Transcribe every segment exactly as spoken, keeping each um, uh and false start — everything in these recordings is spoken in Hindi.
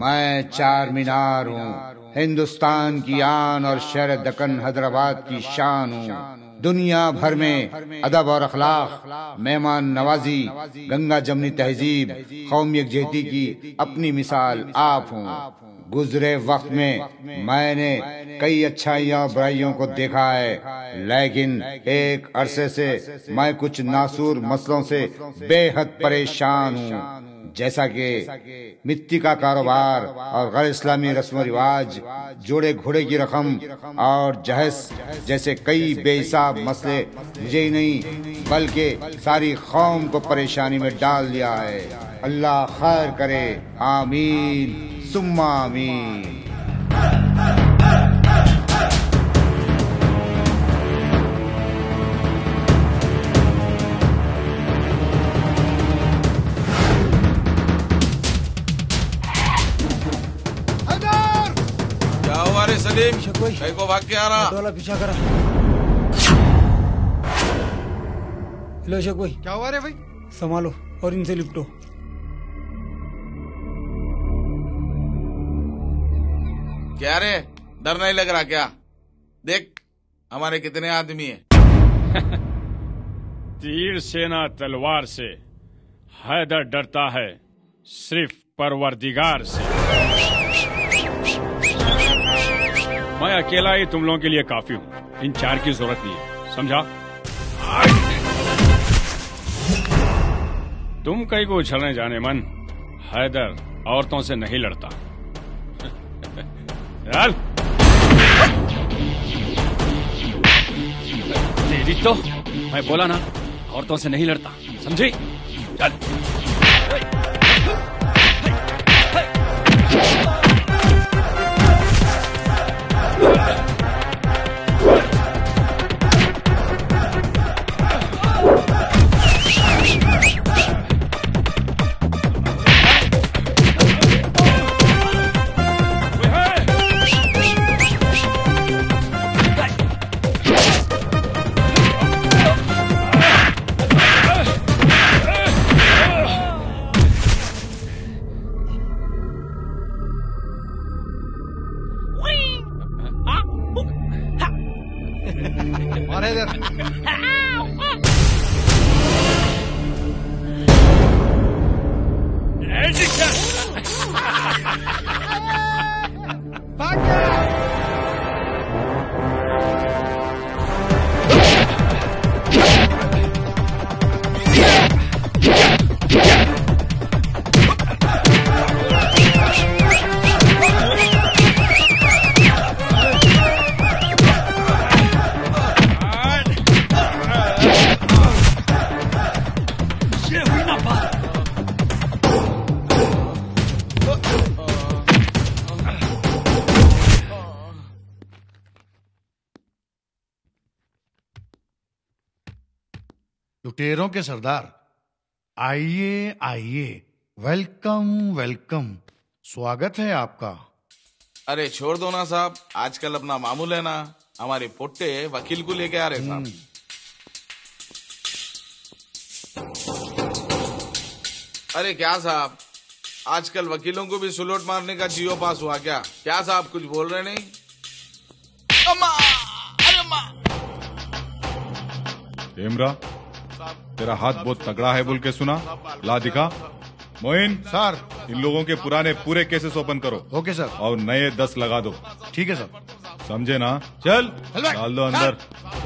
मैं चार मीनार हूँ, हिंदुस्तान की आन और शहर दक्कन हैदराबाद की शान हूँ। दुनिया भर में अदब और अखलाक, मेहमान नवाजी, गंगा जमनी तहजीब, कौमी यकजहती की अपनी मिसाल आप हूँ। गुजरे वक्त में मैंने कई अच्छाइयों और बुराइयों को देखा है, लेकिन एक अरसे से मैं कुछ नासूर मसलों से बेहद परेशान हूँ, जैसा कि मिट्टी का कारोबार और गैर इस्लामी रस्म रिवाज, जोड़े घोड़े की रकम और जहेज जैसे कई बेहिसाब मसले मुझे ही नहीं बल्कि सारी कौम को परेशानी में डाल दिया है। अल्लाह खैर करे, आमीन सुम्मा आमीन। सलीम कहीं को भाग के आ रहा? वाला पीछा करा। लो शेख भाई। क्या हुआ रे भाई? संभालो और इनसे लिपटो। क्या रे, डर नहीं लग रहा क्या? देख हमारे कितने आदमी हैं। तीर सेना तलवार से, हैदर डरता है सिर्फ परवरदिगार से। मैं अकेला ही तुम लोगों के लिए काफी हूँ, इन चार की जरूरत नहीं है, समझा? तुम कहीं को उछलने जाने मन, हैदर औरतों से नहीं लड़ता। चल। तेरी तो मैं बोला ना, औरतों से नहीं लड़ता, समझी? चल। लुटेरों के सरदार, आइए आइए, वेलकम वेलकम, स्वागत है आपका। अरे छोड़ दो ना साहब, आजकल अपना मामूल है ना, हमारे पोट्टे वकील को लेके आ रहे साहब। अरे क्या साहब, आजकल वकीलों को भी सुलोट मारने का जियो पास हुआ क्या? क्या साहब कुछ बोल रहे नहीं? अम्मा, अरे अम्मा। हेमरा, तेरा हाथ बहुत तगड़ा है बोल के सुना, ला दिखा। मोइन सर, इन लोगों के पुराने पूरे केसेस ओपन करो। Okay sir. और नए दस लगा दो। ठीक है सर। समझे ना? चल डाल दो अंदर।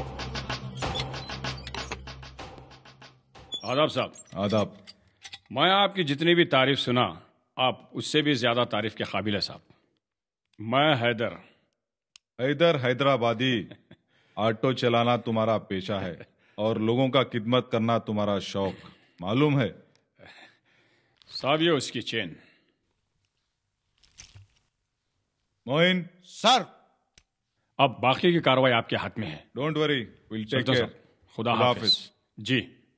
आदाब साहब। आदाब। मैं आपकी जितनी भी तारीफ सुना, आप उससे भी ज्यादा तारीफ के काबिल है साहब। मैं हैदर हैदर हैदराबादी। ऑटो चलाना तुम्हारा पेशा है और लोगों का खिदमत करना तुम्हारा शौक, मालूम है? साहब ये उसकी चेन। मोइन। सर। अब बाकी की कार्रवाई आपके हाथ में है। Don't worry, will take care. खुदा हाफिज। जी।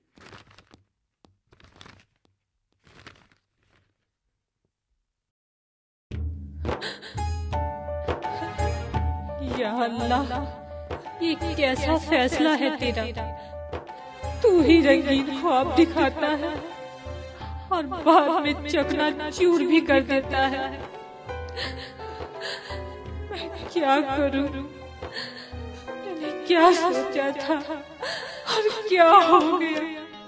या अल्लाह, ये कैसा फैसला है तेरा? तू ही रंगीन ख्वाब दिखाता है और बाद में चकना चूर भी कर देता है। मैं क्या करूं? मैंने क्या सोचा था और क्या हो गया?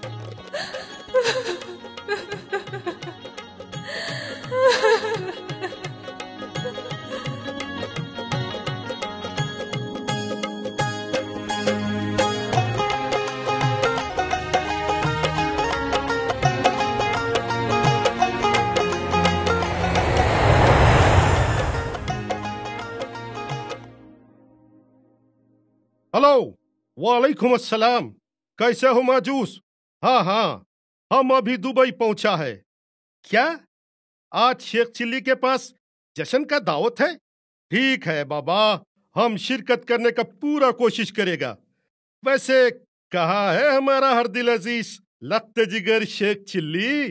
हेलो, वालेकुम अस्सलाम। कैसे हो माजूस? हाँ हाँ, हम अभी दुबई पहुंचा है। क्या आज शेख चिल्ली के पास जश्न का दावत है? ठीक है बाबा, हम शिरकत करने का पूरा कोशिश करेगा। वैसे कहाँ है हमारा हर दिल अजीज लख्त जिगर शेख चिल्ली?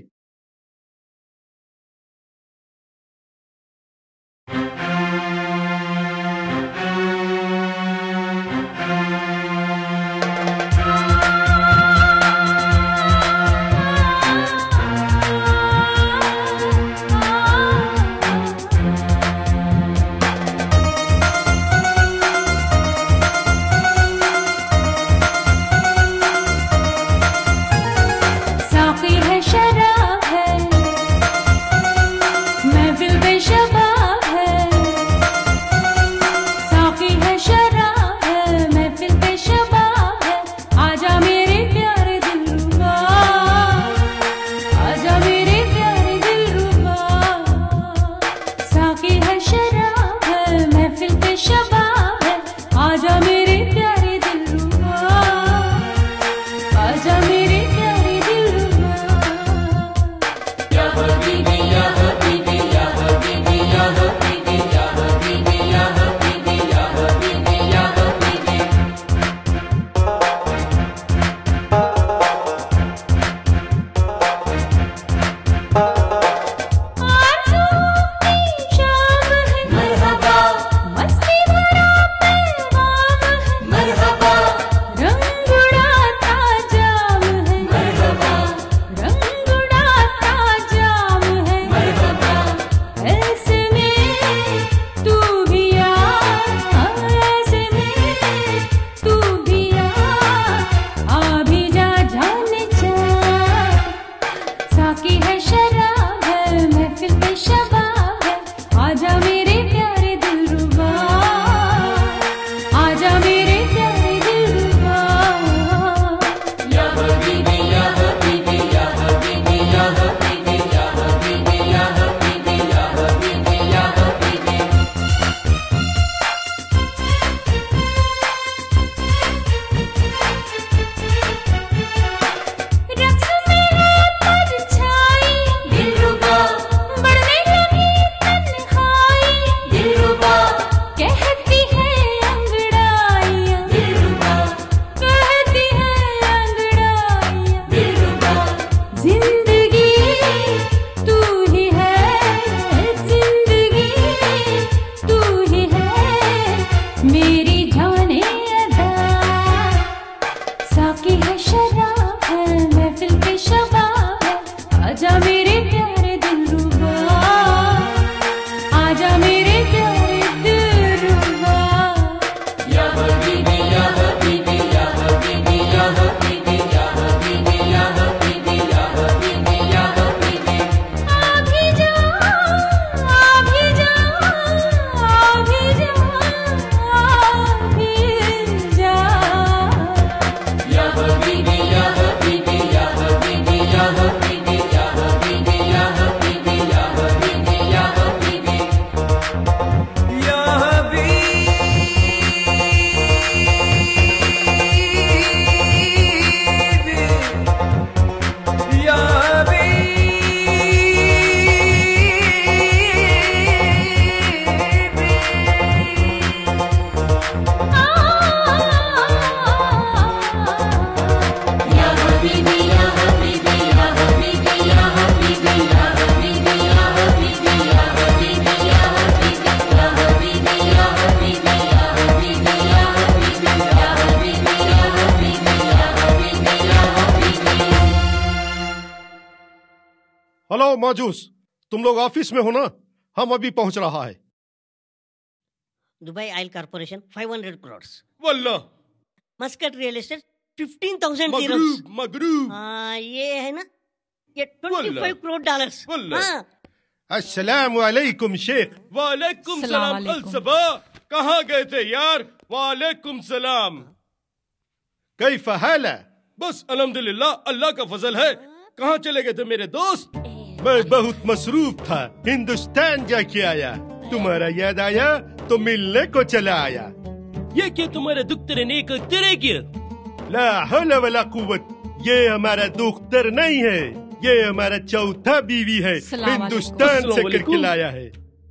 हेलो माजूस, तुम लोग ऑफिस में हो ना? हम अभी पहुंच रहा है। Dubai oil corporation five hundred crore, वल्लाह, Muscat real estate fifteen thousand मगरूब मगरूब। हाँ ये है ना, ये ट्वेंटी फाइव करोड़ डॉलर्स। हाँ। अस्सलाम वालेकुम शेख। वालेकुम सलाम। अलसबा, कहाँ गए थे यार? वालेकुम सलाम। कैफ हाल? बस अल्हम्दुलिल्लाह, अल्लाह का फजल है। कहाँ चले गए थे मेरे दोस्त? मैं बहुत मसरूफ था, हिंदुस्तान जाके आया। तुम्हारा याद आया तो मिलने को चला आया। ये क्या तुम्हारा दुख्तर नेक तेरे क्या? ला हौला वला कुव्वत, ये हमारा दुख्तर नहीं है, ये हमारा चौथा बीवी है, हिंदुस्तान से करके लाया है।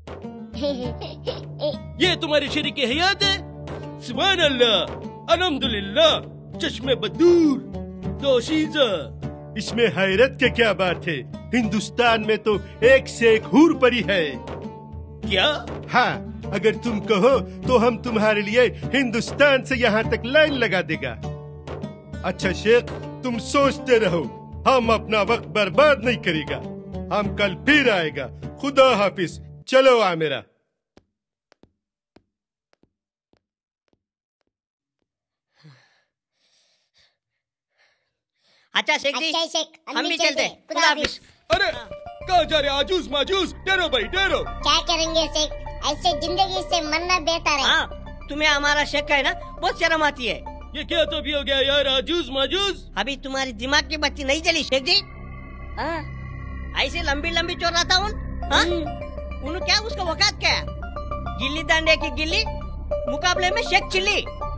ये तुम्हारी शरीक हयात है? सुभान अल्लाह, अल्हम्दुलिल्लाह, चश्मे बदूर, दोशीज़ा। इसमें हैरत के क्या बात है, हिंदुस्तान में तो एक से एक हूर परी है। क्या? हाँ, अगर तुम कहो तो हम तुम्हारे लिए हिंदुस्तान से यहाँ तक लाइन लगा देगा। अच्छा शेख, तुम सोचते रहो, हम अपना वक्त बर्बाद नहीं करेगा। हम कल फिर आएगा। खुदा हाफिज। चलो आमिरा। अच्छा शेख जी, अच्छा शेख, हम भी चलते हैं। खुदा हाफिज। अरे कहाँ जा रहे? आजूज माजूज, डरो भाई डरो। क्या करेंगे शेख, ऐसे जिंदगी से मरना बेहतर है। हाँ, तुम्हें हमारा शेख का है ना, बहुत शर्म आती है। ये क्या तो भी हो गया यार, आजूज माजूज। अभी तुम्हारी दिमाग की बत्ती नहीं चली शेख जी? हाँ, ऐसे लंबी लंबी चोर रहा हूँ। हाँ, उन्हें क्या, उसका वकात क्या है? गिल्ली डंडे की गिल्ली मुकाबले में शेख चिल्ली,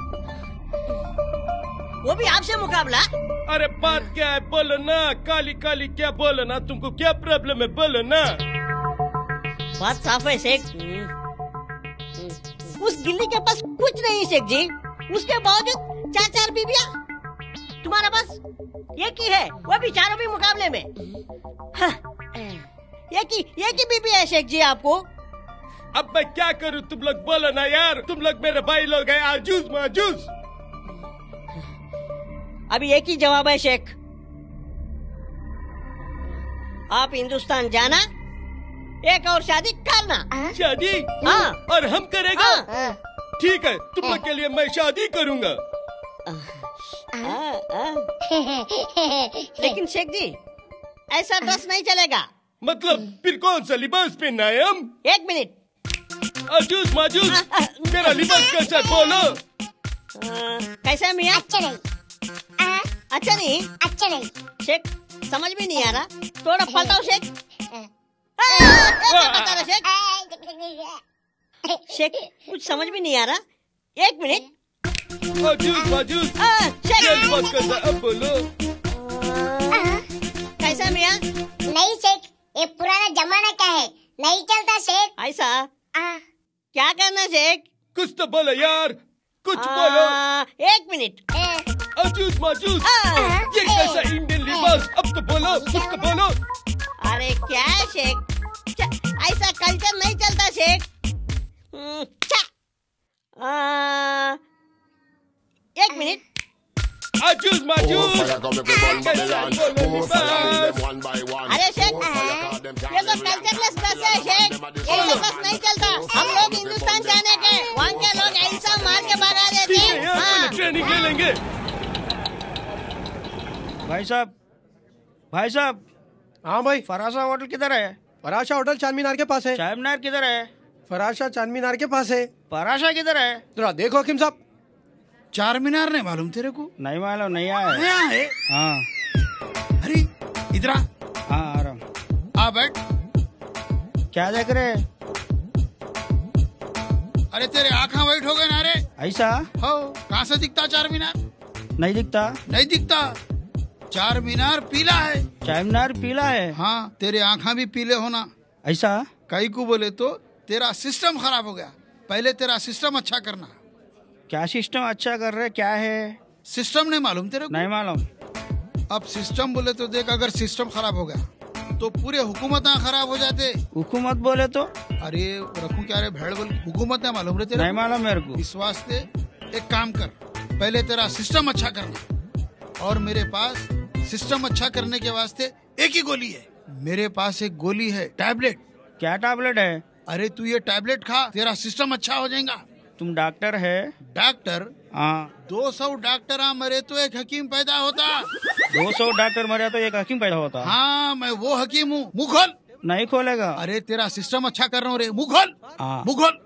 वो भी आपसे मुकाबला। अरे बात क्या है, बोलो ना। काली काली क्या बोलो ना, तुमको क्या प्रॉब्लम है, बोलो ना। बात साफ है शेख, उस गिल्ली के पास कुछ नहीं शेख जी, उसके बावजूद चार चार बीबियां। तुम्हारा पास एक ही है, वो भी चारों भी मुकाबले में। हाँ, एक ही एक ही बीबी है शेख जी आपको। अब मैं क्या करूं, तुम लोग बोलो ना यार, तुम लोग मेरे भाई लोग हैं, आजूज माजूज। अभी एक ही जवाब है शेख, आप हिंदुस्तान जाना, एक और शादी करना। शादी? हाँ। और हम करेगा? हाँ। ठीक है, तुम लोग के लिए मैं शादी करूंगा। हाँ, हाँ। लेकिन शेख जी, ऐसा ड्रेस नहीं चलेगा। मतलब फिर कौन सा लिबास पहनना है हम? एक मिनट। आजूज माजूज, मेरा लिबास कैसा, बोलो। कैसा मियाँ? अच्छा नहीं। अच्छा नहीं? अच्छा नहीं। शेख समझ में नहीं आ रहा, थोड़ा पलटाओ शेख। बता रहा शेख। शेख कुछ समझ में नहीं आ रहा, एक मिनट। आजूज माजूज, शेख लिबास कैसा, अब बोलो। कैसा मियाँ? नहीं शेख, ये पुराना जमाना का है, नहीं चलता शेख। ऐसा? क्या करना शेख? कुछ तो बोलो यार, कुछ बोलो। एक मिनट। आजूज माजूज, ये कैसा इंडियन लिबास, अब तो बोलो, कुछ तो बोलो। अरे क्या है शेख, ऐसा कल्चर नहीं चलता शेख। एक मिनट। आजूज माजूज, अरे शेख, ये तो कल्चरलेस बस है शेख, ये बस नहीं चलता। हम लोग हिंदुस्तान जाने के, वहाँ के लोग ऐसा मार के भगा देते हैं। ट्रेनिंग ले लेंगे। भाई साहब, भाई साहब। हाँ भाई। फराशा होटल किधर है? फराशा होटल चांद मीनार के पास है। चांद मीनार किधर है? फराशा चांद मीनार के पास है। फराशा किधर है? जरा देखो हकीम साहब। चार मीनार नहीं मालूम तेरे को? नहीं मालूम, नहीं आया। नया है? हाँ। अरे इधर आ। हाँ आ रहा हूँ। आ बैठ। क्या देख रहे? अरे तेरे आँखा वाइट हो गए ना रे। ऐसा? हो, कहाँ से दिखता चार मीनार? नहीं दिखता। नहीं दिखता, चार मीनार पीला है। चार मीनार पीला है? हाँ, तेरे आँखा भी पीले होना। ऐसा? कई को बोले तो तेरा सिस्टम खराब हो गया, पहले तेरा सिस्टम अच्छा करना। क्या सिस्टम अच्छा कर रहे, क्या है? सिस्टम नहीं मालूम तेरे को? नहीं मालूम। अब सिस्टम बोले तो देख, अगर सिस्टम खराब हो गया तो पूरे हुकूमत खराब हो जाते। हुकूमत बोले तो? अरे रखूं क्या रे भेड़ बोल, हुकूमत नहीं मालूम रे तेरे? नहीं मालूम मेरे को। इस वास्ते एक काम कर, पहले तेरा सिस्टम अच्छा करना। और मेरे पास सिस्टम अच्छा करने के वास्ते एक ही गोली है। मेरे पास एक गोली है, टैबलेट। क्या टैबलेट है? अरे तू ये टैबलेट खा, तेरा सिस्टम अच्छा हो जाएगा। तुम डॉक्टर है? डॉक्टर? हाँ। दो सौ डॉक्टर मरे तो एक हकीम पैदा होता। दो सौ डॉक्टर मरे तो एक हकीम पैदा होता? हाँ, मैं वो हकीम हूँ। मुँह खोल। नहीं खोलेगा। अरे तेरा सिस्टम अच्छा कर रहा हूँ रे, मुँह खोल। मुँह खोल।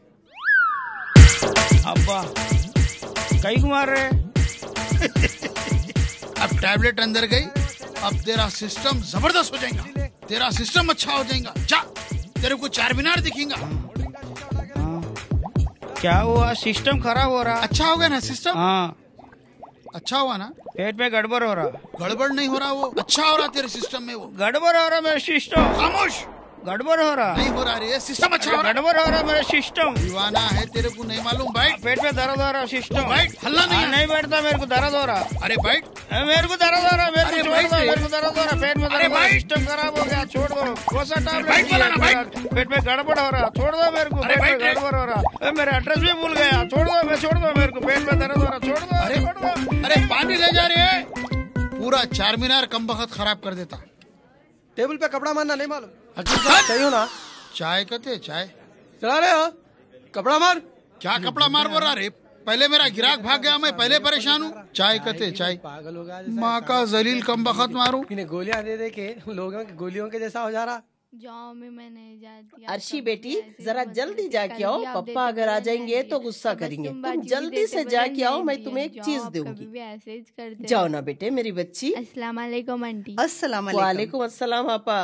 अब्बा कहीं को मार रहे? अब टैबलेट अंदर गई, अब तेरा सिस्टम जबरदस्त हो जाएगा, तेरा सिस्टम अच्छा हो जाएगा। जा, तेरे को चार मीनार दिखेगा। क्या हुआ? सिस्टम खराब हो रहा। अच्छा हो गया ना सिस्टम? हाँ अच्छा हुआ ना? पेट में गड़बड़ हो रहा। गड़बड़ नहीं हो रहा, वो अच्छा हो रहा तेरे सिस्टम में। वो गड़बड़ हो रहा मेरा सिस्टम। खामोश। गड़बड़ हो रहा नहीं हो रहा रे, सिस्टम अच्छा हो रहा। गड़बड़ हो रहा मेरा सिस्टम। दीवाना है, तेरे को नहीं मालूम? बैठ। पेट में दर्द हो रहा सिस्टम। बैठ, हल्ला नहीं। नहीं बैठता, मेरे को दर्द हो रहा। अरे बैठ। मेरे को दर्द हो रहा, मेरे को छोड़ दो, मेरे को दर्द हो रहा, पेट में दर्द हो रहा, सिस्टम खराब हो गया, छोड़ दो। कौन सा टैबलेट? पेट में गड़बड़ हो रहा, छोड़ दो मेरे को। पेट में गड़बड़ हो रहा, मेरा एड्रेस भी भूल गया, छोड़ दो। मैं छोड़ दो, मेरे को पेट में दर्द हो रहा, छोड़ दो। अरे छोड़ दो। अरे पानी ले जा रहे हैं, पूरा चार मीनार कम वक्त खराब कर देता। टेबल पे कपड़ा मारना नहीं मालूम? हकीम साहब चाहिए ना? चाय कहते चाय चला रहे हो? कपड़ा मार। क्या कपड़ा मार बोल रहा रे? पहले मेरा गिराक भाग गया, मैं पहले परेशान हूँ। चाय कहते चाय। पागल हो गया। माँ का जलील कम बखत मारू। इन्हें गोलियां दे दे के लोगों के गोलियों के जैसा हो जा रहा। जाओ में मैंने जाती। अर्शी बेटी जरा जल्दी जाके आओ, पप्पा अगर आ जाएंगे तो गुस्सा करेंगे। तुम जल्दी से जाके आओ, मैं तुम्हें एक चीज दूंगी। जाओ ना बेटे मेरी बच्ची। अस्सलाम वालेकुम आंटी। अस्सलाम वालेकुम अस्सलाम आपा।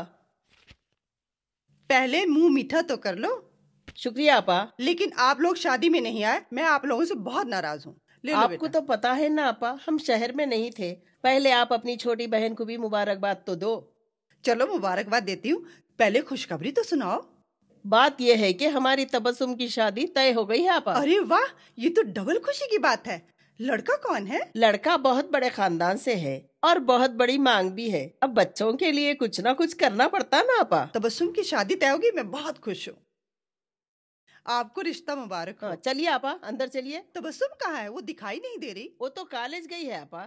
पहले मुंह मीठा तो कर लो। शुक्रिया आपा। लेकिन आप लोग शादी में नहीं आए, मैं आप लोगों से बहुत नाराज हूँ। आपको तो पता है ना आपा, हम शहर में नहीं थे। पहले आप अपनी छोटी बहन को भी मुबारकबाद तो दो। चलो मुबारकबाद देती हूँ, पहले खुशखबरी तो सुनाओ। बात यह है कि हमारी तबस्सुम की शादी तय हो गई है आपा। अरे वाह, ये तो डबल खुशी की बात है। लड़का कौन है? लड़का बहुत बड़े खानदान से है और बहुत बड़ी मांग भी है। अब बच्चों के लिए कुछ ना कुछ करना पड़ता ना आपा। तबस्सुम की शादी तय होगी, मैं बहुत खुश हूँ। आपको रिश्ता मुबारक हो। चलिए आपा अंदर चलिए। तबस्सुम कहाँ है? वो दिखाई नहीं दे रही। वो तो कॉलेज गई है आपा।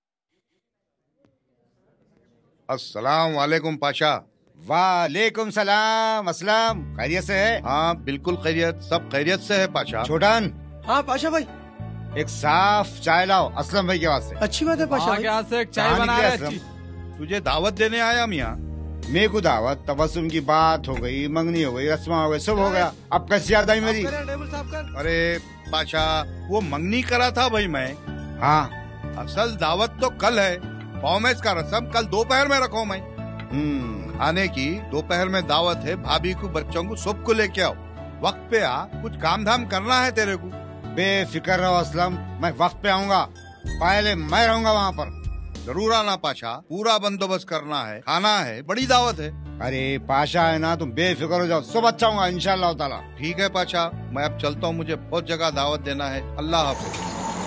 अस्सलाम वालेकुम पाशा। वालेकुम सलाम। असलम, खैरियत से है? हाँ बिल्कुल खैरियत, सब खैरियत से है पाशा। छोटन। हाँ पाशा भाई। एक साफ चाय लाओ असलम भाई के वास्ते। अच्छी बात है पाशा भाई। यहाँ से एक चाय बना रहे। तुझे दावत देने आया मियाँ। मेरे को दावत? तबस्सुम की बात हो गई, मंगनी हो गई, रस्मा हो गई, सब हो गया, अब कैसी याद आई मेरी? अरे पाशा वो मंगनी करा था भाई मैं। हाँ असल दावत तो कल है। पौमेज का रस्म कल दोपहर में रखो मैं। खाने की दोपहर में दावत है। भाभी को बच्चों को सबको लेके आओ। वक्त पे आ, कुछ काम धाम करना है तेरे को। बेफिक्र रहो असलम, मैं वक्त पे आऊंगा। पहले मैं रहूंगा वहाँ पर। जरूर आना पाशा, पूरा बंदोबस्त करना है, खाना है, बड़ी दावत है। अरे पाशा है ना, तुम बेफिक्र हो जाओ, सब अच्छा होगा इंशाअल्लाह ताला। ठीक है पाशा, मैं अब चलता हूँ, मुझे बहुत जगह दावत देना है। अल्लाह हाफिज।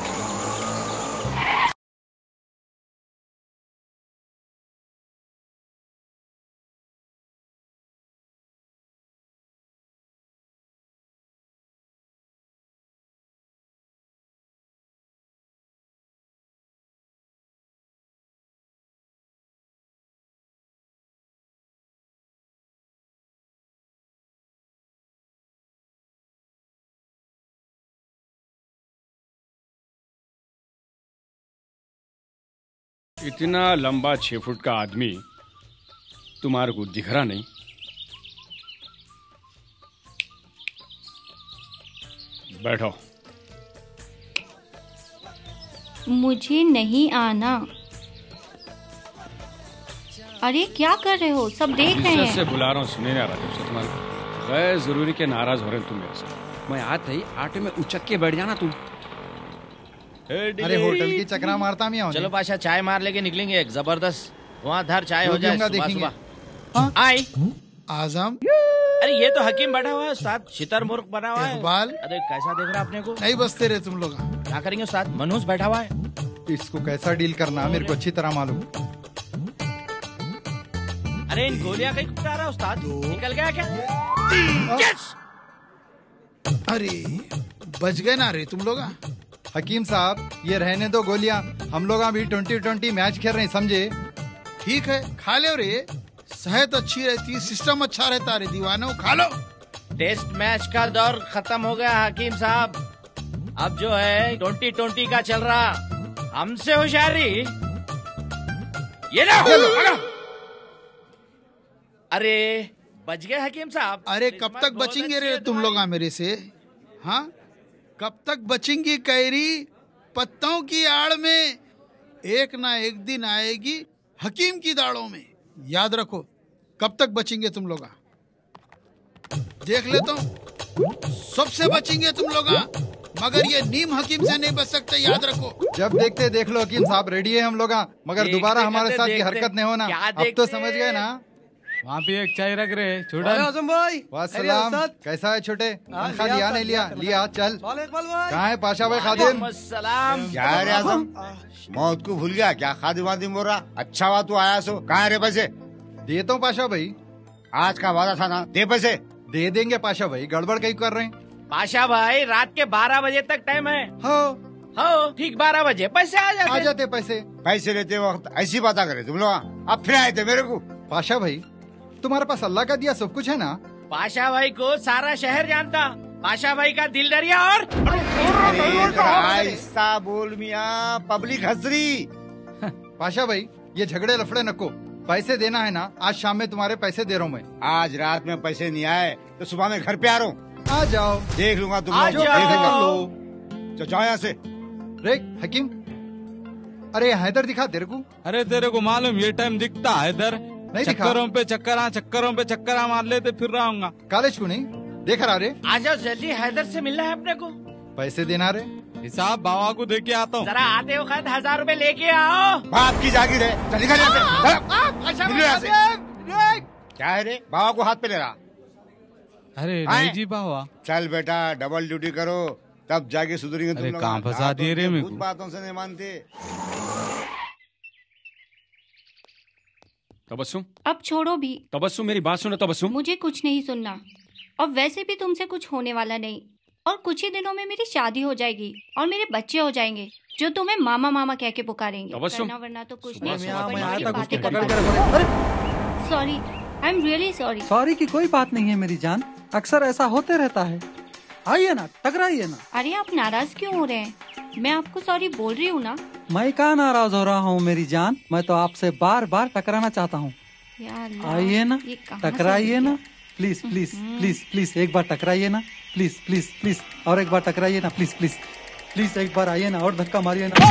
इतना लंबा छह फुट का आदमी तुम्हारे को दिख रहा नहीं? बैठो। मुझे नहीं आना। अरे क्या कर रहे हो? सब देख रहे हैं। से बुला रहा हूँ, सुने नहीं आ रहा जब से तुम्हारा। गैर जरूरी के नाराज हो रहे हो तुम मेरे से। मैं आते ही आटे में उचक के बैठ जाना तुम। अरे होटल की चक्रा मारता मियां। चलो पाशा चाय मार लेके निकलेंगे एक जबरदस्त। वहाँ धार चाय हो जाए सुबह सुबह। आई आजम। अरे ये तो हकीम बैठा हुआ है उस्ताद, शितर मुर्ख बना हुआ है। इकबाल। अरे कैसा देख रहा अपने को? नहीं बसते रहे तुम लोग। क्या करेंगे उस्ताद? मनोज बैठा हुआ है। इसको कैसा डील करना मेरे को अच्छी तरह मालूम। अरे इन गोलियां कहीं कुछ आ रहा है उस्ताद? निकल गया क्या? यस। अरे बच गए ना रे तुम लोग। हकीम साहब ये रहने दो गोलियां, हम लोग अभी ट्वेंटी ट्वेंटी मैच खेल रहे हैं, समझे? ठीक है खा लो रे, सेहत अच्छी रहती, सिस्टम अच्छा रहता रे दीवानों, खा लो। टेस्ट मैच का दौर खत्म हो गया हकीम साहब। अब जो है ट्वेंटी ट्वेंटी का चल रहा। हमसे होशियारी ये ना। अरे बच गए हकीम साहब। अरे कब तक बचेंगे रे तुम लोग मेरे से? हाँ, कब तक बचेंगी कैरी? पत्तों की आड़ में एक ना एक दिन आएगी हकीम की दाढ़ों में। याद रखो, कब तक बचेंगे तुम लोग? देख लेता हूँ, सबसे बचेंगे तुम लोग, मगर ये नीम हकीम से नहीं बच सकते। याद रखो। जब देखते देख लो हकीम साहब, रेडी है हम लोग, मगर दोबारा हमारे साथ ये हरकत नहीं होना। अब तो समझ गए ना? वहाँ पे एक चाय रख रहे छोटा। आजम भाई, वासलाम, कैसा है छोटे? पंखा लिया नहीं लिया? लिया, चल। कहाँ है पाशा भाई खादिम? क्या है रे आजम, मौत को भूल गया क्या? खादिम वादिम बोल रहा। अच्छा हुआ तू आया सो। कहाँ है रे पैसे? देता हूँ पाशा भाई, आज का वादा था ना, दे पैसे। दे देंगे पाशा भाई, गड़बड़ कहीं कर रहे हैं। पाशा भाई रात के बारह बजे तक टाइम है। हो हो ठीक बारह बजे पैसे आ जाते। आ जाते पैसे। पैसे लेते वक्त ऐसी बात करे तुम लोग। अब फिर आए थे मेरे को। पाशा भाई तुम्हारे पास अल्लाह का दिया सब कुछ है ना? पाशा भाई को सारा शहर जानता। पाशा भाई का दिल दरिया। और ऐसा बोल मियाँ, पब्लिक हजरी। पाशा भाई ये झगड़े लफड़े नको, पैसे देना है ना? आज शाम में तुम्हारे पैसे दे रहा हूँ मैं। आज रात में पैसे नहीं आए तो सुबह में घर पे आ रहा हूँ। आ जाओ, देख लूंगा तुम लोग। लो जाओ यहाँ से। रे हकीम, अरे हैदर दिखा तेरे को। अरे तेरे को मालूम ये टाइम दिखता हैदर? नहीं दिखा। चक्करों पे चक्करा चक्करों पे चक्करा मार लेते फिर रहा हूँ। कॉलेज को नहीं देख रहा रे? आ जाओ जल्दी, हैदर से मिलना है अपने को। पैसे देना रे? हिसाब बाबा को दे के आता हूँ। जरा आते वक्त हजार रुपए लेके आओ। बाप की जागीर है, चल निकल यहाँ से। क्या है रे, बाबा को हाथ पे ले रहा? अरे नहीं जी बाबा। चल बेटा, डबल ड्यूटी करो तब जाके सुधरेंगे तुम लोग। कहाँ फंसा दिए रे मेरे को? बातों से नहीं मानते। तबस्सुम, अब छोड़ो भी। तबस्सुम मेरी बात सुनो तबस्सुम। मुझे कुछ नहीं सुनना, और वैसे भी तुमसे कुछ होने वाला नहीं। और कुछ ही दिनों में मेरी शादी हो जाएगी और मेरे बच्चे हो जाएंगे जो तुम्हें मामा मामा कह के पुकारेंगे। तबस्सुम, वरना तो कुछ सुबह नहीं। सुबह sorry, I am really sorry. Sorry की कोई बात नहीं है मेरी जान, अक्सर ऐसा होते रहता है। आइए ना, टकराइए ना। अरे आप नाराज क्यों हो रहे हैं? मैं आपको सॉरी बोल रही हूँ ना। मैं कहाँ नाराज हो रहा हूँ मेरी जान, मैं तो आपसे बार बार टकराना चाहता हूँ। आइए ना, टकराइए ना, प्लीज प्लीज प्लीज प्लीज एक बार टकराइए ना, प्लीज प्लीज प्लीज और एक बार टकराइए ना, प्लीज प्लीज प्लीज एक बार आइए ना और धक्का मारिए ना।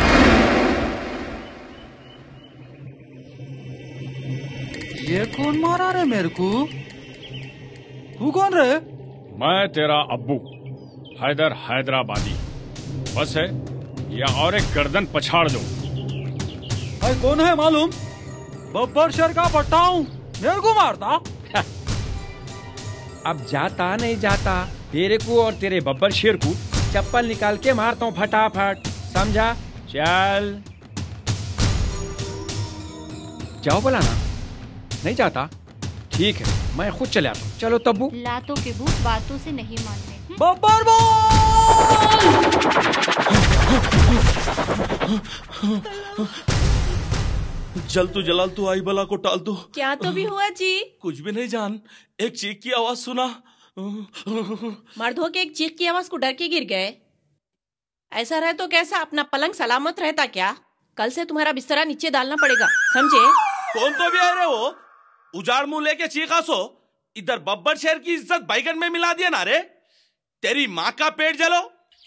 ये कौन मारा रे मेरे को? तू कौन रे? मैं तेरा अब्बू हैदर हैदराबादी। बस है या और एक गर्दन पछाड़ दो। भाई कौन है मालूम? बब्बर शेर का पट्टा हूँ, मेरे को मारता। अब जाता नहीं जाता, तेरे को और तेरे बब्बर शेर को चप्पल निकाल के मारता हूँ फटाफट, समझा? चल जाओ बोला ना, नहीं जाता? ठीक है मैं खुद चले आता हूँ। चलो तब्बू। लातों के भूत बातों से नहीं मानते। बब्बर जल तू जलाल तू आई बला को टाल दो। क्या तो भी हुआ जी? कुछ भी नहीं जान, एक चीख की आवाज सुना। मर्द हो के एक चीख की आवाज को डर के गिर गए? ऐसा रहे तो कैसा अपना पलंग सलामत रहता क्या? कल से तुम्हारा बिस्तरा नीचे डालना पड़ेगा, समझे? कौन तो भी आ रहे हो? उजाड़ मुंह लेके चीखा सो, इधर बब्बर शेर की इज्जत बैगन में मिला दिया ना रे। तेरी माँ का पेट जलो।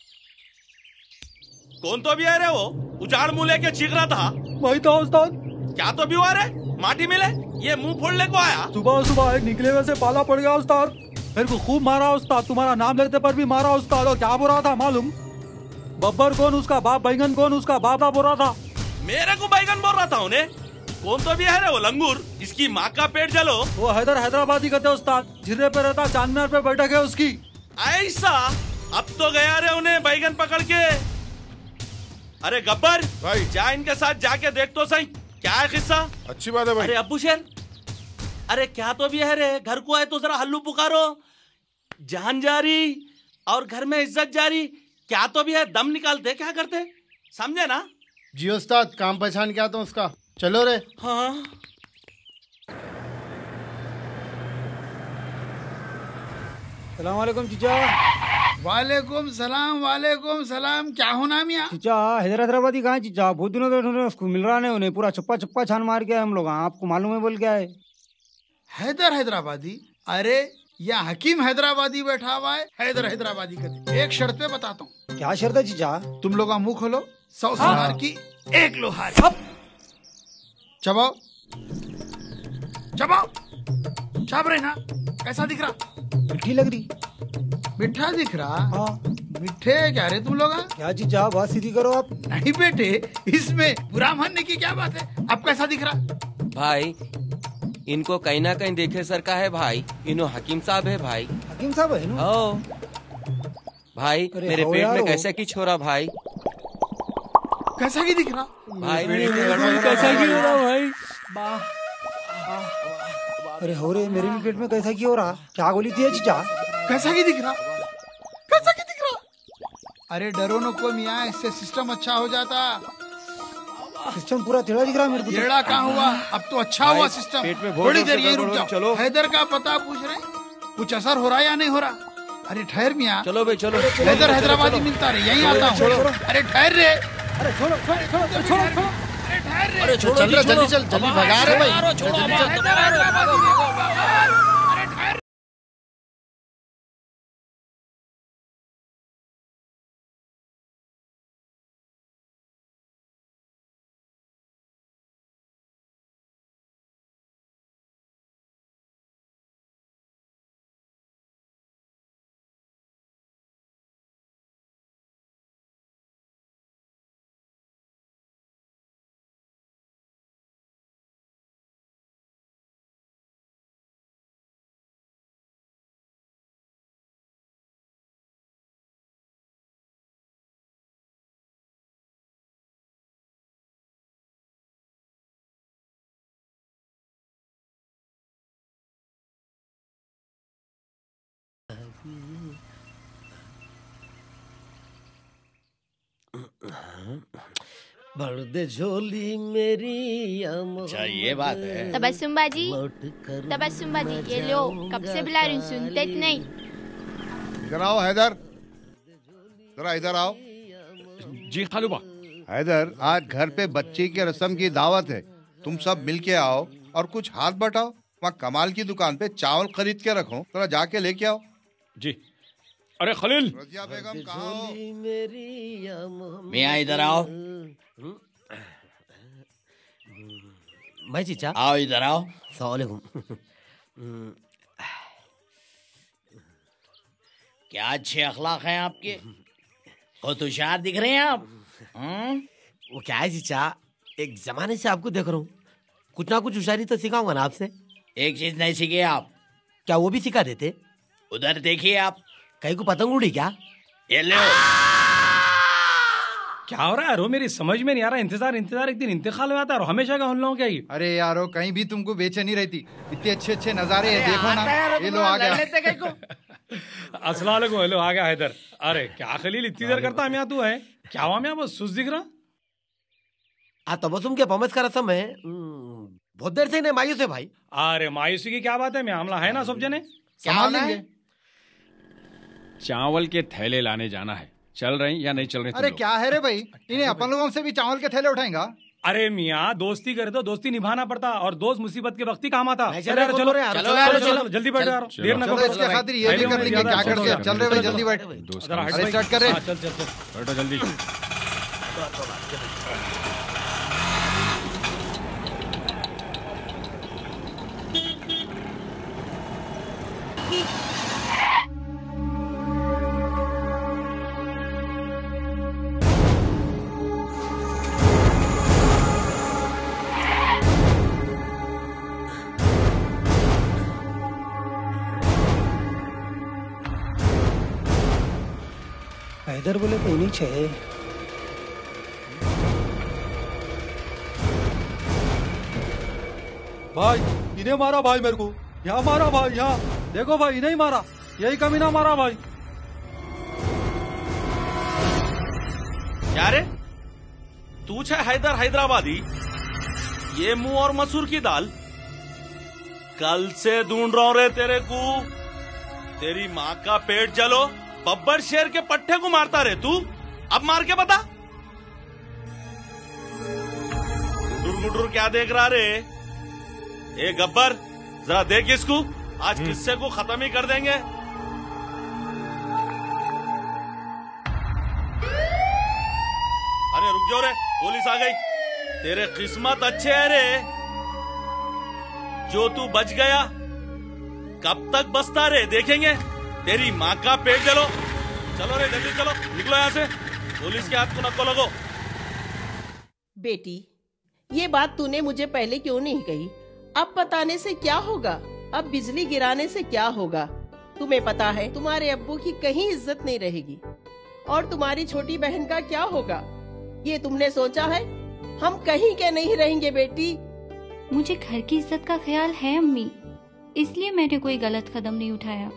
कौन तो भी आ रहे हो? उजाड़ मुंह लेके चीख रहा था। वही तो उस्ताद। क्या तो भी हुआ रे? माटी मिले ये मुंह फोड़ने को आया। सुबह सुबह एक निकले हुए से पाला पड़ गया उस्ताद, मेरे को खूब मारा उस्ताद, तुम्हारा नाम लेते पर भी मारा उस्ताद। और क्या बोल रहा था मालूम? बब्बर कौन उसका बाप, बैगन कौन उसका बाप बोल रहा था। मेरे को बैगन बोल रहा था उन्हें? कौन तो भी है रे वो लंगूर, इसकी माँ का पेट जलो। वो हैदर हैदराबादी कहते उस्ताद, जिर्रे पे रहता, चांदमीनार पे बैठक है उसकी। ऐसा? अब तो गया रे उन्हें बैगन पकड़ के। अरे गब्बर भाई, जा इनके साथ जाके देख तो सही क्या है किस्सा। अच्छी बात है भाई। अरे अब्बू शेर, अरे क्या तो भी है रे, घर को आए तो जरा हल्लू पुकारो। जान जारी और घर में इज्जत जारी, क्या तो भी है, दम निकालते क्या करते, समझे ना? जी उस्ताद, काम पहचान क्या तो उसका। चलो रे। हाँ सलाम वालेकुम चीचा। वालेकुम सलाम वालेकुम सलाम। क्या हो नाम यहाँ? चीचा हैदर हैदराबादी कहाँ है चीचा? बहुत दिनों से उसको मिल रहा नहीं, उन्हें पूरा चप्पा चप्पा छान मार के हम लोग। आपको मालूम है बोल क्या है? हैदर हैदराबादी? अरे यहाँ हकीम हैदराबादी बैठा हुआ है। हैदर हैदराबादी का एक शर्त पे बताता हूँ। क्या शर्त है चीचा? तुम लोग मुंह खोलो, सौ सुनार की एक लोहार। चबाओ चबाओ, चाप रहे ना? कैसा दिख रहा? मिठी लग रही। मिठा दिख रहा? हाँ। मिठे क्या रे तुम लोग? क्या चीचा बात सीधी करो आप। नहीं बेटे, इसमें बुरा मानने की क्या बात है? अब कैसा दिख रहा? भाई इनको कहीं ना कहीं देखे सर का है भाई। इनो हकीम साहब है भाई। हकीम साहब है ना? ओ भाई मेरे पेट में कैसा की छोरा भाई? कैसा की दिख रहा? भाई कैसा की हो रहा भाई? अरे हो रे, मेरे भी पेट में कैसा की हो रहा? क्या गोली थी चीचा? कैसा की दिख रहा? कैसा की दिख रहा? अरे डरो न को मियाँ, इससे सिस्टम अच्छा हो जाता। सिस्टम पूरा टेढ़ा दिख रहा मेरे को। टेढ़ा कहाँ हुआ? अब तो अच्छा हुआ सिस्टम। थोड़ी देर यही रुक जाओ। चलो। हैदर का पता पूछ रहे, कुछ असर हो रहा है या नहीं हो रहा? अरे ठहर मियाँ। चलो भाई चलो। हैदर हैदराबादी मिलता रहे, यहीं आता हूँ। अरे ठहर रे। अरे छोड़ो छोड़ो छोड़ो छोड़ो। अरे ठहर रे। अरे छोड़ो, जल्दी चल जल्दी भगा रहे भाई। भर दे झोली मेरी। अच्छा ये बात है। तबस्सुम बाजी, तबस्सुम बाजी, ये लो, कब से बुला रही हूँ, सुनते ही नहीं। इधर आओ हैदर, जरा इधर आओ। जी खालूबा। हैदर, आज घर पे बच्चे की रस्म की दावत है, तुम सब मिल के आओ और कुछ हाथ बटाओ। वहाँ कमाल की दुकान पे चावल खरीद के रखो, थोड़ा जाके लेके आओ। जी। अरे खलील, रजिया बेगम कहाँ हो? मियाँ इधर आओ। भाई चीचा आओ इधर आओ। सलाम। क्या अच्छे अखलाक हैं आपके, बहुत होशियार दिख रहे हैं आप। वो क्या है चीचा, एक जमाने से आपको देख रहा हूँ, कुछ ना कुछ होशियारी तो सिखाऊंगा ना आपसे। एक चीज नहीं सीखे आप। क्या वो भी सिखा देते? उधर देखिए आप। कहीं को पतंग उड़ी क्या? ये लो। क्या हो रहा है रो? मेरी समझ में नहीं आ रहा। इंतजार इंतजार एक दिन इंतकाल में आता है और हमेशा का उन लोगों क्या ही। अरे यारो, कहीं भी तुमको बेचैनी रहती। इतने अच्छे अच्छे नजारे हैं, देखो ना। ये लो आ गया। अस्सलाम वालेकुम। हेलो, आ गया हैदर। अरे क्या खलील, इतनी देर करता है यहाँ तू है? क्या हुआ? मैं बस सुस्त दिख रहा। आ तबस्सुम के पमस का रस्म है, बहुत देर से नहीं मायूस है भाई। अरे मायूसी की क्या बात है, मामला है ना सब जने संभाल लेंगे। चावल के थैले लाने जाना है, चल रहे या नहीं चल रहे? अरे क्या है रे भाई, इन्हें अपन लोगों से भी चावल के थैले उठाएगा? अरे मियाँ, दोस्ती करे तो दोस्ती निभाना पड़ता, और दोस्त मुसीबत के वक्त ही काम आता। चलो यार, चलो यार, चलो यार, चलो जल्दी बैठो यार, देर ना करो। इसके खातिर ये भी कर लेंगे, क्या करते? चल रहे भाई, जल्दी बैठ। अरे स्टार्ट कर रहे। चल चल चल बैठो जल्दी। हैदर बोले तो नहीं छे। भाई इन्हें मारा भाई, मेरे को यहाँ मारा भाई, यहाँ देखो भाई, इन्हें मारा, यही कमीना मारा भाई। क्या रे, तू छे हैदर हैदराबादी? ये मुंह और मसूर की दाल, कल से ढूंढ रहा हूं रे तेरे को। तेरी माँ का पेट जलो, बब्बर शेर के पट्टे को मारता रहे तू। अब मार के बता। गुडुर गुडुर क्या देख रहा रे? ए गब्बर, जरा देख इसको, आज किस्से को खत्म ही कर देंगे। अरे रुक जाओ रे, पुलिस आ गई। तेरे किस्मत अच्छे है रे, जो तू बच गया। कब तक बचता रे देखेंगे। तेरी माँ का पेट जलो। चलो रे जल्दी चलो, निकलो यहाँ से, पुलिस के हाथ को नको लगो। बेटी, ये बात तूने मुझे पहले क्यों नहीं कही? अब बताने से क्या होगा? अब बिजली गिराने से क्या होगा? तुम्हें पता है तुम्हारे अब्बू की कहीं इज्जत नहीं रहेगी, और तुम्हारी छोटी बहन का क्या होगा? ये तुमने सोचा है? हम कहीं के नहीं रहेंगे बेटी। मुझे घर की इज्जत का ख्याल है अम्मी, इसलिए मैंने कोई गलत कदम नहीं उठाया।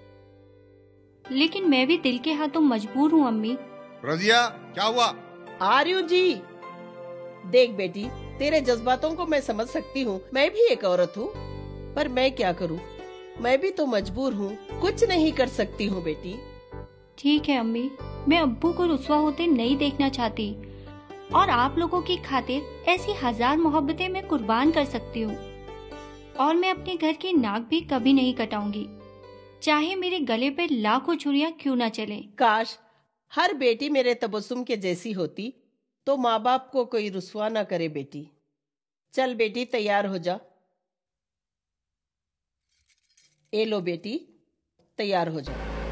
लेकिन मैं भी दिल के हाथों मजबूर हूँ अम्मी। रजिया, क्या हुआ? आ रही हूँ जी। देख बेटी, तेरे जज्बातों को मैं समझ सकती हूँ, मैं भी एक औरत हूँ, पर मैं क्या करूँ? मैं भी तो मजबूर हूँ, कुछ नहीं कर सकती हूँ बेटी। ठीक है अम्मी, मैं अब्बू को रुस्वा होते नहीं देखना चाहती, और आप लोगों की खातिर ऐसी हजार मोहब्बतें मैं कुर्बान कर सकती हूँ। और मैं अपने घर की नाक भी कभी नहीं कटाऊंगी, चाहे मेरे गले पे लाखों छुरियां क्यों ना चले। काश हर बेटी मेरे तबस्सुम के जैसी होती, तो माँ बाप को कोई रुस्वा ना करे बेटी। चल बेटी, तैयार हो जा। ए लो बेटी, तैयार हो जा।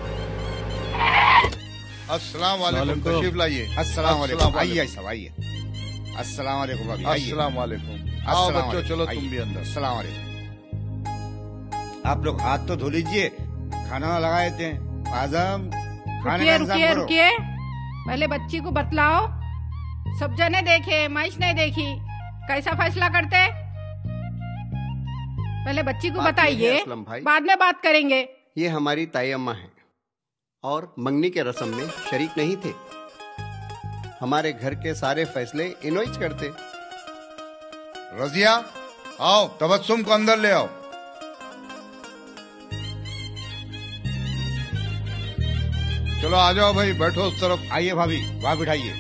अस्सलाम वालेकुम, तशरीफ लाइए। अस्सलाम वालेकुम, आइए साहब आइए। अस्सलाम वालेकुम भाभी, आइए। अस्सलाम वालेकुम। आओ बच्चों, चलो तुम भी अंदर। अस्सलाम वालेकुम। आप लोग हाथ तो धो लीजिए, खाना लगाए थे। आजम, खाने का इंतजाम करो। रुकिए, पहले बच्ची को बतलाओ। सब जने देखे, मैच नहीं देखी, कैसा फैसला करते? पहले बच्ची को बताइए, बाद में बात करेंगे। ये हमारी ताई अम्मा है और मंगनी के रस्म में शरीक नहीं थे। हमारे घर के सारे फैसले इन्हों ही करते। रजिया, आओ, तबस्सुम को अंदर ले आओ। चलो आ जाओ भाई, बैठो उस तरफ। आइए भाभी, वहां बिठाइए।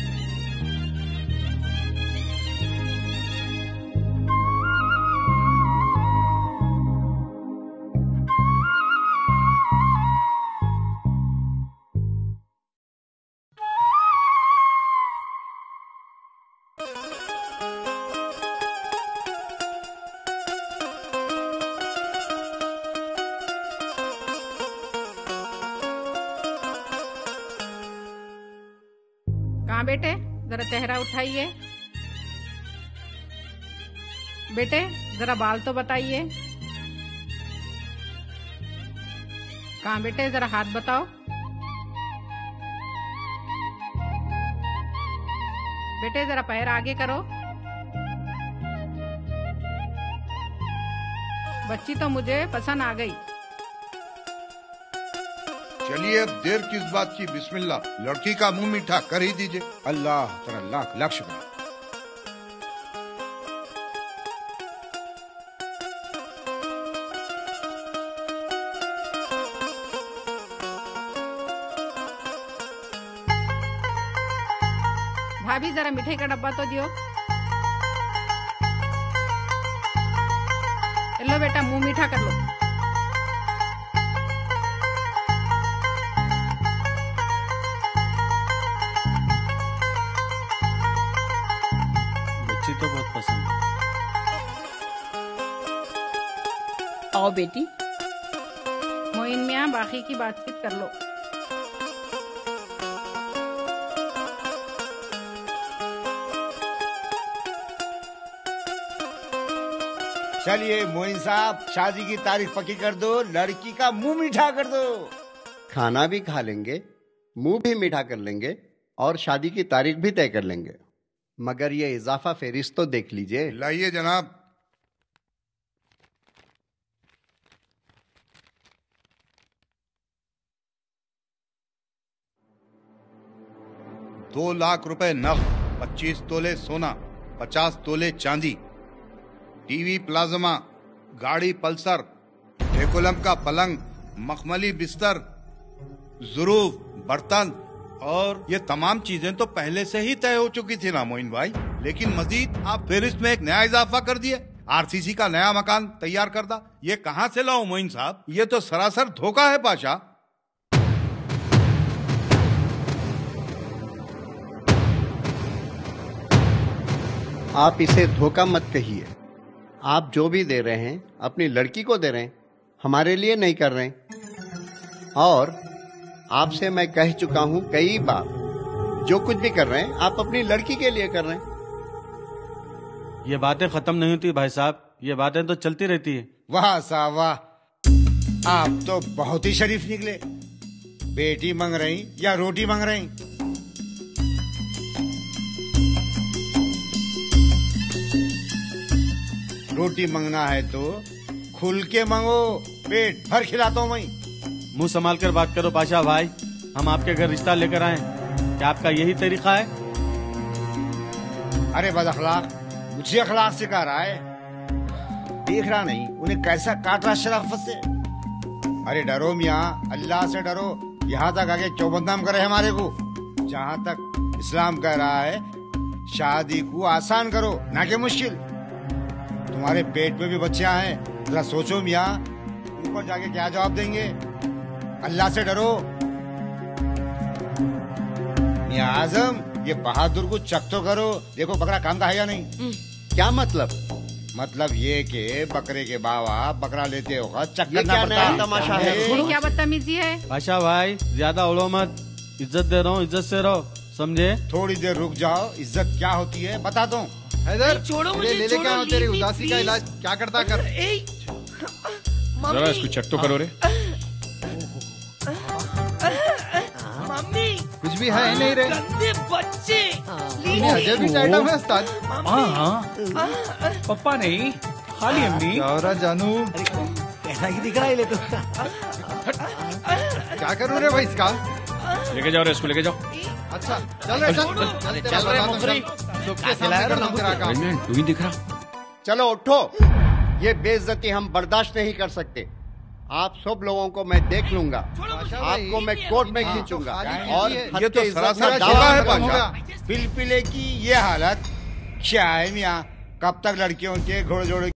कहाँ बेटे, जरा चेहरा उठाइए। बेटे जरा बाल तो बताइए। कहाँ बेटे, जरा हाथ बताओ। बेटे जरा पैर आगे करो। बच्ची तो मुझे पसंद आ गई। चलिए अब देर किस बात की, बिस्मिल्लाह। लड़की का मुंह मीठा कर ही दीजिए। अल्लाह तेरा लाख लाख शुक्र। भाभी जरा मिठाई का डब्बा तो दियो। लो बेटा, मुंह मीठा कर लो। तो बहुत पसंद। आओ बेटी। मोइन मियाँ, बाकी की बातचीत कर लो। चलिए मोइन साहब, शादी की तारीख पक्की कर दो, लड़की का मुंह मीठा कर दो। खाना भी खा लेंगे, मुंह भी मीठा कर लेंगे, और शादी की तारीख भी तय कर लेंगे। मगर ये इजाफा फेरिस्त तो देख लीजिए। लाइए जनाब। दो लाख रुपए नग, पच्चीस तोले सोना, पचास तोले चांदी, टीवी प्लाज्मा, गाड़ी पल्सर, डेकोलम का पलंग, मखमली बिस्तर, ज़ुरूफ, बर्तन और ये तमाम चीजें तो पहले से ही तय हो चुकी थी ना मोइन भाई, लेकिन मजीद आप फेरिस्त में एक नया इजाफा कर दिए। आरसीसी का नया मकान तैयार कर दा। ये कहाँ से लाओ मोइन साहब? ये तो सरासर धोखा है पाशा। आप इसे धोखा मत कहिए। आप जो भी दे रहे हैं अपनी लड़की को दे रहे हैं, हमारे लिए नहीं कर रहे हैं। और आपसे मैं कह चुका हूं कई बार, जो कुछ भी कर रहे हैं आप अपनी लड़की के लिए कर रहे हैं। ये बातें खत्म नहीं होती भाई साहब, ये बातें तो चलती रहती है। वाह साहब वाह, आप तो बहुत ही शरीफ निकले। बेटी मांग रही या रोटी मांग रही? रोटी मांगना है तो खुल के मांगो, पेट भर खिलाता हूँ मैं। मुंह संभाल कर बात करो पाशा भाई, हम आपके घर रिश्ता लेकर आए, क्या आपका यही तरीका है? अरे बदअखलाक, मुझे अखलाक सिखा रहा है। देख रहा नहीं उन्हें कैसा काट रहा शराफत से। अरे डरो मियाँ, अल्लाह से डरो। यहाँ तक आगे क्यों बदनाम करे हमारे को? जहाँ तक इस्लाम कह रहा है शादी को आसान करो ना कि मुश्किल। तुम्हारे पेट में भी बच्चियां हैं, जरा सोचो मियाँ, ऊपर जाके क्या जवाब देंगे? अल्लाह से डरो। मियाँ आजम, ये बहादुर को चक तो करो, देखो बकरा काम का है या नहीं। क्या मतलब? मतलब ये कि बकरे के बाबा बकरा लेते होगा चक ये करना क्या पड़ता नया है। तमाशा है? ये क्या बदतमीजी है? पाशा भाई ज्यादा उड़ो मत, इज्जत दे रहा हूँ, इज्जत से रहो, समझे? थोड़ी देर रुक जाओ, इज्जत क्या होती है बता दो। हैदर, छोड़ो मुझे, ले ले छोड़ो, क्या हो, leave तेरी me, उदासी का please। इलाज क्या करता कर। जरा इसको चेक तो करो रे। मम्मी कुछ भी है नहीं रे। गंदे बच्चे। इन्हें अजय भी आइटम है उस्ताद। हाँ पप्पा नहीं, खाली अम्मी। क्या हो रहा जानू? कैसा ही दिख रहा है ले तो। क्या करूँ रे भाई इसका? लेके जाओ रे इसको, लेके जाओ। अच्छा चल रे चल चल चल रहे मुखरी। सबके सामने कर दूं तेरा काम। तू ही दिख रहा। चलो उठो, ये बेइज्जती हम बर्दाश्त नहीं कर सकते। आप सब लोगों को मैं देख लूंगा, आपको मैं कोर्ट में खींचूंगा और ये तो सरासर दावा है पाशा। पिलपिले की ये हालत क्या है मियाँ? कब तक लड़कियों के घोड़ जोड़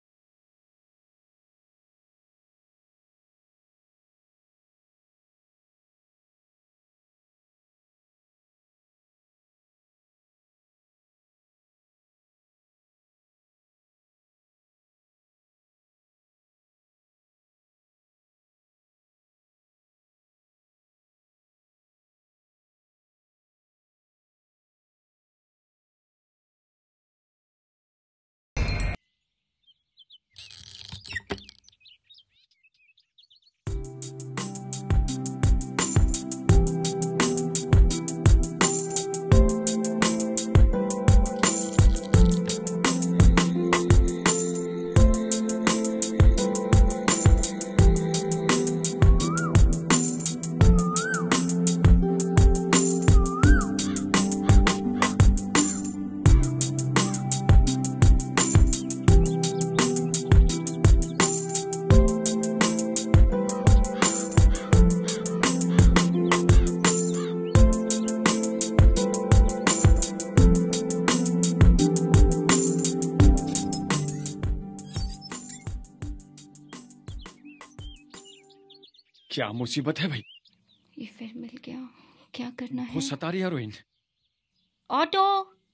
क्या मुसीबत है भाई? ये फिर मिल गया, क्या करना है? वो सता रही है रोहिन। ऑटो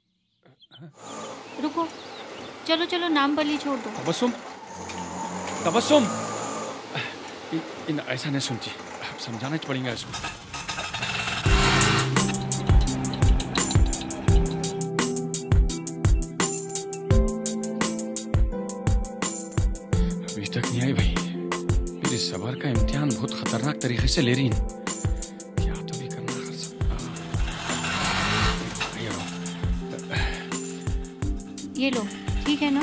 रुको, चलो चलो नाम बली छोड़ दो। तबस्सुम, तबस्सुम, इन, इन ऐसा नहीं सुनती, अब समझाना पड़ेगा इसको। अभी तक नहीं आई भाई, मेरे सबर का इम्तिहान बहुत खतरनाक तरीके से ले रही है। क्या तो भी करना कर सकता। ये लो, ठीक है ना?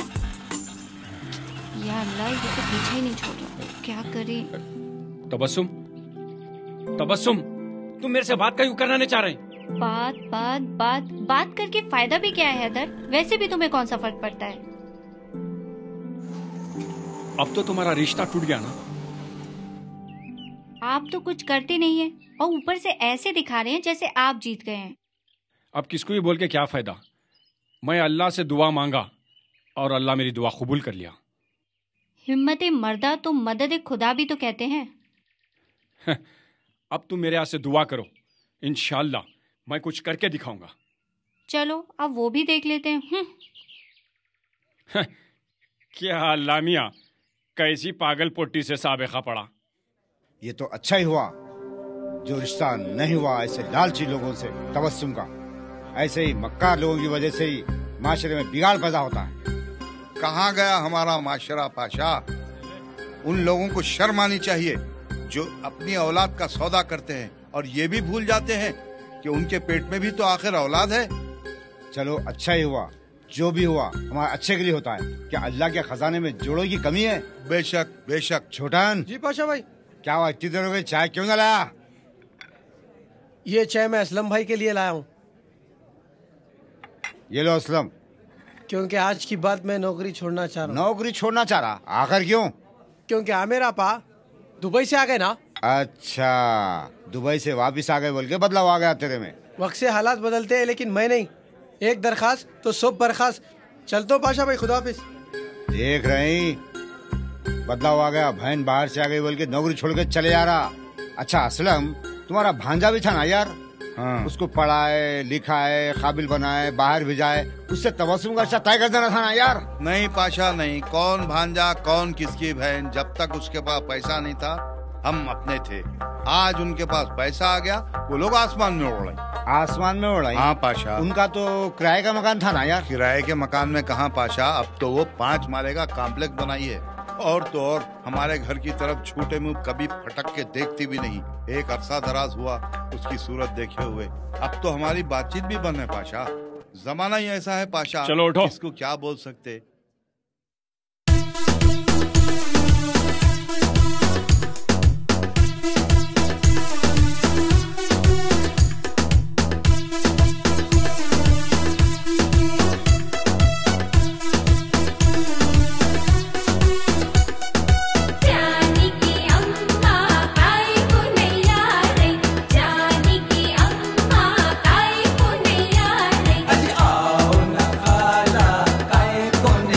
या अल्लाह, ये तो पीछे ही नहीं छोड़ रहा, क्या करे? तबस्सुम, तबस्सुम, तुम मेरे से बात क्यों करना नहीं चाह रहे? बात बात बात बात करके फायदा भी क्या है हैदर? वैसे भी तुम्हें कौन सा फर्क पड़ता है? अब तो तुम्हारा रिश्ता टूट गया ना, आप तो कुछ करते नहीं है और ऊपर से ऐसे दिखा रहे हैं जैसे आप जीत गए हैं। अब किसको भी बोल के क्या फायदा। मैं अल्लाह से दुआ मांगा और अल्लाह मेरी दुआ कबूल कर लिया। हिम्मत मर्दा तो मदद खुदा भी तो कहते हैं। अब तुम मेरे हाथ से दुआ करो, इंशाल्लाह मैं कुछ करके दिखाऊंगा। चलो अब वो भी देख लेते हैं। क्या लामिया, कैसी पागल पोटी से साबिका पड़ा। ये तो अच्छा ही हुआ जो रिश्ता नहीं हुआ ऐसे लालची लोगों से तबस्सुम का। ऐसे ही मक्कार लोगों की वजह से ही माशरे में बिगाड़ पैदा होता है। कहाँ गया हमारा माशरा पाशा। उन लोगों को शर्म आनी चाहिए जो अपनी औलाद का सौदा करते हैं और ये भी भूल जाते हैं कि उनके पेट में भी तो आखिर औलाद है। चलो अच्छा ही हुआ, जो भी हुआ हमारे अच्छे के लिए होता है। क्या अल्लाह के खजाने में जोड़ों की कमी है? बेशक बेशक। छोटन जी पाशा भाई। क्या हुआ, इतनी देर हो गई, चाय क्यों ना लाया? ये चाय मैं असलम भाई के लिए लाया हूँ। ये लो असलम। क्योंकि आज की बात मैं नौकरी छोड़ना चाह रहा हूँ। नौकरी छोड़ना चाह रहा? आखिर क्यों? क्योंकि आमेरा पा दुबई से आ गए ना। अच्छा, दुबई से वापिस आ गए बोल के बदलाव आ गया तेरे में। वक्त से हालात बदलते हैं लेकिन मैं नहीं। एक दरखास्त तो सब बर्खास्त। चलता हूँ पाशा भाई, खुदा हाफिज। देख रही बदलाव आ गया, बहन बाहर से आ गई बोल के नौकरी छोड़ के चले जा रहा। अच्छा असलम, तुम्हारा भांजा भी था ना यार। हाँ। उसको पढ़ाए लिखाए काबिल बनाए बाहर भेजाए, उससे तबस्सुम का रिश्ता तय कर देना था ना यार। नहीं पाशा नहीं, कौन भांजा कौन किसकी बहन। जब तक उसके पास पैसा नहीं था हम अपने थे। आज उनके पास पैसा आ गया, वो लोग आसमान में उड़ रहे। आसमान में उड़ रहे? हाँ पाशा। उनका तो किराए का मकान था ना यार। किराए के मकान में कहाँ पाशा, अब तो वो पाँच माले का कॉम्प्लेक्स बनाई है। और तो और हमारे घर की तरफ झूठे मुंह कभी फटक के देखती भी नहीं। एक अरसा दराज हुआ उसकी सूरत देखे हुए। अब तो हमारी बातचीत भी बंद है पाशा। जमाना ही ऐसा है पाशा। चलो उठो। इसको क्या बोल सकते। कोने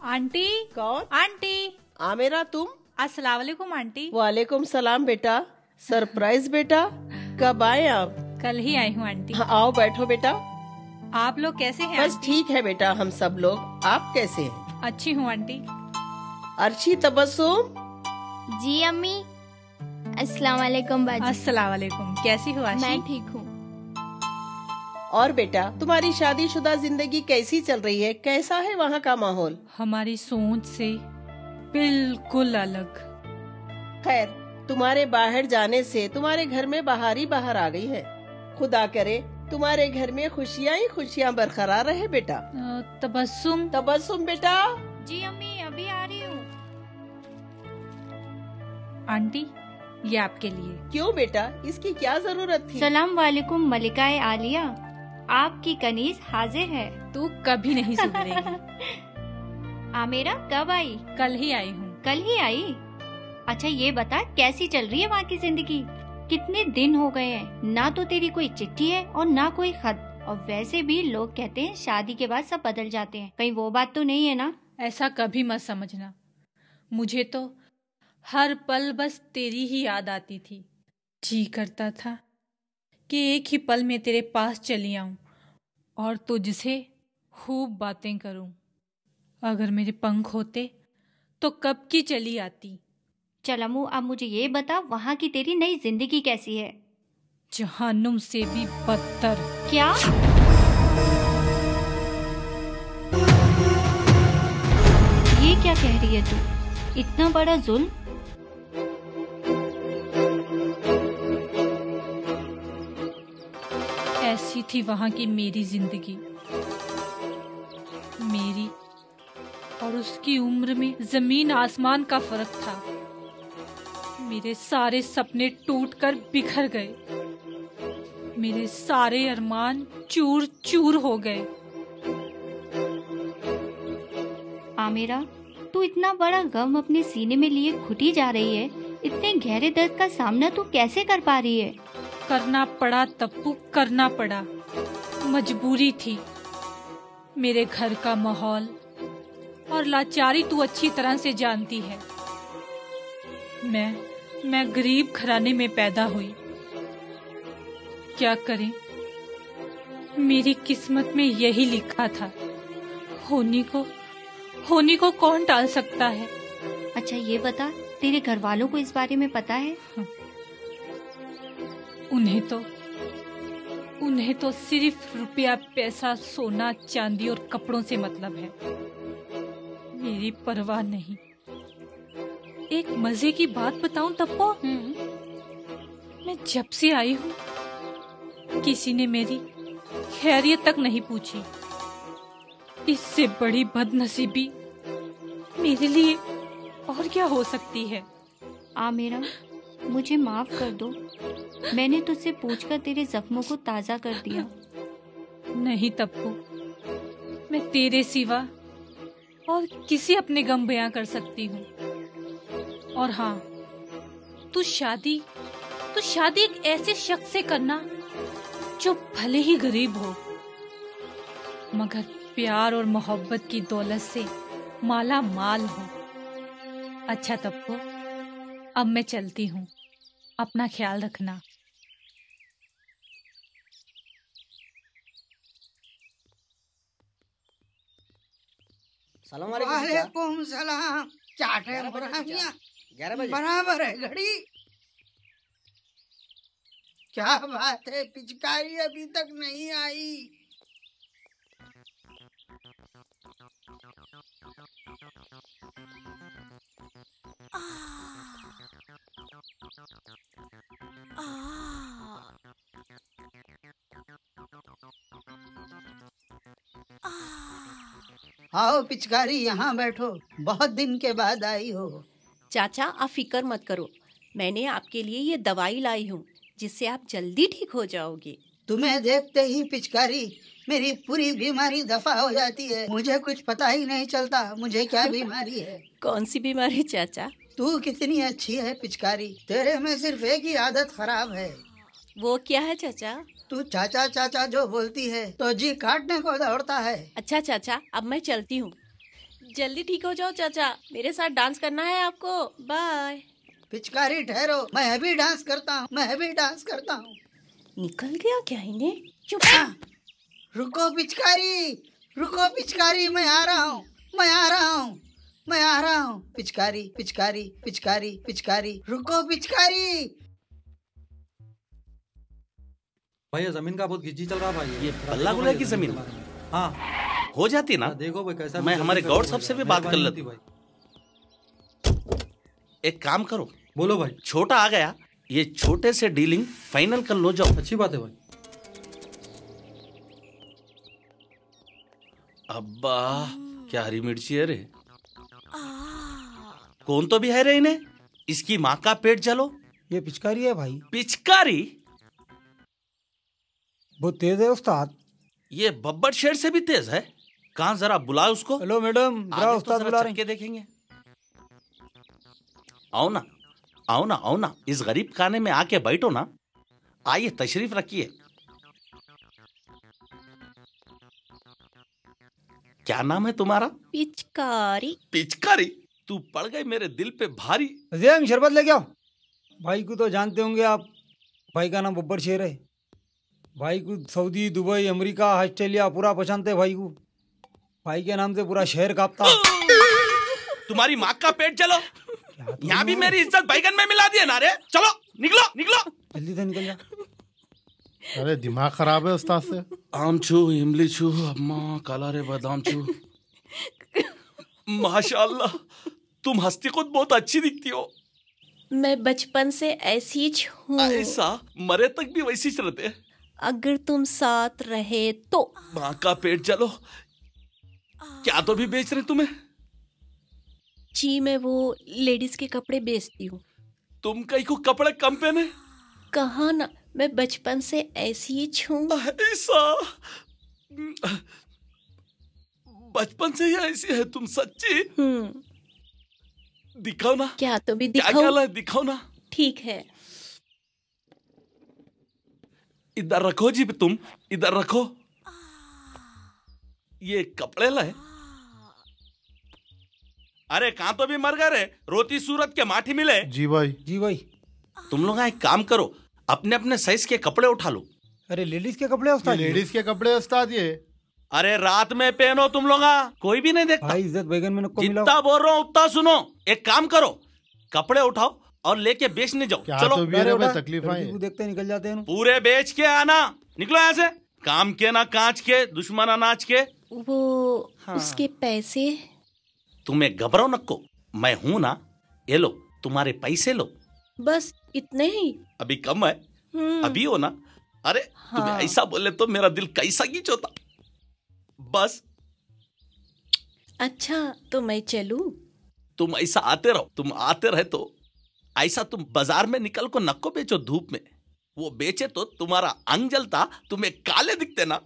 आंटी। कौन? आंटी। आमेरा, तुम? अस्सलाम वालेकुम आंटी। वालेकुम सलाम बेटा। सरप्राइज बेटा, कब आए आप? कल ही आई हूँ आंटी। हाँ, आओ बैठो बेटा। आप लोग कैसे हैं? बस ठीक है बेटा, हम सब लोग। आप कैसे हैं? अच्छी हूँ आंटी। अर्शी, तबस्सुम। जी अम्मी। अस्सलाम वालेकुम बाजी। अस्सलाम वालेकुम। कैसी हो आशी? मैं ठीक हूँ। और बेटा, तुम्हारी शादीशुदा जिंदगी कैसी चल रही है? कैसा है वहाँ का माहौल? हमारी सोच से बिल्कुल अलग। खैर, तुम्हारे बाहर जाने से तुम्हारे घर में बाहर ही बाहर आ गई है। खुदा करे तुम्हारे घर में खुशियाँ ही खुशियाँ बरकरार रहे बेटा। तबस्सुम। तबस्सुम बेटा। जी अम्मी, अभी आ रही हूँ। आंटी, ये आपके लिए। क्यों बेटा, इसकी क्या जरूरत थी? सलाम वालेकुम मलिकाए आलिया, आपकी कनीज हाजिर है। तू कभी नहीं सुधरेगी। आमेरा कब आई? कल ही आई हूँ। कल ही आई? अच्छा ये बता, कैसी चल रही है वहाँ की जिंदगी? कितने दिन हो गए हैं, ना तो तेरी कोई चिट्ठी है और ना कोई खत। और वैसे भी लोग कहते हैं शादी के बाद सब बदल जाते हैं, कहीं वो बात तो नहीं है ना? ऐसा कभी मत समझना। मुझे तो हर पल बस तेरी ही याद आती थी। जी करता था कि एक ही पल में तेरे पास चली आऊं और तुझसे खूब बातें करूं। अगर मेरे पंख होते तो कब की चली आती। चल अम्मू, अब मुझे ये बता, वहाँ की तेरी नई जिंदगी कैसी है? जहन्नुम से भी बदतर। क्या? ये क्या कह रही है तू? इतना बड़ा जुल्म? ऐसी थी वहाँ की मेरी जिंदगी। मेरी और उसकी उम्र में जमीन आसमान का फर्क था। मेरे सारे सपने टूटकर बिखर गए। मेरे सारे अरमान चूर चूर हो गए। आमिरा, तू इतना बड़ा गम अपने सीने में लिए घुटी जा रही है। इतने गहरे दर्द का सामना तू कैसे कर पा रही है? करना पड़ा तप्पू, करना पड़ा। मजबूरी थी। मेरे घर का माहौल और लाचारी तू अच्छी तरह से जानती है। मैं मैं गरीब घराने में पैदा हुई। क्या करें, मेरी किस्मत में यही लिखा था। होनी को होनी को कौन टाल सकता है? अच्छा ये बता, तेरे घर वालों को इस बारे में पता है? उन्हें तो उन्हें तो सिर्फ रुपया, पैसा, सोना, चांदी और कपड़ों से मतलब है। मेरी परवाह नहीं। एक मजे की बात बताऊं तप्पो? मैं जब से आई हूँ किसी ने मेरी खैरियत तक नहीं पूछी। इससे बड़ी बदनसीबी मेरे लिए और क्या हो सकती है? आमिरा, मुझे माफ कर दो। मैंने तुझसे पूछकर तेरे जख्मों को ताजा कर दिया। नहीं तप्पू, मैं तेरे सिवा और किसी अपने गम बयां कर सकती हूँ। और हाँ, तू शादी तू शादी एक ऐसे शख्स से करना जो भले ही गरीब हो, मगर प्यार और मोहब्बत की दौलत से माला माल हो। अच्छा तप्पू, अब मैं चलती हूँ। अपना ख्याल रखना। सलाम वालेकुम सलाम। चाटे बराबर है घड़ी। क्या बात है, पिचकारी अभी तक नहीं आई? आओ पिचकारी, यहाँ बैठो। बहुत दिन के बाद आई हो। चाचा, आप फिक्र मत करो, मैंने आपके लिए ये दवाई लाई हूँ जिससे आप जल्दी ठीक हो जाओगे। तुम्हें देखते ही पिचकारी मेरी पूरी बीमारी दफा हो जाती है। मुझे कुछ पता ही नहीं चलता मुझे क्या बीमारी है। कौन सी बीमारी चाचा? तू कितनी अच्छी है पिचकारी, तेरे में सिर्फ एक ही आदत खराब है। वो क्या है चाचा? तू चाचा चाचा जो बोलती है तो जी काटने को दौड़ता है। अच्छा चाचा, अब मैं चलती हूँ। जल्दी ठीक हो जाओ चाचा, मेरे साथ डांस करना है आपको। बाय। पिचकारी ठहरो, मैं अभी डांस करता हूँ, मैं अभी डांस करता हूँ। निकल गया क्या इन्हें? चुप। रुको पिचकारी, रुको पिचकारी, मैं आ रहा हूँ, मैं आ रहा हूँ, मैं आ रहा हूँ। पिचकारी पिचकारी पिचकारी पिचकारी, रुको पिचकारी। भाई ये जमीन का बहुत गिज्जी चल रहा भाई। ये बल्ला गुला की जमीन हाँ हो जाती ना। देखो भाई कैसा, मैं हमारे गौड़ साहब से भी बात कर लेती भाई। एक काम करो। बोलो भाई। छोटा आ गया, ये छोटे से डीलिंग फाइनल कर लो जाओ। अच्छी बात है भाई। अब्बा क्या हरी मिर्ची है रे। कौन तो भी है रे इन्हें, इसकी माँ का पेट जलो। ये पिचकारी है भाई। पिचकारी बहुत तेज है उस्ताद। ये बब्बर शेर से भी तेज है। कहाँ जरा बुलाओ उसको। हेलो मैडम, जरा उस्ताद बुला रहे हैं। देखेंगे। आओ ना आओ ना आओ ना, इस गरीब खाने में आके बैठो ना। आइए तशरीफ रखिए। क्या नाम है तुम्हारा? पिचकारी। पिचकारी, तू पड़ गई मेरे दिल पे भारी। अजय शरबत लेके आओ। भाई को तो जानते होंगे आप, भाई का नाम बब्बर शेर है। भाई को सऊदी, दुबई, अमेरिका, ऑस्ट्रेलिया पूरा पसंद है भाई को। भाई के नाम से पूरा शहर कांपता। तुम्हारी माँ का पेट चलो। यहाँ भी मेरी इज्जत बैगन में मिला दिए ना रे। चलो निकलो निकलो, जल्दी से निकल जा। अरे दिमाग खराब है उस्ताद से। आम छू, इमली छू, अम्मा काला रे बादाम छू। माशाल्लाह, तुम हंसती खुद बहुत अच्छी दिखती हो। मैं बचपन से ऐसी ही हूँ। ऐसा मरे तक भी वैसी रहते। अगर तुम साथ रहे तो। माँ का पेट चलो। क्या तो भी बेच रहे तुम्हें? जी मैं वो लेडीज के कपड़े बेचती हूँ। तुम कहीं को कपड़े कम पहने? कहा ना, मैं बचपन से ऐसी ही हूँ। ऐसा बचपन से ही ऐसी है तुम? सच्ची? हम्म। दिखाओ ना। क्या तो भी दिखाओ। क्या क्या है दिखाओ ना। ठीक है। इधर रखो जी, तुम इधर रखो। ये कपड़े लाए। अरे कहाँ तो भी मर गए रे, रोती सूरत के माठी मिले। जी भाई। जी भाई। तुम लोग एक काम करो, अपने अपने साइज के कपड़े उठा लो। अरे लेडीज के कपड़े उस्ताद? लेडीज के कपड़े उस्ताद ये। अरे रात में पहनो तुम लोग, कोई भी नहीं देखता। भाई इज्जत बैगन में नको मिलाओ। जितना बोल रहा हूँ उतना सुनो। एक काम करो, कपड़े उठाओ और लेके बेचने जाओ। चलो तो भी भाई तकलीफ है। देखते निकल जाते हैं। पूरे बेच के आना। निकलो यहाँ से। काम के ना कांच के, दुश्मन अनाज के। वो हाँ। उसके पैसे। तुम्हें घबराओ नको, मैं हूं ना। ये लो तुम्हारे पैसे लो। बस इतने ही? अभी कम है, अभी हो ना। अरे हाँ। तुम्हें ऐसा बोले तो मेरा दिल कैसा गिच होता। बस। अच्छा तो मैं चलूं? तुम ऐसा आते रहो, तुम आते रहे तो ऐसा तुम बाजार में निकल को नको बेचो धूप में। वो बेचे तो तुम्हारा अंग जलता, तुम्हें काले दिखते ना।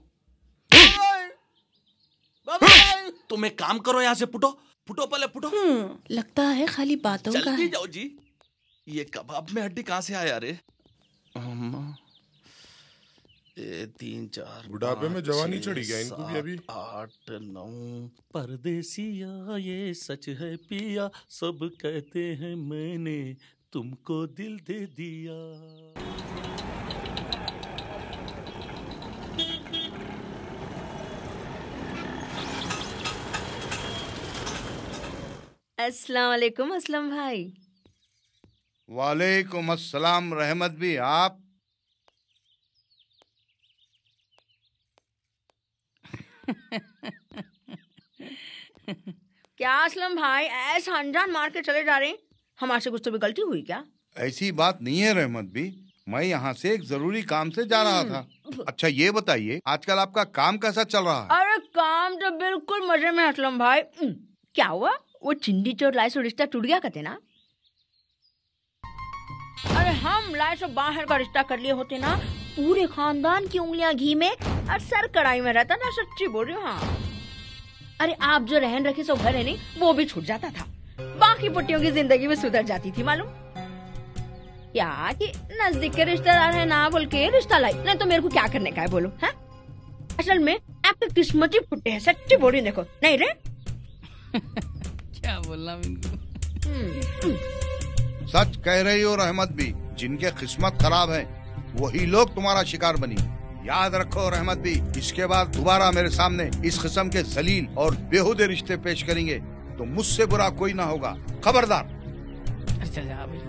तुम एक काम करो, यहाँ से फुटो फुटो पहले फुटो। लगता है खाली बातों का है। जल्दी जाओ जी। ये कबाब में हड्डी कहाँ से आया रे? ए, तीन चार बुढ़ापे में जवानी चढ़ी गया इनको भी अभी। आठ नौ। परदेसिया ये सच है पिया, सब कहते हैं मैंने तुमको दिल दे दिया। अस्सलाम वालेकुम असलम भाई। वालेकुम अस्सलाम रहमत भी। आप क्या असलम भाई ऐसा अनजान मार के चले जा रहे हैं? हमारे से कुछ तो भी गलती हुई क्या? ऐसी बात नहीं है रहमत भी, मैं यहाँ से एक जरूरी काम से जा रहा था। अच्छा ये बताइए आजकल आपका काम कैसा चल रहा है? अरे काम तो बिल्कुल मजे में असलम भाई। क्या हुआ? वो चिंडी चोर लाए सो रिश्ता टूट गया कहते ना। अरे हम लाए सो बाहर का रिश्ता कर लिए होते ना, पूरे खानदान की उंगलियां घी में और सर कढ़ाई में रहता ना। सच्ची बोल रही हूँ। हाँ अरे आप जो रहन रखे सो घर है नहीं, वो भी छूट जाता था। बाकी पुट्टियों की जिंदगी में सुधर जाती थी मालूम। क्या कि नजदीक के रिश्तेदार है ना बोल के रिश्ता लाई, नहीं तो मेरे को क्या करने का है बोलो। है असल में आपके किस्मत ही फुटे हैं। सच्ची बोल रही देखो। नहीं रे क्या बोलना इनको। सच कह रही हो रहमत भी, जिनके किस्मत खराब है वही लोग तुम्हारा शिकार बनी। याद रखो रहमत भी, इसके बाद दोबारा मेरे सामने इस किस्म के जलील और बेहुदे रिश्ते पेश करेंगे तो मुझसे बुरा कोई ना होगा, खबरदार। चल जा भाई।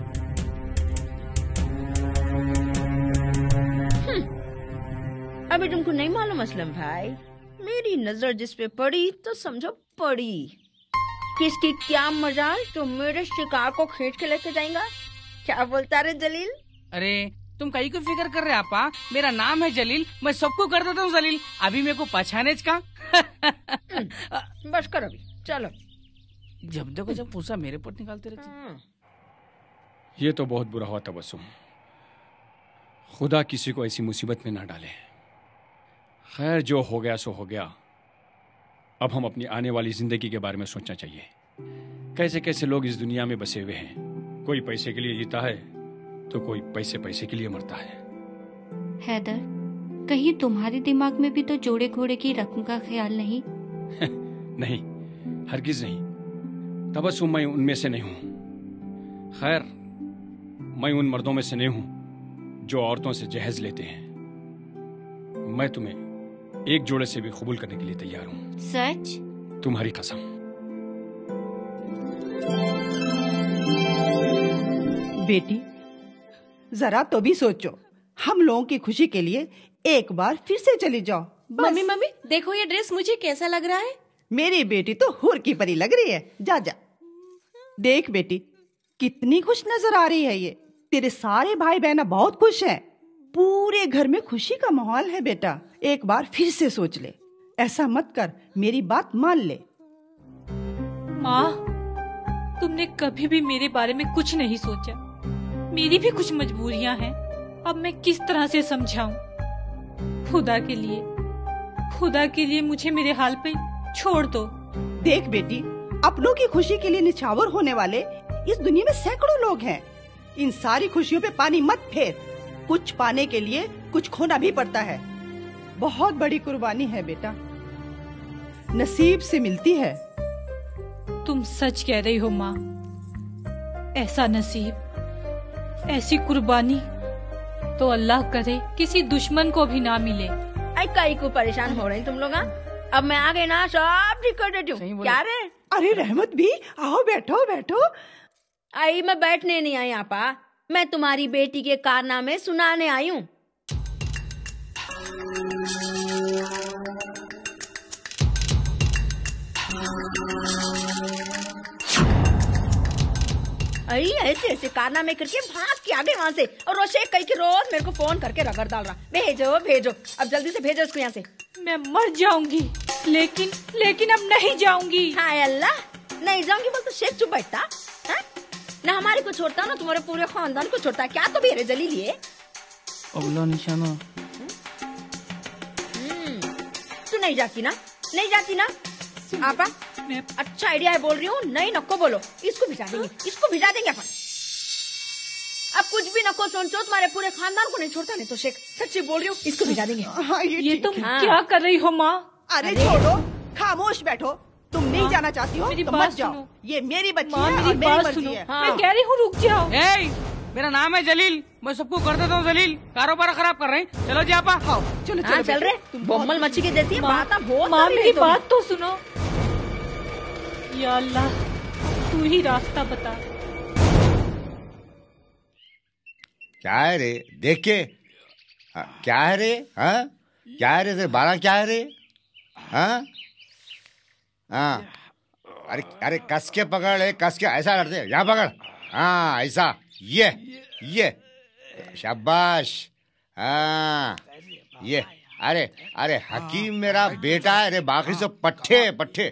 अभी तुमको नहीं मालूम असलम भाई, मेरी नजर जिस पे पड़ी तो समझो पड़ी। किसकी क्या मजाल तो मेरे शिकार को खींच के लेके जाएगा। क्या बोलता रे जलील? अरे तुम कहीं को फिक्र कर रहे आपा, मेरा नाम है जलील, मैं सबको कर देता हूँ जलील। अभी मेरे को पहचाने का। बस कर अभी, चलो। जब देखो जब पूछा मेरे पर निकालते रहते। ये तो बहुत बुरा हुआ तबस्सुम, खुदा किसी को ऐसी मुसीबत में ना डाले। खैर जो हो गया सो हो गया, अब हम अपनी आने वाली जिंदगी के बारे में सोचना चाहिए। कैसे कैसे लोग इस दुनिया में बसे हुए हैं, कोई पैसे के लिए जीता है तो कोई पैसे पैसे के लिए मरता है। हैदर, कहीं तुम्हारे दिमाग में भी तो जोड़े घोड़े की रकम का ख्याल नहीं? नहीं, हरगिज नहीं। तबस्सुम, मैं उनमें से नहीं हूं। खैर, मैं उन मर्दों में से नहीं हूं जो औरतों से जहेज लेते हैं। मैं तुम्हें एक जोड़े से भी कबूल करने के लिए तैयार हूं। सच? तुम्हारी कसम। बेटी, जरा तो भी सोचो, हम लोगों की खुशी के लिए एक बार फिर से चली जाओ। मम्मी मम्मी देखो ये ड्रेस मुझे कैसा लग रहा है। मेरी बेटी तो हूर की परी लग रही है। जा जा देख बेटी, कितनी खुश नजर आ रही है ये। तेरे सारे भाई बहना बहुत खुश हैं। पूरे घर में खुशी का माहौल है बेटा। एक बार फिर से सोच ले, ऐसा मत कर, मेरी बात मान ले। माँ, तुमने कभी भी मेरे बारे में कुछ नहीं सोचा। मेरी भी कुछ मजबूरियां हैं, अब मैं किस तरह से समझाऊं? खुदा के लिए, खुदा के लिए मुझे मेरे हाल पे छोड़ दो। देख बेटी, अपनों की खुशी के लिए निछावर होने वाले इस दुनिया में सैकड़ों लोग हैं। इन सारी खुशियों पे पानी मत फेर। कुछ पाने के लिए कुछ खोना भी पड़ता है। बहुत बड़ी कुर्बानी है बेटा, नसीब से मिलती है। तुम सच कह रही हो माँ। ऐसा नसीब, ऐसी कुर्बानी तो अल्लाह करे किसी दुश्मन को भी ना मिले। आई कई को परेशान हो रही तुम लोग। अब मैं आ गई ना, सब ठीक कर देती हूँ। क्या रे? अरे रहमत भी, आओ बैठो बैठो। आई मैं बैठने नहीं आई आपा, मैं तुम्हारी बेटी के कारनामे सुनाने आई हूँ। अरे ऐसे ऐसे कारनामे करके भाग के आ गए वहाँ से, और रोशे कई के रोज मेरे को फोन करके रगड़ डाल रहा, भेजो भेजो, अब जल्दी से भेजो इसको यहाँ से। मैं मर जाऊंगी, लेकिन लेकिन अब नहीं जाऊंगी। हाय अल्लाह, नहीं जाऊंगी बोल तो शेख चुप बैठता है ना। हमारे को छोड़ता ना, तुम्हारे पूरे खानदान को छोड़ता। क्या तो बेरे जलील ये अगला निशाना। तू नहीं जाती ना, नहीं जाती ना आपा? अच्छा आइडिया है बोल रही हूँ। नहीं नको बोलो, इसको भिजा देंगे, इसको भिजा देंगे अपन। अब कुछ भी नको सोचो, तुम्हारे पूरे खानदान को नहीं छोड़ता। नहीं तो शेख, सच्ची बोल रही हूँ, इसको भिजा देंगे। हाँ, ये, ये तुम हाँ। क्या कर रही हो माँ? अरे छोड़ो, खामोश बैठो। तुम नहीं जाना चाहती हो तो मत जाओ। ये मेरी बच्ची है और मेरी मर्जी है। मैं कह रही हूँ रुक जाओ। ए, मेरा नाम है जलील, मैं सबको कर देता हूँ जलील। कारोबार खराब कर रहे हैं। चलो जी आपा। हाँ, चलो चलो चल रहे। बोमल मच्छी की जैसी बात बहुत। माँ मेरी बात तो सुनो। या अल्लाह, तू ही रास्ता बता। क्या है रे? देख के क्या है रे? हाँ, क्या है रे? बारह क्या है रे? हाँ हाँ, अरे अरे कस के पकड़ ले, कस के ऐसा करते, यहाँ पकड़। हाँ ऐसा, ये ये शाबाश। हाँ ये, अरे अरे हकीम मेरा बेटा है रे, बाकी सब पट्टे पट्टे।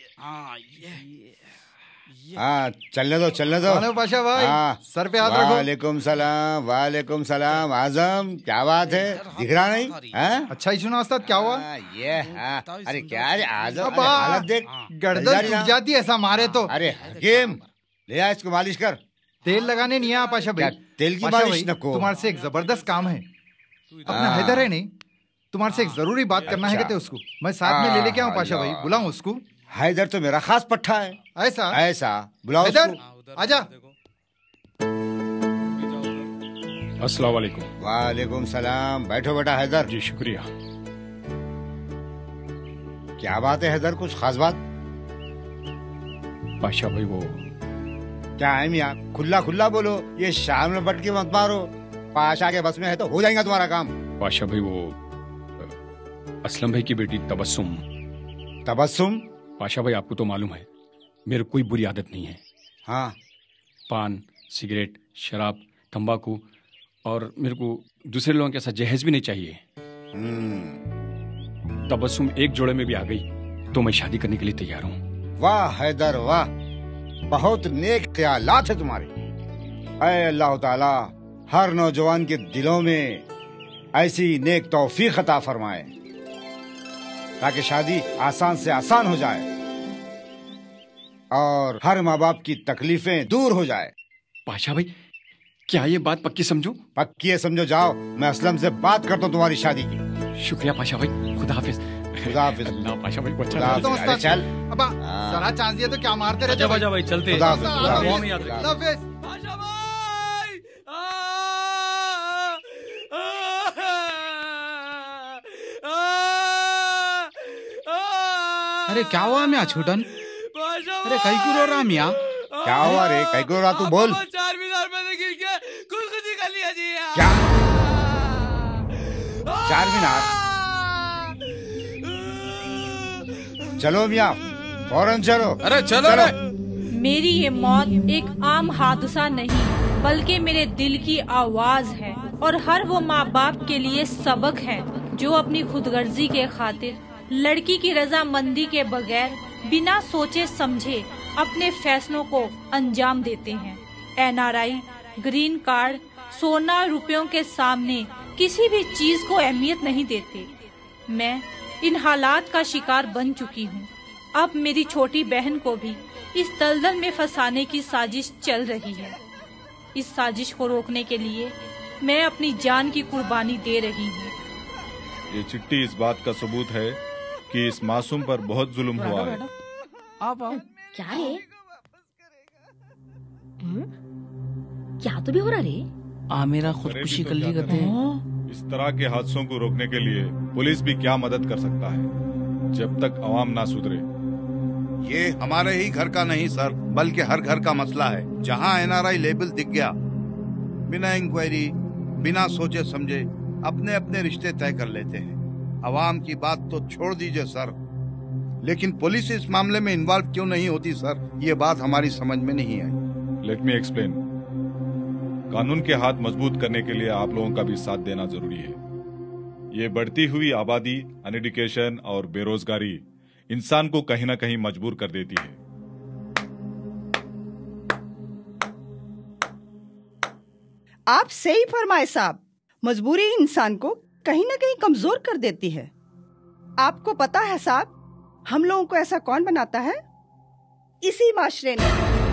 हाँ चलने दो चलने दो। पाशा भाई, सर पे हाथ रखो। वालेकुम सलाम, वालेकुम सलाम। आजम, क्या बात है, दिख रहा नहीं? हाँ? अच्छा ही सुना उस्ताद, क्या हुआ? आ, ये हाँ, अरे क्या है आजम, हालत देख, गर्दन टूट जाती है ऐसा मारे तो। अरे हकीम, ले आ इसको मालिश कर। तेल लगाने नहीं आया पाशा भाई। तेल की मालिश न को। तुम्हारे से एक जबरदस्त काम है। अपना हैदर है नहीं, तुम्हारे से एक जरूरी बात करना है। कहते उसको मैं साथ में ले लेके आऊँ पाशा भाई, बुलाऊं उसको? हैदर तो मेरा खास पट्टा है। ऐसा ऐसा बुलाओ हैदर, उसको। आजा। अस्सलाम वालेकुम। वालेकुम सलाम। बैठो बेटा हैदर। जी शुक्रिया। क्या बात है हैदर, कुछ खास बात? पाशा भाई वो क्या है मियाँ, खुला खुला बोलो, ये शाम में बट के मत मारो। पाशा के बस में है तो हो जाएगा तुम्हारा काम। पाशा भाई वो असलम भाई की बेटी तबस्सुम। तबस्सुम? पाशा भाई आपको तो मालूम है मेरे कोई बुरी आदत नहीं है। हाँ। पान, सिगरेट, शराब, तंबाकू और मेरे को दूसरे लोगों के साथ जहेज भी नहीं चाहिए। तबस्सुम एक जोड़े में भी आ गई तो मैं शादी करने के लिए तैयार हूँ। वाह हैदर वाह, बहुत नेक ख्यालात है तुम्हारे। ऐ अल्लाह ताला हर नौजवान के दिलों में ऐसी नेक तौफीक अता फरमाए ताकि शादी आसान से आसान हो जाए और हर माँ बाप की तकलीफें दूर हो जाए। पाशा भाई क्या ये बात पक्की समझो? पक्की है, समझो। जाओ, मैं असलम से बात करता हूँ तुम्हारी शादी की। शुक्रिया पाशा भाई, खुदा हाफिज। खुदा हाफिज। अल्लाह पाशा भाई को अच्छा खुदा हाफिज। अरे चल अब जरा चांस दिया तो क्या मारते रहते आजा आजा भाई, चलते खुदा हाफिज। खुदा हाफिज। अल्लाह हाफिज। अरे क्या हुआ मियाँ छूटन? अरे कहीं क्यों रो रहा मियाँ? क्या हुआ रे, कहीं क्यों रो रहा? तू बोल। चार मीनार में गिर के खुदकुशी कर लिया जी। क्या चार मीनार? चलो मियाँ, फौरन चलो। अरे चलो, चलो। मेरी ये मौत एक आम हादसा नहीं बल्कि मेरे दिल की आवाज है और हर वो माँ बाप के लिए सबक है जो अपनी खुदगर्जी के खातिर लड़की की रजामंदी के बगैर बिना सोचे समझे अपने फैसलों को अंजाम देते हैं। N R I, green card, सोना, रुपयों के सामने किसी भी चीज को अहमियत नहीं देते। मैं इन हालात का शिकार बन चुकी हूँ। अब मेरी छोटी बहन को भी इस दलदल में फंसाने की साजिश चल रही है। इस साजिश को रोकने के लिए मैं अपनी जान की कुर्बानी दे रही हूँ। ये चिट्ठी इस बात का सबूत है कि इस मासूम पर बहुत जुल्म हुआ है। आप आओ। क्या रे? क्या तो भी हो रहा रे? आ मेरा खुदकुशी कर ली करते हैं। इस तरह के हादसों को रोकने के लिए पुलिस भी क्या मदद कर सकता है जब तक अवाम ना सुधरे। ये हमारे ही घर का नहीं सर, बल्कि हर घर का मसला है। जहाँ एन आर आई लेबल दिख गया, बिना इंक्वायरी, बिना सोचे समझे अपने अपने रिश्ते तय कर लेते हैं। अवाम की बात तो छोड़ दीजिए सर, लेकिन पुलिस इस मामले में इन्वॉल्व क्यों नहीं होती सर, ये बात हमारी समझ में नहीं आई। Let me explain. कानून के हाथ मजबूत करने के लिए आप लोगों का भी साथ देना जरूरी है। ये बढ़ती हुई आबादी, अनएडुकेशन और बेरोजगारी इंसान को कहीं ना कहीं मजबूर कर देती है। आप सही फरमाए साहब, मजबूरी इंसान को कहीं ना कहीं कमजोर कर देती है। आपको पता है साहब, हम लोगों को ऐसा कौन बनाता है? इसी माशरे ने।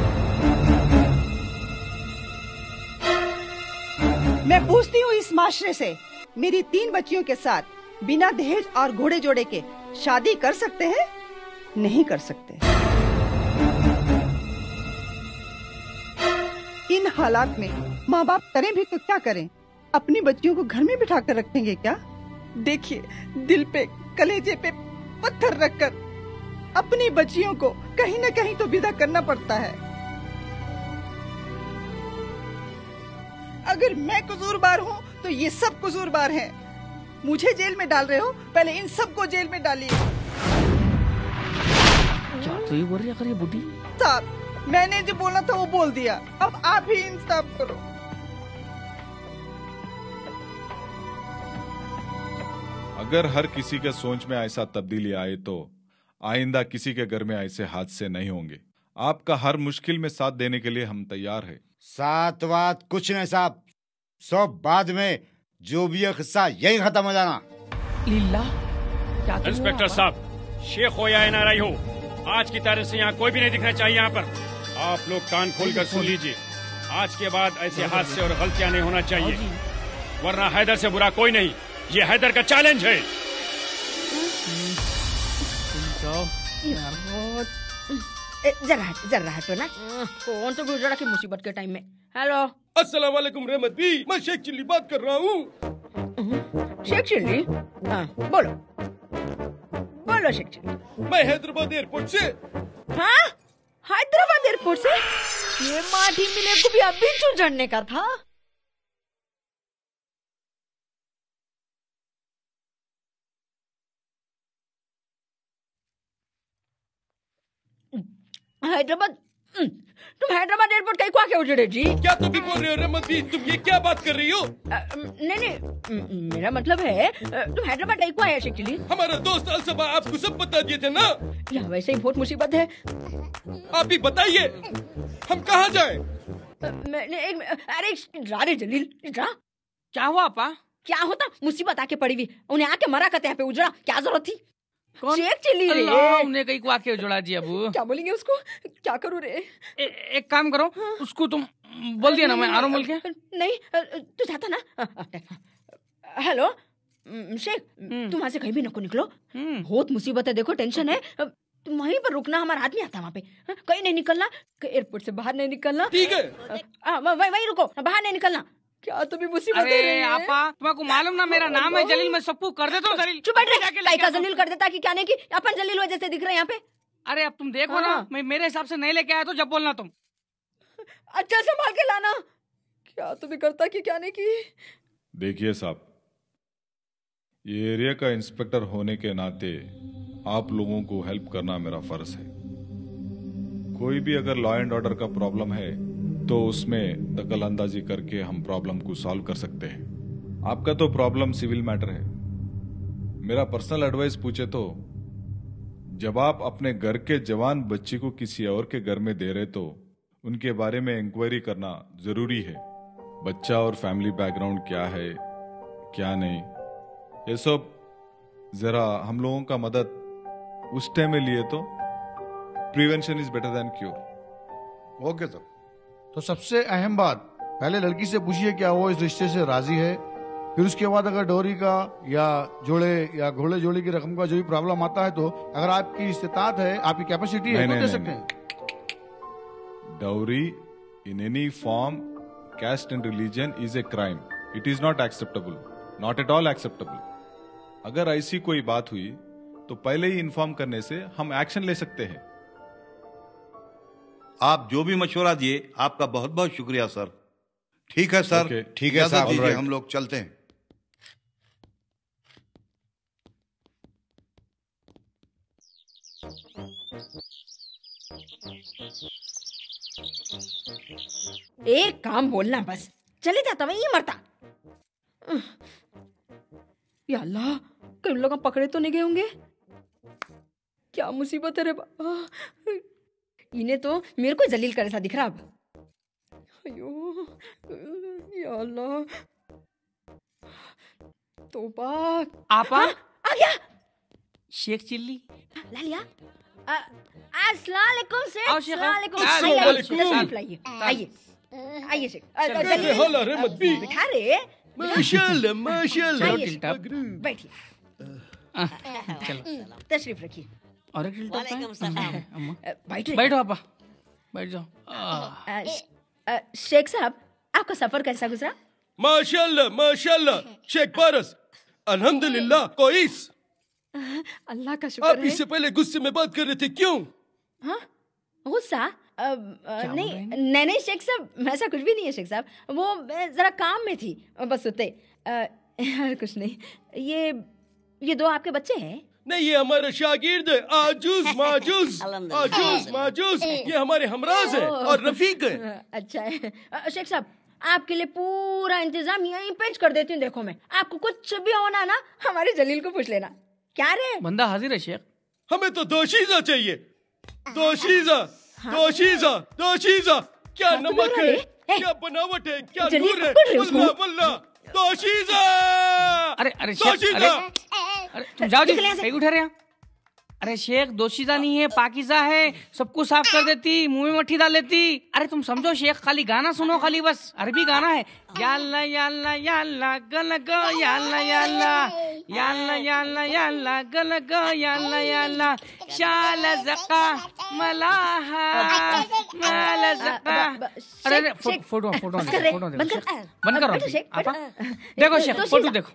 मैं पूछती हूँ इस माशरे से, मेरी तीन बच्चियों के साथ बिना दहेज और घोड़े जोड़े के शादी कर सकते हैं? नहीं कर सकते। इन हालात में माँ बाप करें भी तो क्या करें? अपनी बच्चियों को घर में बिठा कर रखेंगे क्या? देखिए, दिल पे, कलेजे पे पत्थर रखकर अपनी बच्चियों को कहीं न कहीं तो विदा करना पड़ता है। अगर मैं कसूरवार हूँ तो ये सब कसूरवार हैं। मुझे जेल में डाल रहे हो, पहले इन सबको जेल में डालिए। क्या तो ये बोल रही है ये बुढ़ी? साहब, मैंने जो बोला था वो बोल दिया, अब आप ही इंसाफ करो। अगर हर किसी के सोच में ऐसा तब्दीली आए तो आइंदा किसी के घर में ऐसे हादसे नहीं होंगे। आपका हर मुश्किल में साथ देने के लिए हम तैयार हैं। सात बात कुछ नहीं साहब, सब बाद में, जो भी है किस्सा यही खत्म हो जाना। लीला, क्या इंस्पेक्टर साहब, शेख हो या एन आर आई हो, आज की तारीख से यहाँ कोई भी नहीं दिखना चाहिए। यहाँ पर आप लोग कान खोलकर सुन लीजिए, आज के बाद ऐसे हादसे और गलतियाँ नहीं होना चाहिए, वरना हैदर से बुरा कोई नहीं। ये हैदर का चैलेंज है। जरा हट जरा हटो ना। कौन तो गुजरा की मुसीबत के टाइम में। हेलो अस्सलाम वालेकुम रहमत भी, मैं शेख चिल्ली बात कर रहा हूँ। शेख चिल्ली? हाँ बोलो बोलो शेख चिल्ली। मैं हैदराबाद एयरपोर्ट से। हाँ हैदराबाद एयरपोर्ट से? ये माटी मिले को भी अभी क्यों जानने का था? हैदराबाद? तुम हैदराबाद एयरपोर्ट कहीं को आके उजड़े जी? क्या तुम भी बोल रहे हो रहमत भी? तुम ये क्या बात कर रही हो? नहीं नहीं मेरा मतलब है तुम हैदराबाद कहीं को आए एक्चुअली? हमारा दोस्त अलसबा आपको सब बता दिए थे ना? यहाँ वैसे ही बहुत मुसीबत है। आप भी बताइए हम कहाँ जाएं? मैंने एक अरे रारे जलील रा क्या हुआ आपा? क्या होता? मुसीबत आके पड़ी हुई, उन्हें आके मरा करते यहाँ पे उजड़ा, क्या जरूरत थी? कौन? शेख चिल्ली रे। अल्लाह, उन्हें कहीं को आके उजड़ा जी अबू। क्या बोलेंगे उसको? क्या करूँ रे? ए, एक काम करो, उसको तुम बोल दिया ना मैं आ रहा हूँ बोल के। नहीं तू जाता ना। हेलो शेख, तुम वहाँ से कहीं भी नको निकलो, बहुत मुसीबत है, देखो टेंशन है, तुम वहीं पर रुकना, हमारा हाथ नहीं आता वहाँ पे, कहीं नहीं निकलना, एयरपोर्ट से बाहर नहीं निकलना। ठीक है वहीं रुको, बाहर नहीं निकलना। क्या तुम्हें मुसीबत है? अरे आपा तुम्हारे मालूम ना मेरा नाम है जलील, मैं सबको कर देता हूँ जलील। चुप बैठ रे, का जलील कर देता कि क्या नहीं कि अपन जलील वजह से दिख रहे हैं यहाँ पे। अरे अब तुम देखो ना, मैं मेरे हिसाब से नहीं लेके आया तो जब बोलना तुम। अच्छा संभाल के लाना, क्या तुम्हें करता कि क्या नहीं की। देखिए साहब, ये एरिया का इंस्पेक्टर होने के नाते आप लोगों को हेल्प करना मेरा फर्ज है। कोई भी अगर लॉ एंड ऑर्डर का प्रॉब्लम है तो उसमें दखल अंदाजी करके हम प्रॉब्लम को सॉल्व कर सकते हैं। आपका तो प्रॉब्लम सिविल मैटर है। मेरा पर्सनल एडवाइस पूछे तो जब आप अपने घर के जवान बच्ची को किसी और के घर में दे रहे तो उनके बारे में इंक्वायरी करना जरूरी है। बच्चा और फैमिली बैकग्राउंड क्या है क्या नहीं, ये सब जरा हम लोगों का मदद उस टाइम में लिए तो prevention is better than cure. Okay sir. तो सबसे अहम बात, पहले लड़की से पूछिए क्या वो इस रिश्ते से राजी है, फिर उसके बाद अगर डोरी का या जोड़े या घोड़े जोड़े की रकम का जो भी प्रॉब्लम आता है तो अगर आपकी इस्तेताअत है, आपकी कैपेसिटी है तो दे सकते हैं। Dowry in any form, caste and religion is a crime. It is not acceptable. Not at all acceptable. अगर ऐसी कोई बात हुई तो पहले ही इन्फॉर्म करने से हम एक्शन ले सकते हैं। आप जो भी मशवरा दिए आपका बहुत बहुत शुक्रिया सर। ठीक है सर, ठीक है साहब, दीजिए, हम लोग चलते हैं। एक काम बोलना बस, चले जाता वहीं मरता। या अल्लाह, कई लोग पकड़े तो नहीं गए होंगे? क्या मुसीबत है रे बाबा, इन्हें तो मेरे को जलील करे सा दिख रहा अब। अयो या अल्लाह, तौबा। आपा आ गया शेख चिल्ली। ला लिया। अस्सलाम वालेकुम शेख। आओ शेख। अस्सलाम वालेकुम। अस्सलाम वालेकुम। आइए आइए आइए शेख। कैसे हाल है रहमत भी? बिठा रे। माशाल्लाह माशाल्लाह। बैठिए। चलो तशरीफ रखिए। और एक वालेकुम सलाम। बैठो बैठो आपा, बैठ जाओ। शेख साहब, आपका सफर कैसा गुजरा? माशाल्लाह माशाल्लाह शेख पारस, अल्हम्दुलिल्लाह कोइस। अल्लाह का शुक्र आप है। इससे पहले गुस्से में बात कर रहे थे, क्यों? हाँ गुस्सा? नहीं नहीं नहीं शेख साहब, ऐसा कुछ भी नहीं है शेख साहब, वो जरा काम में थी बस उतने। कुछ नहीं। ये ये दो आपके बच्चे हैं? नहीं, ये हमारे शागिर्द है, आजूज माजूज आजूज माजूज, ये हमारे हमराज है और रफीक है। अच्छा है शेख साहब, आपके लिए पूरा इंतजाम यहीं पेश कर देती हूँ। देखो मैं, आपको कुछ भी होना ना हमारे जलील को पूछ लेना। क्या रे? बंदा हाजिर है शेख। हमें तो दोशीजा चाहिए, दोशीजा दोशीजा दोशीजा। क्या नमक है, क्या बनावट है, क्या नूर है, वल्ला वल्ला दोशीजा। अरे अरे शेख, अरे अरे तुम जाओ जी, कहीं उठा रहे हैं? अरे शेख दोशीदा नहीं है, पाकीज़ा है, सबको साफ कर देती, मुंह में मट्ठी डाल लेती। अरे तुम समझो शेख, खाली गाना सुनो, खाली बस अरबी गाना है। याल्ला याल्ला याल्ला गल गो याल्ला याल्ला याल्ला याल्ला याल्ला गल गो याल्ला याल्ला शाल ज़का मलाहा माल ज़का। अरे अरे फोटो फोटो फोटो फोटो बंद कर बंद करो आपा। देखो शेख फोटो देखो।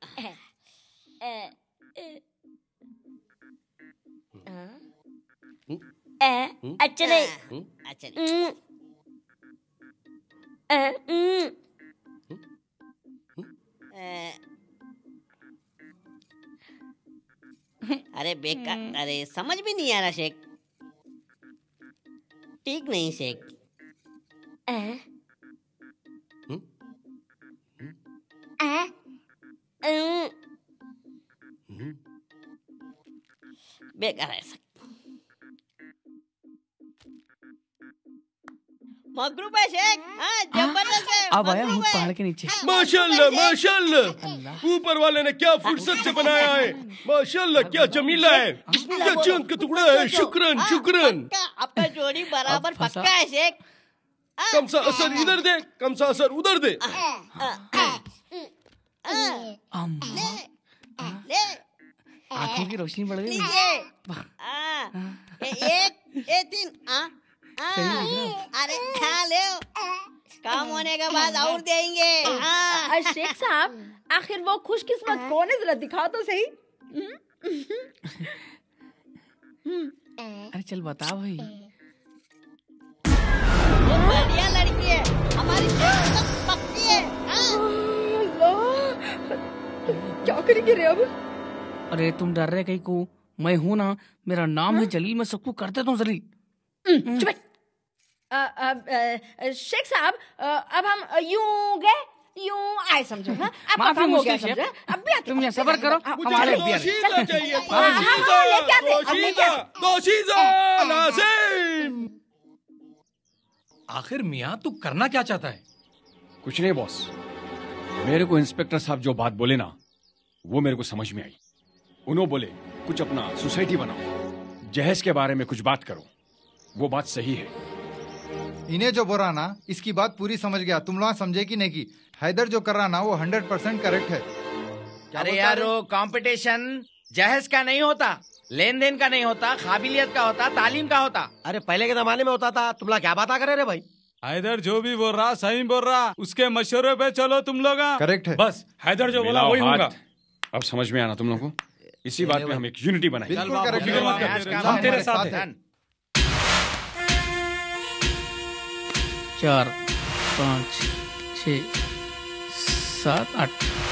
अचरे अचरे अरे बेकार, अरे समझ भी नहीं आ रहा शेख, ठीक नहीं शेख। बेकार है। मगरूब है शेख, हाँ जबरदस्त है। अब आया हूँ पहाड़ के नीचे। माशाल्लाह माशाल्लाह, ऊपर वाले ने क्या फुर्सत से बनाया है। माशाल्लाह क्या जमीला है, क्या चांद का टुकड़ा है। शुक्रन शुक्रन। आपका जोड़ी बराबर पक्का है शेख। कम सा असर इधर दे, कम सा असर उधर दे। आंखों की रोशनी बढ़ गई। एक ए तीन अरे हाँ ले, काम होने के बाद और देंगे। शेख साहब, आखिर वो खुशकिस्मत कौन है, जरा दिखाओ तो सही। अरे चल बता भाई। बढ़िया लड़की है हमारी, पक्की है। क्या करेंगे रे अब? अरे तुम डर रहे कहीं को, मैं हूँ ना, मेरा नाम है जलील, मैं सबको कर देता हूँ जलील। चुप। शेख साहब, अब हम यूं गए यूं आए, समझो ना। अब माफी हो गया, मुश्किल समझो। शेख, अब भी तुम यहाँ सबर करो, हमारे भी आ रहे। दोशीज़ा चाहिए, हाँ, हाँ, हाँ, लेके आते, अब लेके दोशीज़ा आते। दोशीज़ा नाज़िम। आखिर मियाँ तू करना क्या चाहता है? कुछ नहीं बॉस, मेरे को इंस्पेक्टर साहब जो बात बोले ना, वो मेरे को समझ में आई। उन्होंने बोले कुछ अपना सोसाइटी बनाओ, जहेज के बारे में कुछ बात करो। वो बात सही है। इन्हें जो बोला ना, इसकी बात पूरी समझ गया। तुम लोग समझे कि नहीं कि हैदर जो कर रहा ना, वो हंड्रेड परसेंट करेक्ट है। अरे यार, वो कंपटीशन जहेज का नहीं होता, लेन देन का नहीं होता, काबिलियत का होता, तालीम का होता। अरे पहले के जमाने में होता था, तुम लोग क्या बात करे रे भाई। हैदर जो भी बोल रहा सही बोल रहा, उसके मशवरे पे चलो तुम लोग। करेक्ट है। बस हैदर जो बोला वही होगा। अब समझ में आना तुम लोगों को। इसी बात में हम एक यूनिटी बनाएंगे। बिल्कुल करेक्ट, हम तेरे साथ हैं। चार पाँच छ सात आठ।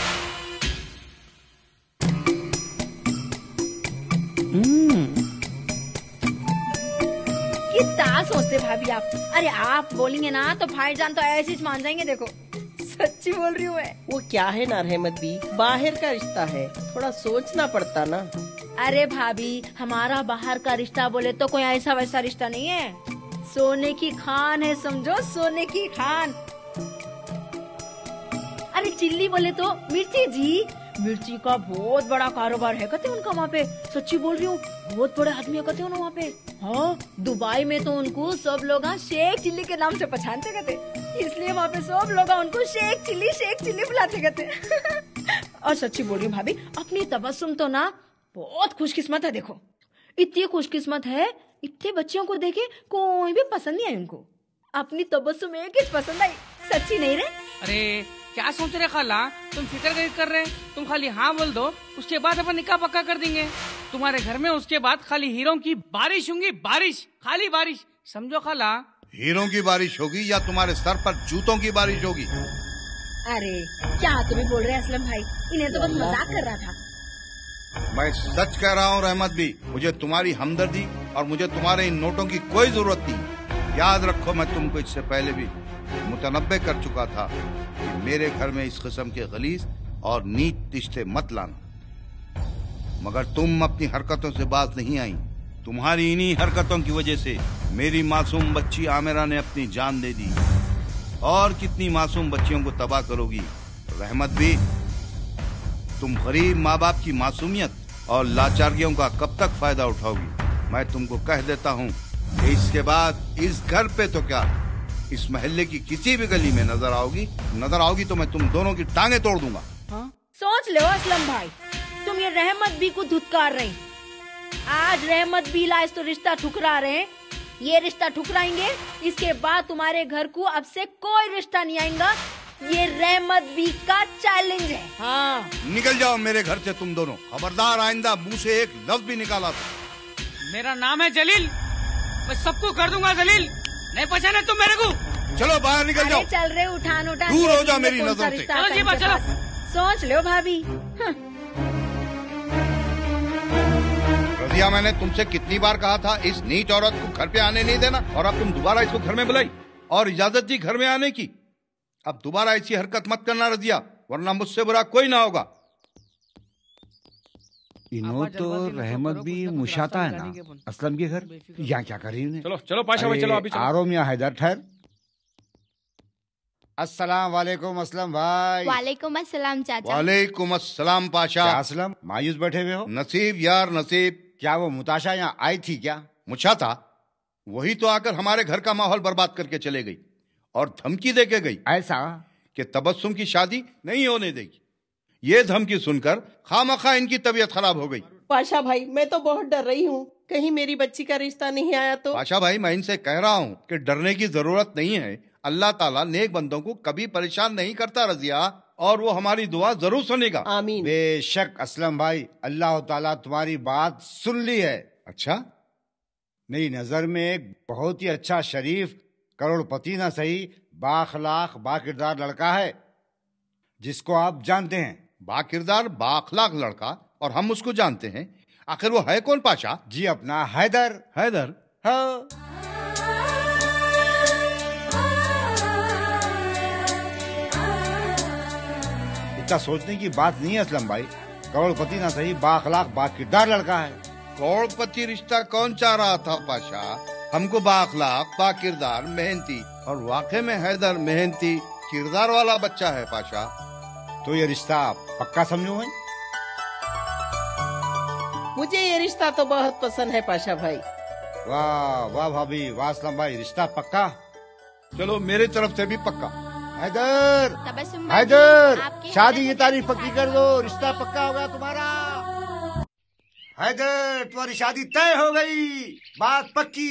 कितना सोचते भाभी आप। अरे आप बोलेंगे ना तो भाईजान तो ऐसे ही मान जाएंगे। देखो सच्ची बोल रही हूँ मैं। वो क्या है ना रहमत भी, बाहर का रिश्ता है, थोड़ा सोचना पड़ता ना। अरे भाभी, हमारा बाहर का रिश्ता बोले तो कोई ऐसा वैसा रिश्ता नहीं है, सोने की खान है, समझो सोने की खान। अरे चिल्ली बोले तो मिर्ची जी, मिर्ची का बहुत बड़ा कारोबार है कहते उनका वहाँ पे। सच्ची बोल रही हूँ, बहुत बड़े आदमी है कहते हैं वहाँ पे। हाँ, दुबई में तो उनको सब लोग शेख चिल्ली के नाम से पहचानते कहते, इसलिए वहाँ पे सब लोग उनको शेख चिल्ली शेख चिल्ली बुलाते कहते। और सच्ची बोल रही हूँ भाभी, अपनी तबस्सुम तो ना बहुत खुशकिस्मत है। देखो इतनी खुशकिस्मत है, इतने बच्चों को देखे कोई भी पसंद नहीं आई उनको। अपनी तबस्सुम एक ही पसंद आई। सच्ची नहीं रे? अरे क्या सोच रहे खाला, तुम फिक्र नहीं कर रहे, तुम खाली हाँ बोल दो, उसके बाद अपन निकाह पक्का कर देंगे तुम्हारे घर में। उसके बाद खाली हीरों की बारिश होंगी, बारिश, खाली बारिश, समझो खाला। हीरों की बारिश होगी या तुम्हारे सर पर जूतों की बारिश होगी? अरे क्या तुम्हें बोल रहे हैं असलम भाई, इन्हें तो बस मजाक कर रहा था। मैं सच कह रहा हूँ रहमत भी, मुझे तुम्हारी हमदर्दी और मुझे तुम्हारे इन नोटों की कोई जरूरत नहीं। याद रखो, मैं तुमको इससे पहले भी मुतनब्बे कर चुका था कि मेरे घर में इस किस्म के गलीज और नीच रिश्ते मत लाना, मगर तुम अपनी हरकतों से बाज नहीं आई। तुम्हारी इन्हीं हरकतों की वजह से मेरी मासूम बच्ची आमिरा ने अपनी जान दे दी। और कितनी मासूम बच्चियों को तबाह करोगी रहमत भी। तुम गरीब माँ बाप की मासूमियत और लाचारियों का कब तक फायदा उठाओगी। मैं तुमको कह देता हूँ कि इसके बाद इस घर पे तो क्या, इस मोहल्ले की किसी भी गली में नजर आओगी नजर आओगी तो मैं तुम दोनों की टांगे तोड़ दूंगा। हाँ? सोच लो असलम भाई, तुम ये रहमत भी को धुतकार रहे। आज रहमत भी लाइस तो रिश्ता ठुकरा रहे, ये रिश्ता ठुकराएंगे, इसके बाद तुम्हारे घर को अब से कोई रिश्ता नहीं आएगा। ये रहमत भी का चैलेंज है। हाँ निकल जाओ मेरे घर से तुम दोनों, खबरदार आइंदा मुंह से एक लफ्ज भी निकाला तो। मेरा नाम है जलील, मैं सबको कर दूंगा जलील, नहीं पहचाने तुम मेरे को। चलो बाहर निकल जाओ। चल रहे उठान उठान, दूर हो जाओ मेरी नजर से। चलो जी बा, चलो। सोच लो भाभी। रजिया, मैंने तुमसे कितनी बार कहा था इस नीच औरत को घर पे आने नहीं देना, और अब तुम दोबारा इसको घर में बुलाई और इजाजत दी घर में आने की। अब दोबारा ऐसी हरकत मत करना रजिया, वरना मुझसे बुरा कोई ना होगा। इन्हों तो रहमत भी मुशाता है ना असलम के घर, यहाँ क्या कर रही है? चलो चलो पाशा भाई, चलो अभी चलो। आरो मियाँ हैदर ठहर। अस्सलाम वालेकुम असलम भाई। वालेकुम अस्सलाम चाचा। वालेकुम अस्सलाम पाशा। क्या असलम मायूस बैठे हुए हो? नसीब यार नसीब। क्या वो मुताशा यहाँ आई थी क्या? मुशाता वही तो आकर हमारे घर का माहौल बर्बाद करके चले गई और धमकी दे के गई ऐसा कि तबस्सुम की शादी नहीं होने देगी। ये धमकी सुनकर खामखा इनकी तबीयत खराब हो गई। पाशा भाई मैं तो बहुत डर रही हूँ, कहीं मेरी बच्ची का रिश्ता नहीं आया तो। पाशा भाई मैं इनसे कह रहा हूँ कि डरने की जरूरत नहीं है। अल्लाह ताला नेक बंदों को कभी परेशान नहीं करता रजिया, और वो हमारी दुआ जरूर सुनेगा। आमीन। बेशक असलम भाई, अल्लाह ताला तुम्हारी बात सुन ली है। अच्छा, मेरी नजर में एक बहुत ही अच्छा शरीफ करोड़पति ना सही बाखलाक बाकिरदार लड़का है जिसको आप जानते हैं। बाकिरदार बाखलाक लड़का, और हम उसको जानते हैं। आखिर वो है कौन पाशा? जी अपना हैदर। हैदर? हाँ। इतना सोचने की बात नहीं है असलम भाई, करोड़पति ना सही बाखलाक बाकिरदार लड़का है। करोड़पति रिश्ता कौन चाह रहा था पाशा? हमको बाखलाक बाकिरदार मेहनती, और वाकई में हैदर मेहनती किरदार वाला बच्चा है पाशा। तो ये रिश्ता पक्का समझो है? मुझे ये रिश्ता तो बहुत पसंद है पाशा भाई। वाह वाह भाभी, वाह असलम भाई, रिश्ता पक्का? चलो मेरे तरफ से भी पक्का। हैदर, हैदर, शादी की तारीख पक्की कर दो, रिश्ता पक्का होगा तुम्हारा। हैदर, तुम्हारी शादी तय हो गई, बात पक्की।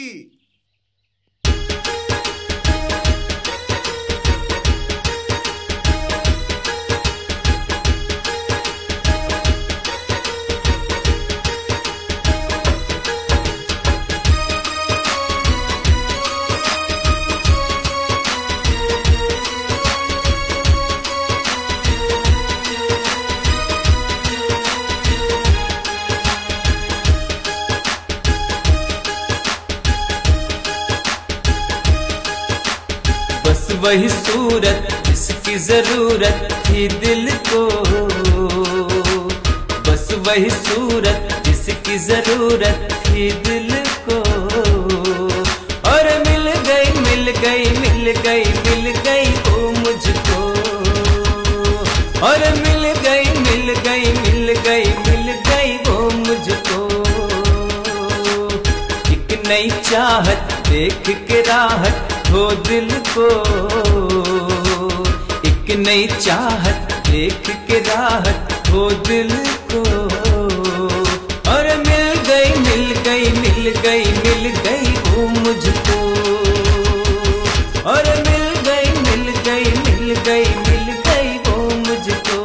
वही सूरत जिसकी जरूरत थी दिल को, बस वही सूरत जिसकी जरूरत थी दिल को, और मिल गई मिल गई मिल गई मिल गई वो मुझको, और मिल गई मिल गई मिल गई मिल गई वो मुझको। एक नई चाहत देख के राहत हो दिल को, एक नई चाहत देख के राहत हो दिल को, और मिल गई मिल गई मिल गई मिल गई वो मुझको, और मिल गई मिल गई मिल गई मिल गई वो मुझको।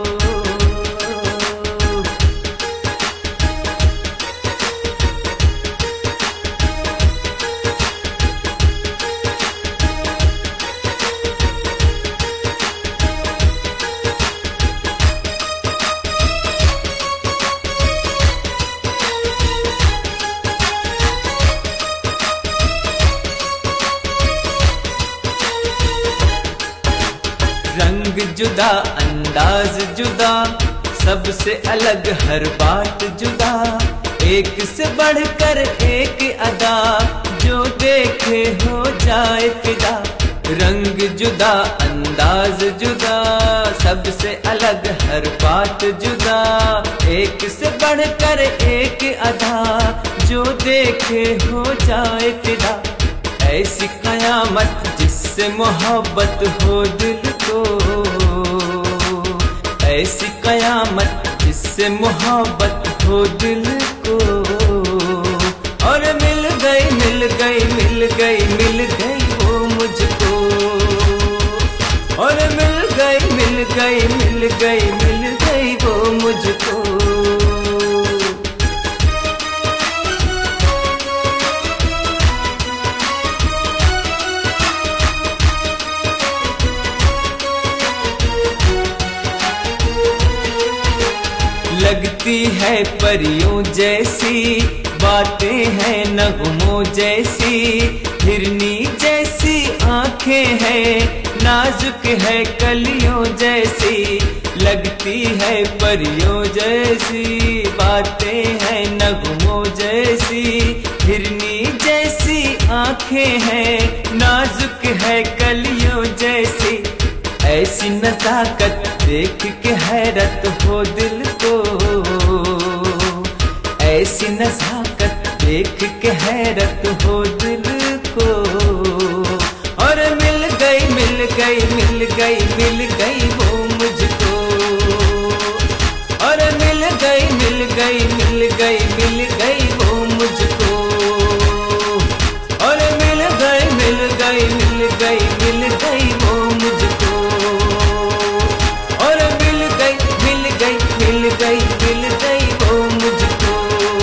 रंग जुदा अंदाज जुदा सबसे अलग हर बात जुदा, एक से बढ़कर एक अदा जो देखे हो जाए फिदा। रंग जुदा अंदाज जुदा सबसे अलग हर बात जुदा, एक से बढ़कर एक अदा, जो देखे हो जाए फिदा। ऐसी कयामत जिससे मोहब्बत हो दिल को, ऐसी कयामत जिससे मोहब्बत हो दिल को। और मिल गई मिल गई मिल गई मिल गई वो मुझको, और मिल गई मिल गई मिल गई मिल गई वो मुझको। लगती है परियों जैसी, बातें हैं नगमों जैसी, हिरनी जैसी आंखें हैं, नाजुक है कलियों जैसी। लगती है परियों जैसी, बातें हैं नगमों जैसी, हिरनी जैसी आंखें हैं, नाजुक है कलियों जैसी। ऐसी नजाकत देख के हैरत हो दिल को, ऐसी नजाकत देख के हैरत हो दिल को। और मिल गई मिल गई मिल गई मिल गई वो मुझको, और मिल गई मिल गई मिल गई मिल गई वो मुझको। और मिल गई मिल गई मिल गई मिल गई वो मुझको, और मिल गई मिल गई मिल गई मिल गई वो मुझको।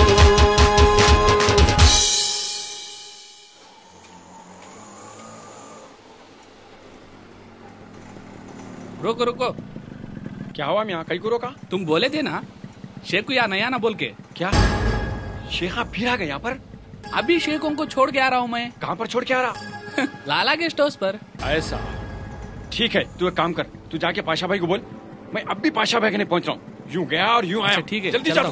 रुको रुको, क्या हुआ मियाँ, कहीं को रोका? तुम बोले थे ना शेख को यहाँ नया ना बोल के। क्या शेख आप फिर आ गए यहाँ पर? अभी शेखों को छोड़ के आ रहा हूँ मैं। कहाँ पर छोड़ के आ रहा? लाला गेस्ट हाउस पर। ऐसा, ठीक है, तू एक काम कर, तू जाके पाशा भाई को बोल मैं अब भी पाशा भाई के नहीं पहुंच रहा हूँ। यूं गया और यूं आया। ठीक है, जल्दी चल।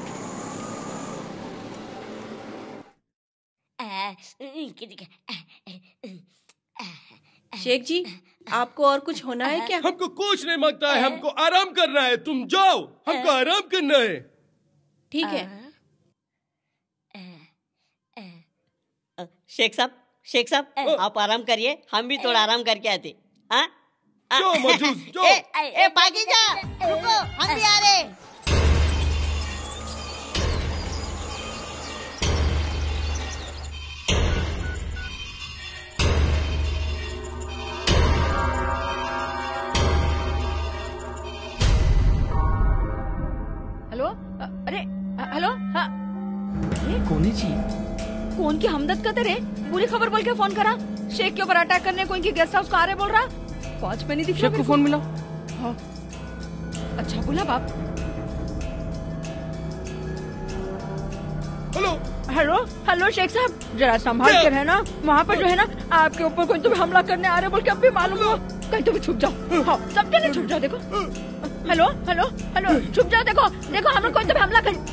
शेख जी, आपको और कुछ होना है क्या? हमको कुछ नहीं मांगता है, हमको आराम करना है। तुम जाओ, हमको आराम करना है। ठीक है। शेख साहब, शेख साहब आप आराम करिए, हम भी थोड़ा आराम करके आते। हाँ जो मजूस, जो। ए, ए, पाकीजा, रुको, हम भी आ रहे। हेलो, अरे हेलो, हाँ कौन है जी? कौन की हमदर्द का तेरे बुरी खबर बोल के फोन करा। शेख के ऊपर अटैक करने कोई की गेस्ट हाउस का आ रहे बोल रहा। वॉच पे नहीं दिख रहा। शेख को फोन मिला। हाँ अच्छा बोला बाप। हेलो हेलो हेलो शेख साहब, जरा संभाल कर है ना, वहाँ पर जो है ना आपके ऊपर कोई तुम्हें हमला करने आ रहे बोल के अब भी मालूम हुआ। कहीं तो भी छुप जाओ। हाँ सब जगह छुप जाओ। देखो हेलो हेलो हेलो, छुप जाओ। देखो देखो हम लोग कोई तो भी हमला कर।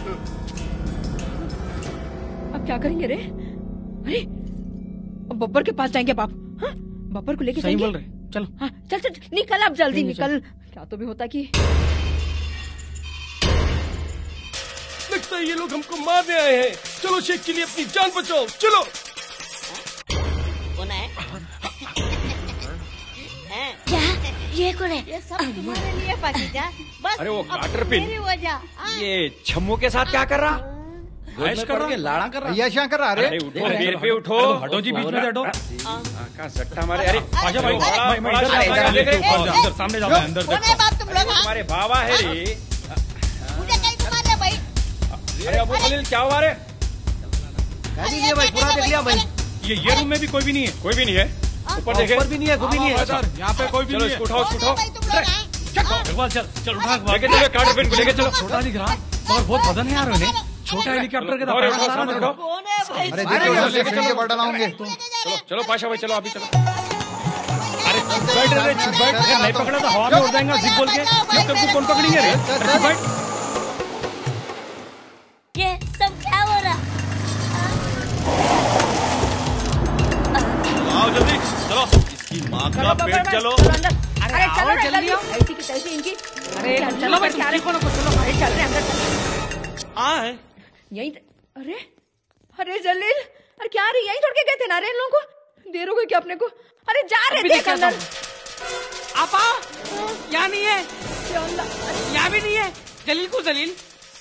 अब क्या करेंगे रे? अरे अब बब्बर के पास जाएंगे बाप। हाँ बब्बर को लेके जाएंगे। सही बोल रहे, चलो। हाँ चल चल निकल, अब जल्दी निकल। क्या तो भी होता कि लगता है ये लोग हमको मारने आए हैं। चलो शेख के लिए अपनी जान बचाओ, चलो। कौन है? क्या ये कौन है? ये सब तुम्हारे लिए पाकीजा। बस अरे वो अब गाटर पिन, मेरी वजह। ये छम्मू के साथ क्या कर रहा? ऐश कर रहा, लाड़ा कर रहा, क्या कर रहा? अरे उठो, पैर पे उठो। हटो जी, बीच में हटो। का सट्टा मारे। अरे पाशा भाई, मैं मैं इधर इधर सामने जाओ, अंदर देखो। बाप तुम लोग हमारे बाबा है रे। मुझे कहीं घुमा ले भाई। अरे अबू खलील क्या हुआ रे? कह दीजिए भाई, पूरा देख लिया भाई। ये ये रूम में भी कोई भी नहीं है। कोई भी नहीं है। ऊपर देखे, ऊपर भी नहीं है, कोई भी नहीं है। यहाँ पे कोई भी चलो नहीं इसको उठाओ, इसको उठाओ। इकबाल चल चल उठा इकबाल। लेके चलो, कार्ड पिन को लेके चलो। छोटा दिख रहा मगर बहुत वजन है यार उन्हें। छोटा हेलीकॉप्टर के अरे अरे देखो लेके चल के बड़ा लाऊंगे। चलो चलो पाशा भाई, चलो अभी चलो। अरे बैठ रे, चुप बैठ। अगर नहीं पकड़ा तो हवा में उड़ जाएगा जिप बोल के। ये तेरे को कौन पकड़ेंगे रे? अरे बैठ। ये सब क्या हो रहा? आओ जल्दी, चलो। इसकी माँ का पेट चलो। अरे चलो जल्दी, ऐसी की तैसी इनकी अरे चलो भाई, क्या देखो ना, चलो भाई चल रहे अंदर। आए यही अरे अरे जलील, अरे क्या रही यही छोड़ के गए थे ना रे इन लोगों को, देर हो गई क्या अपने को? अरे जा रहे देख अंदर। आपा यहाँ नहीं है, यहाँ भी नहीं है। जलील को जलील।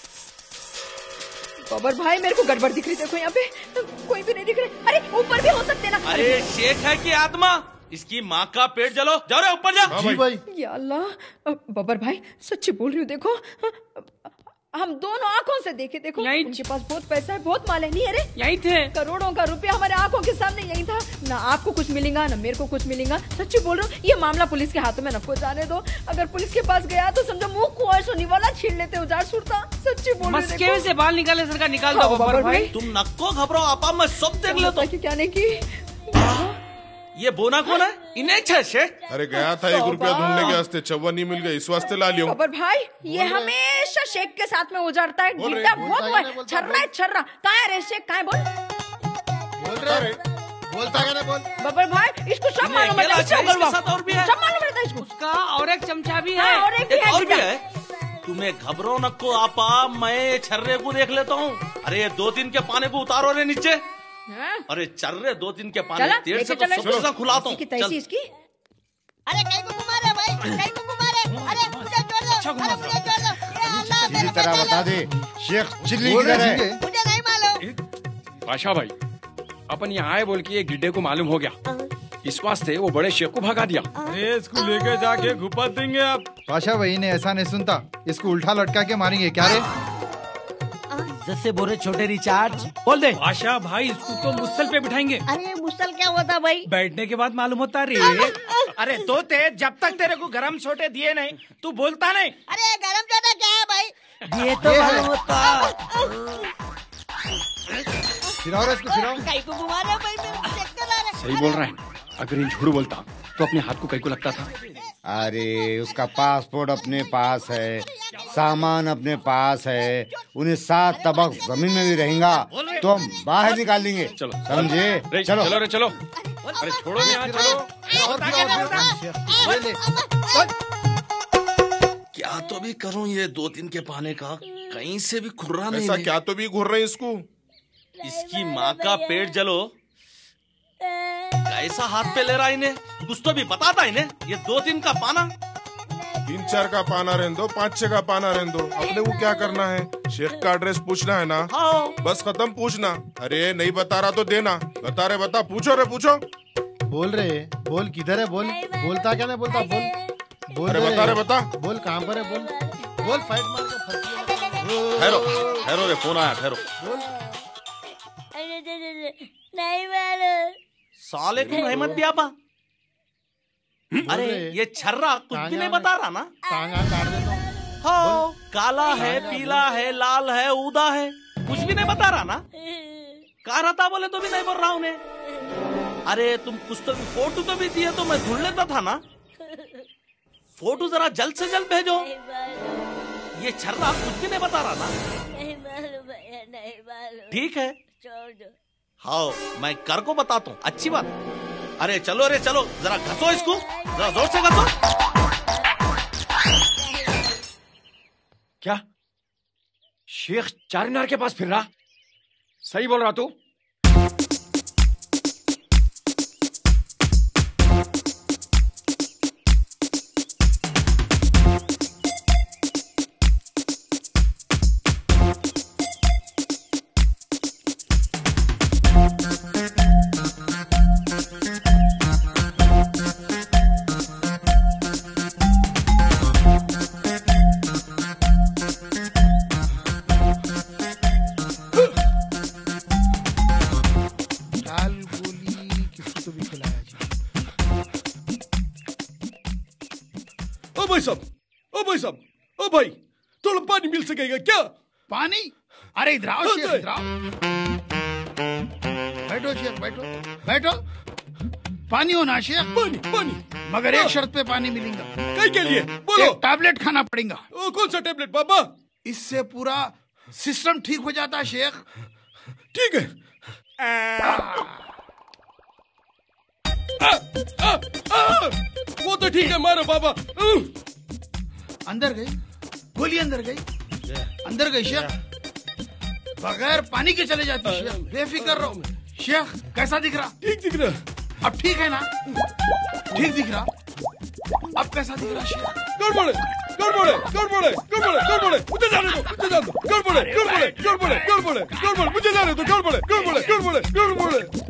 बाबर भाई मेरे को गड़बड़ दिख रही, देखो यहाँ पे कोई भी नहीं दिख रहा। अरे ऊपर भी हो सकते ना। अरे शेख है कि आत्मा, इसकी माँ का पेट जलो। जाओ रे ऊपर जा। जी भाई। या अल्लाह, बाबर भाई सच्ची बोल रही हूँ, देखो हम दोनों आंखों से देखे, देखो उनके पास बहुत पैसा है, बहुत माल है। नहीं अरे यही थे, करोड़ों का रुपया हमारे आंखों के सामने यही था ना। आपको कुछ मिलेगा ना मेरे को कुछ मिलेगा, सच्ची बोल रहा हूँ। ये मामला पुलिस के हाथों में नको जाने दो। अगर पुलिस के पास गया तो समझो मुंह कुआं सोनी वाला छीन लेते उजाड़ सुरता। सच्ची बोल रही मस्के से बाल निकाले सर का निकाल दो बाबर भाई। तुम नक्को घबराओ आपा, मैं सब देख लेता हूँ। क्या नहीं की ये बोना कौन है? इन्हें छे शेख। अरे गया था एक रुपया ढूंढने के वास्ते, चौवा नहीं मिल गया, इस वास्ते ला लियो। बाबर भाई ये हमेशा शेख के साथ में उजाड़ता है, गीता बहुत हुआ है, छर्रा है छर्रा। कहाँ है रे शेख, कहाँ है? बोल बोल रहे बोलता है ना, बोल। बाबर भाई इसको सब मालूम है, इसके साथ और भी है, सब मालूम है इसको। उसका और एक चमचा भी है, और एक भी है, और भी है। तुम्हें घबरो नक्को आपा, मैं छर्रे को देख लेता हूँ। अरे दो तीन के पाने को उतारो रे नीचे। अरे चल रहे दो तीन के पानी तेल से तो सब खुलाता हूँ। चल इसकी। अरे कहीं को घुमा रहे भाई, कहीं को घुमा रहे। अरे मुझे छोड़ दो, अरे मुझे छोड़ दो। सीधी तरह बता दे शेख चिल्ली किधर है? मुझे नहीं मालूम। पाशा भाई अपन यहाँ आए बोल के एक गिड्डे को मालूम हो गया, इस वास्ते वो बड़े शेख को भगा दिया। अरे इसको लेके जाके घुपा देंगे आप। पाशा भाई ने ऐसा नहीं सुनता, इसको उल्टा लटका के मारेंगे। क्या रे जैसे बोले छोटे रिचार्ज बोल दे। आशा भाई इसको तो मुसल पे बिठाएंगे। अरे मुसल क्या होता भाई? बैठने के बाद मालूम होता रे। अरे तो ते जब तक तेरे को गरम छोटे दिए नहीं तू बोलता नहीं। अरे गरम छोटा क्या है भाई? ये तो मालूम होता। फिराओ रे इसको, फिराओ। कहीं को घुमा रहे भाई, मेरे को चक्कर आ रहा है। सही बोल रहा है, अगर इन झूठ बोलता तो अपने हाथ को कहीं को लगता था। अरे उसका पासपोर्ट अपने पास है, सामान अपने पास है, उन्हें सात तबक जमीन में भी रहेगा तो हम बाहर निकाल लेंगे। चलो समझे? चलो चलो रे चलो। अरे छोड़ो नहीं, चलो। क्या तो भी करूं ये दो तीन के पाने का, कहीं से भी खुर्रा नहीं। ऐसा क्या तो भी घुर रहे इसको। इसकी माँ का पेट जलो, कैसा हाथ पे ले रहा इन्हें, कुछ तो भी पता था इन्हें। ये दो तीन का पाना, तीन चार का पाना रहने दो, पाँच छह का पाना रहने दो, अपने को क्या करना है? शेख का एड्रेस पूछना है ना? हाँ। बस खत्म पूछना। अरे नहीं बता रहा तो देना, बता रहे बता, पूछो रे पूछो। बोल रहे बोल किधर है? बोल बोलता क्या नहीं बोलता? बोल बोल अरे बता रहे बता, बोल कहाँ पर है? बोल बोल फाइट मार के फंसी। ठहरो ठहरो रे, फोन आया, ठहरो। नहीं मालूम। साले तुम रहमत भी आपा। अरे ये छर्रा कुछ भी नहीं बता रहा ना। हाँ, काला है, पीला है, लाल है, ऊदा है, कुछ भी नहीं बता रहा ना। कहा रहता बोले तो भी नहीं बोल रहा उन्हें। अरे तुम कुछ तो भी फोटो तो भी दिए तो मैं ढूंढ लेता था ना। फोटो जरा जल्द से जल्द भेजो। ये छर्रा कुछ भी नहीं बता रहा ना। नहीं मालूम भैया, नहीं मालूम। ठीक है, छोड़ दो। हाँ मैं कर को बताता हूँ, अच्छी बात। अरे चलो रे चलो, जरा घसो इसको, जरा जोर से घसो। क्या शेख चारमीनार के पास फिर रहा? सही बोल रहा तू? भाई साहब, ओ भाई साहब, ओ भाई, थोड़ा पानी मिल सकेगा क्या? पानी? अरे इधर आओ शेख, इधर आओ। बैठो शेख, बैठो बैठो। पानी हो ना शेख? पानी पानी, मगर एक शर्त पे पानी मिलेगा। कई के लिए? बोलो। एक टैबलेट खाना पड़ेगा। ओ कौन सा टैबलेट बाबा? इससे पूरा सिस्टम ठीक हो जाता है शेख। ठीक है। आ, आ, आ, वो तो ठीक है, मारो बाबा। अंदर गई, गोली अंदर गई, अंदर गई शेख। बगैर पानी के चले जाती शेख, बेफिक्र रहो। शेख कैसा दिख रहा? ठीक दिख रहा। अब ठीक है ना? ठीक दिख रहा। अब कैसा दिख रहा शेख? गड़बड़े गड़बड़े गड़बड़े गड़बड़े गड़बड़े मुझे जाने दो, मुझे जाने दो। गड़बड़े गड़बड़े गड़बड़े गड़बड़े गड़बड़े मुझे जाने दो। गड़बड़े गड़बड़े गड़बड़े गड़बड़े।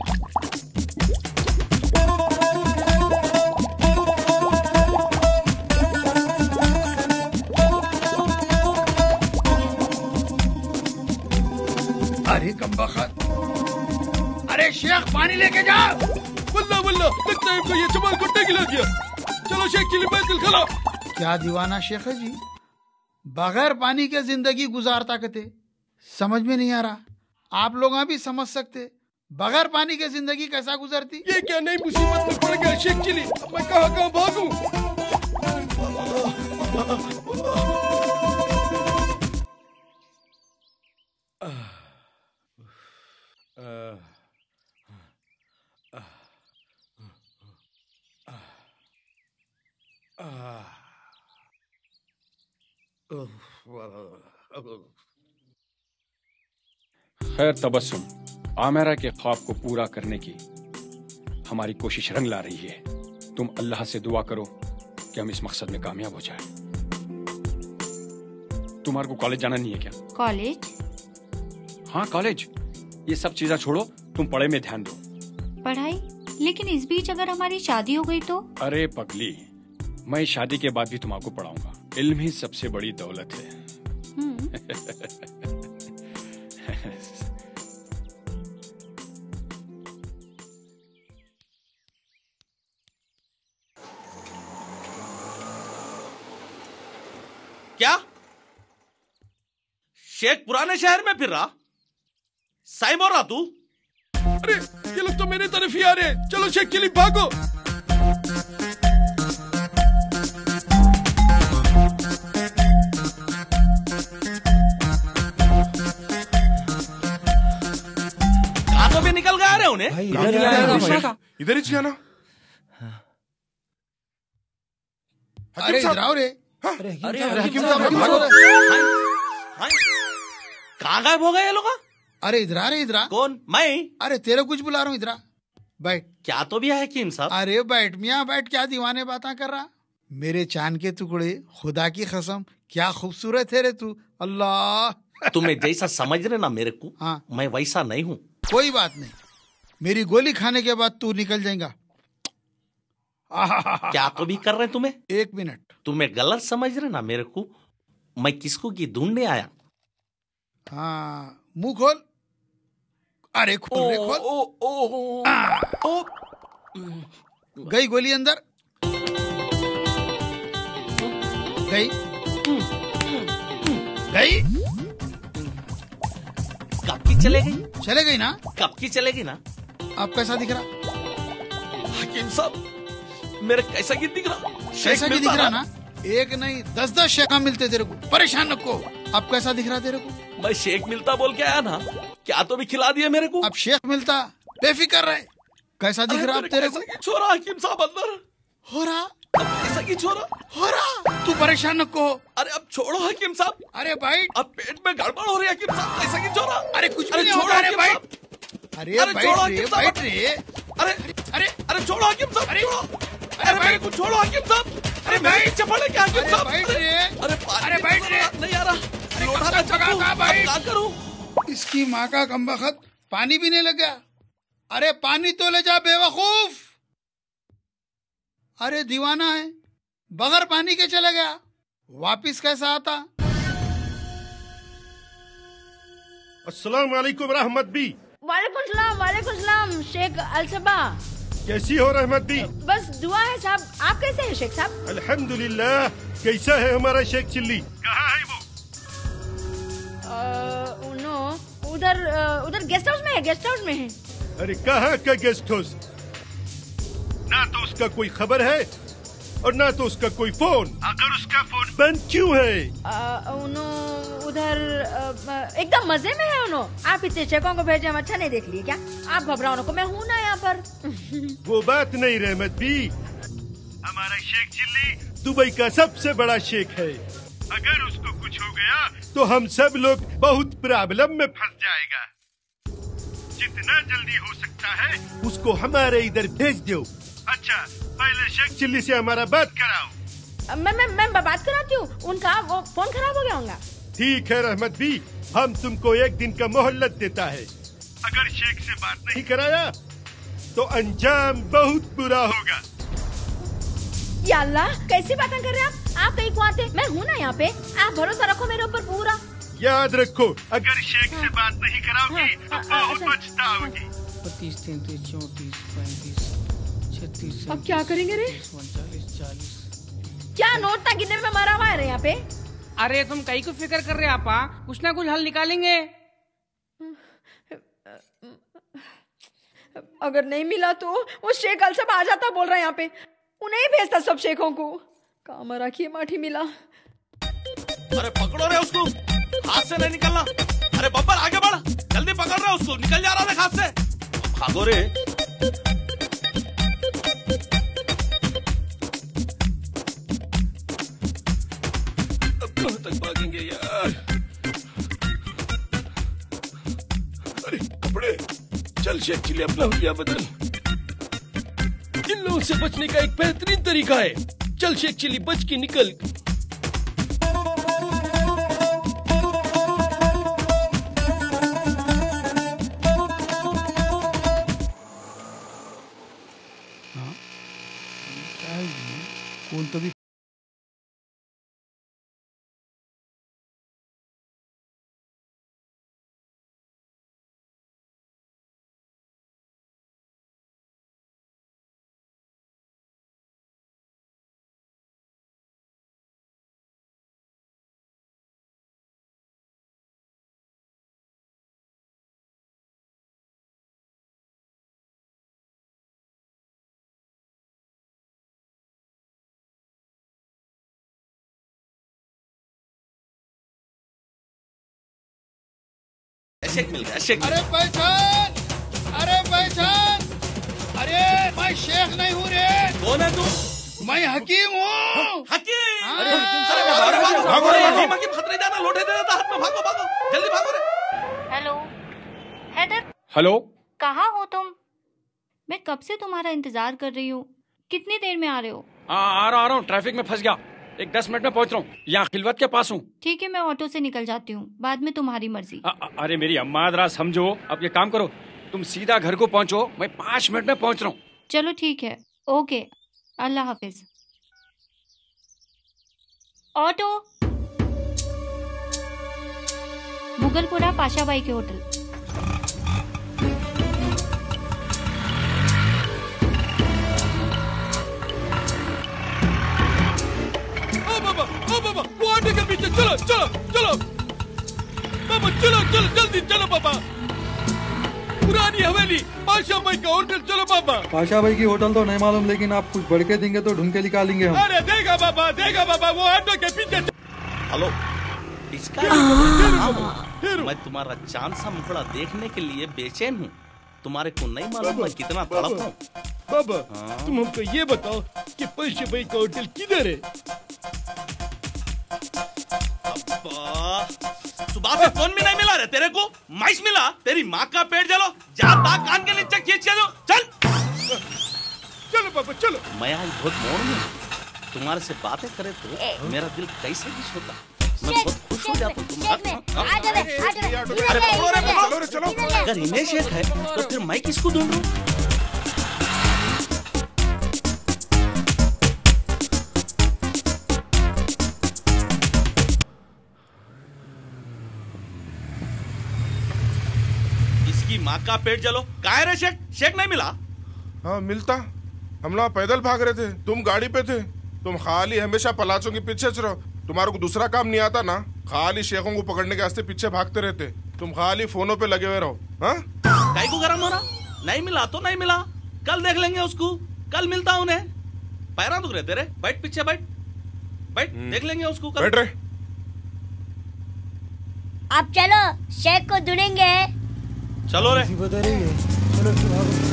अरे कमबख्त, अरे शेख पानी लेके जा। वल्ला वल्ला लगता है इनको ये जमाल कुत्ते गिला दिया। चलो शेख के लिए बैतुल खला। क्या दीवाना शेख है जी, बगैर पानी के जिंदगी गुजारता कहते, समझ में नहीं आ रहा। आप लोग भी समझ सकते बगैर पानी के जिंदगी कैसा गुजरती। ये क्या नई मुसीबत में पड़ गया शेख चिली। अब मैं कहाँ कहाँ भागूं? खैर तबस्सुम, आमेरा के ख्वाब को पूरा करने की हमारी कोशिश रंग ला रही है। तुम अल्लाह से दुआ करो कि हम इस मकसद में कामयाब हो जाएं। तुम्हारे को कॉलेज जाना नहीं है क्या? कॉलेज? हाँ कॉलेज। ये सब चीजें छोड़ो, तुम पढ़ाई में ध्यान दो। पढ़ाई? लेकिन इस बीच अगर हमारी शादी हो गई तो? अरे पगली, मैं शादी के बाद भी तुम्हारे पढ़ाऊंगा। इल्म ही सबसे बड़ी दौलत है। क्या शेख पुराने शहर में फिर रहा? साइम हो रहा तू? अरे ये लोग तो मेरी तरफ ही आ रहे हैं। चलो शेख के लिए भागो। कहाँ भी निकल गए रहे उन्हें? इधर ही जाना। अरे इधर आओ रे। अरे कहाँ गायब हो गए ये लोग? अरे इधर आ रे, इधर आ। कौन? मैं? अरे तेरे कुछ बुला रहा हूँ, इधर आ। बैठ। क्या तो भी है हकीम साहब? अरे बैठ मियाँ बैठ, क्या दीवाने बातें कर रहा। मेरे चांद के टुकड़े, खुदा की कसम क्या खूबसूरत है रे तू। अल्लाह, तुम्हें जैसा समझ रहे ना मेरे को, हाँ मैं वैसा नहीं हूँ। कोई बात नहीं, मेरी गोली खाने के बाद तू निकल जाएगा। क्या तो भी कर रहे तुम्हें? एक मिनट, तुम्हें गलत समझ रहे ना मेरे को। मैं किसको की ढूंढने आया? हाँ मुंह खोल। अरे खोल रे खोल। ओ, ओ, ओ, ओ, गई गोली अंदर? गई गई कब की चले गई? चले गई ना? कब की चलेगी ना? अब कैसा दिख रहा? हकीम साहब मेरे कैसा की दिख रहा? कैसा की दिख रहा ना? एक नहीं दस दस शेखा मिलते तेरे को, परेशान रखो। अब कैसा दिख रहा तेरे को? मैं शेख मिलता बोल के आया ना, क्या तो भी खिला दिया मेरे को। अब शेख मिलता, बेफिक्र रहे। कैसा दिख रहा अब तेरे को? छोरा हकीम साहब अंदर हो रहा। कैसा की छोरा हो रहा? तू परेशान नको। अरे अब छोड़ो हकीम साहब। अरे भाई अब पेट में गड़बड़ हो रही है हकीम साहब। कैसा की छोरा? अरे कुछ भी नहीं छोड़ो होगा रे भाई। अरे अरे बैठ रे, बैठ रे। अरे अरे अरे छोड़ो हकीम साहब। अरे अरे मेरे को छोड़ो हकीम साहब। अरे भाई चपड़े क्या हकीम साहब? बैठ रे। अरे अरे बैठ रे। नहीं आ रहा। अरे कहाँ भाई? क्या करूं? इसकी माँ का कमबख्त, पानी भी नहीं लगा। अरे पानी तो ले जा बेवकूफ। अरे दीवाना है, बगैर पानी के चले गया, वापिस कैसा आता? अस्सलाम वालेकुम रहमत बी। वालेकुम सलाम, वालेकुम सलाम शेख अलसबा। कैसी हो रहमत बी? बस दुआ है साहब। आप कैसे हैं शेख साहब? अल्हम्दुलिल्लाह। कैसा है हमारा शेख चिल्ली? कहाँ है वो? नो उधर उधर गेस्ट हाउस में है, गेस्ट हाउस में है। अरे कहाँ का गेस्ट हाउस? ना तो उसका कोई खबर है और ना तो उसका कोई फोन। अगर उसका फोन बंद क्यों है? उनो उधर एकदम मजे में है। उनो आप इतने शेखों को भेजे, हम अच्छा नहीं देख लिए क्या? आप घबराओ नको, मैं हूँ ना यहाँ पर। वो बात नहीं रहमत बी, हमारा शेख चिल्ली दुबई का सबसे बड़ा शेख है। अगर उसको कुछ हो गया तो हम सब लोग बहुत प्रॉब्लम में फंस जाएगा। जितना जल्दी हो सकता है उसको हमारे इधर भेज दो। अच्छा, पहले शेख चिल्ली से हमारा बात कराओ। मैं मैं मैं बात कराती हूँ, उनका वो फोन खराब हो गया होगा। ठीक है रहमत भी, हम तुमको एक दिन का मोहलत देता है। अगर शेख से बात नहीं कराया तो अंजाम बहुत बुरा होगा। या अल्लाह, कैसी बातें कर रहे हैं आप? आप कहीं को आते, मैं हूँ ना यहाँ पे। आप भरोसा रखो मेरे ऊपर पूरा। याद रखो, अगर शेख से बात नहीं कराओगी तो बहुत पछताओगी। बत्तीस, तैंतीस, चौंतीस, पैंतीस, छत्तीस। अब क्या करेंगे रे? उनचालीस, चालीस। क्या नोट था गिनने में मरा हुआ है रे यहाँ पे? अरे तुम कहीं को फिक्र कर रहे हैं आपा, कुछ ना कुछ हल निकालेंगे। अगर नहीं मिला तो वो शेख कल सब आ जाता बोल रहा है यहाँ पे। उन्हें ही भेजता सब शेखों को। काम रखिए माठी मिला। अरे पकड़ो रे उसको, हाथ से नहीं निकलना। अरे बब्बर आगे बढ़, जल्दी पकड़ रहे उसको, निकल जा रहा है हाथ से। भागो रे। अब कहाँ तक भागेंगे यार? अरे कपड़े, चल शेख चिल्ली अपना हुलिया बदल। इन लोगों से बचने का एक बेहतरीन तरीका है। चल शेख चिल्ली, बच के निकल। कौन तो भी शेख मिल गया, शेख। अरे पहचान, अरे पहचान, अरे मैं शेख नहीं हूँ रे। कौन है तू? मैं हकीम हूँ। हकीम? अरे हकीम खतरे जाना, लोटे दे देता हाथ में। भागो भागो, जल्दी भागो रे। हेलो हैदर, हेलो, कहाँ हो तुम? मैं कब से तुम्हारा इंतजार कर रही हूँ। कितनी देर में आ रहे हो? आ, आ रहा आ रहा हूँ, ट्रैफिक में फंस गया। एक दस मिनट में पहुंच रहा हूँ, यहाँ खिलवत के पास हूँ। ठीक है, मैं ऑटो से निकल जाती हूँ, बाद में तुम्हारी मर्जी। आ, अरे मेरी अम्मा जरा समझो। अब ये काम करो, तुम सीधा घर को पहुँचो, मैं पाँच मिनट में पहुँच रहा हूँ। चलो ठीक है, ओके, अल्लाह हाफिज। ऑटो, मुगलपुरा पाशाबाई के होटल। ओ बाबा, वो आटे के पीछे चलो चलो चलो बाबा, चलो चलो जल्दी चलो बाबा। पुरानी हवेली पाशा भाई का होटल, चलो बाबा। पाशा भाई की होटल तो नहीं मालूम, लेकिन आप कुछ बढ़ के देंगे तो ढूंढ के निकालेंगे हम। अरे देगा बाबा, देगा बाबा, वो ऑटो के पीछे। हेलो, इसका मैं तुम्हारा चांद सा मुखड़ा देखने के लिए बेचैन हूँ। तुम्हारे को नहीं मालूम मैं कितना तड़प हूँ। बाबा, तुम हमको ये बताओ कि पाशा भाई का होटल किधर है? सुबह से फोन भी नहीं मिला रे तेरे को। माइस मिला, तेरी माँ का पेट जलो, जाता कान के नीचे खींच के दो। चल चलो बाबा चलो। मैं आज बहुत मोड़ में, तुम्हारे से बातें करे तो मेरा दिल कैसे खुश होता, मैं बहुत खुश हो जाता हूँ। अरे पकड़ो रे, पकड़ो रे, चलो। अगर इन्हें शेख है तो फिर मैं किसको ढूंढूं? माँ का पेट जलो। कहाँ रे शेख? शेख नहीं मिला? हाँ मिलता, हम लोग पैदल भाग रहे थे, तुम गाड़ी पे थे। तुम खाली हमेशा पलाचों के पीछे रहो, तुम्हारे को दूसरा काम नहीं आता ना? खाली शेखों को पकड़ने के वास्ते पीछे भागते रहते, तुम खाली फोनों पे लगे हुए रहो। हाँ काहे को गरम हो रहा? नहीं मिला तो नहीं मिला, कल देख लेंगे उसको, कल मिलता उन्हें। पैरा दुख रहे तेरे, बैठ पीछे, बैठ बैठ, देख लेंगे उसको कल। बैठ रहे। अब चलो शेख को ढूंढेंगे। चलो रे। चलो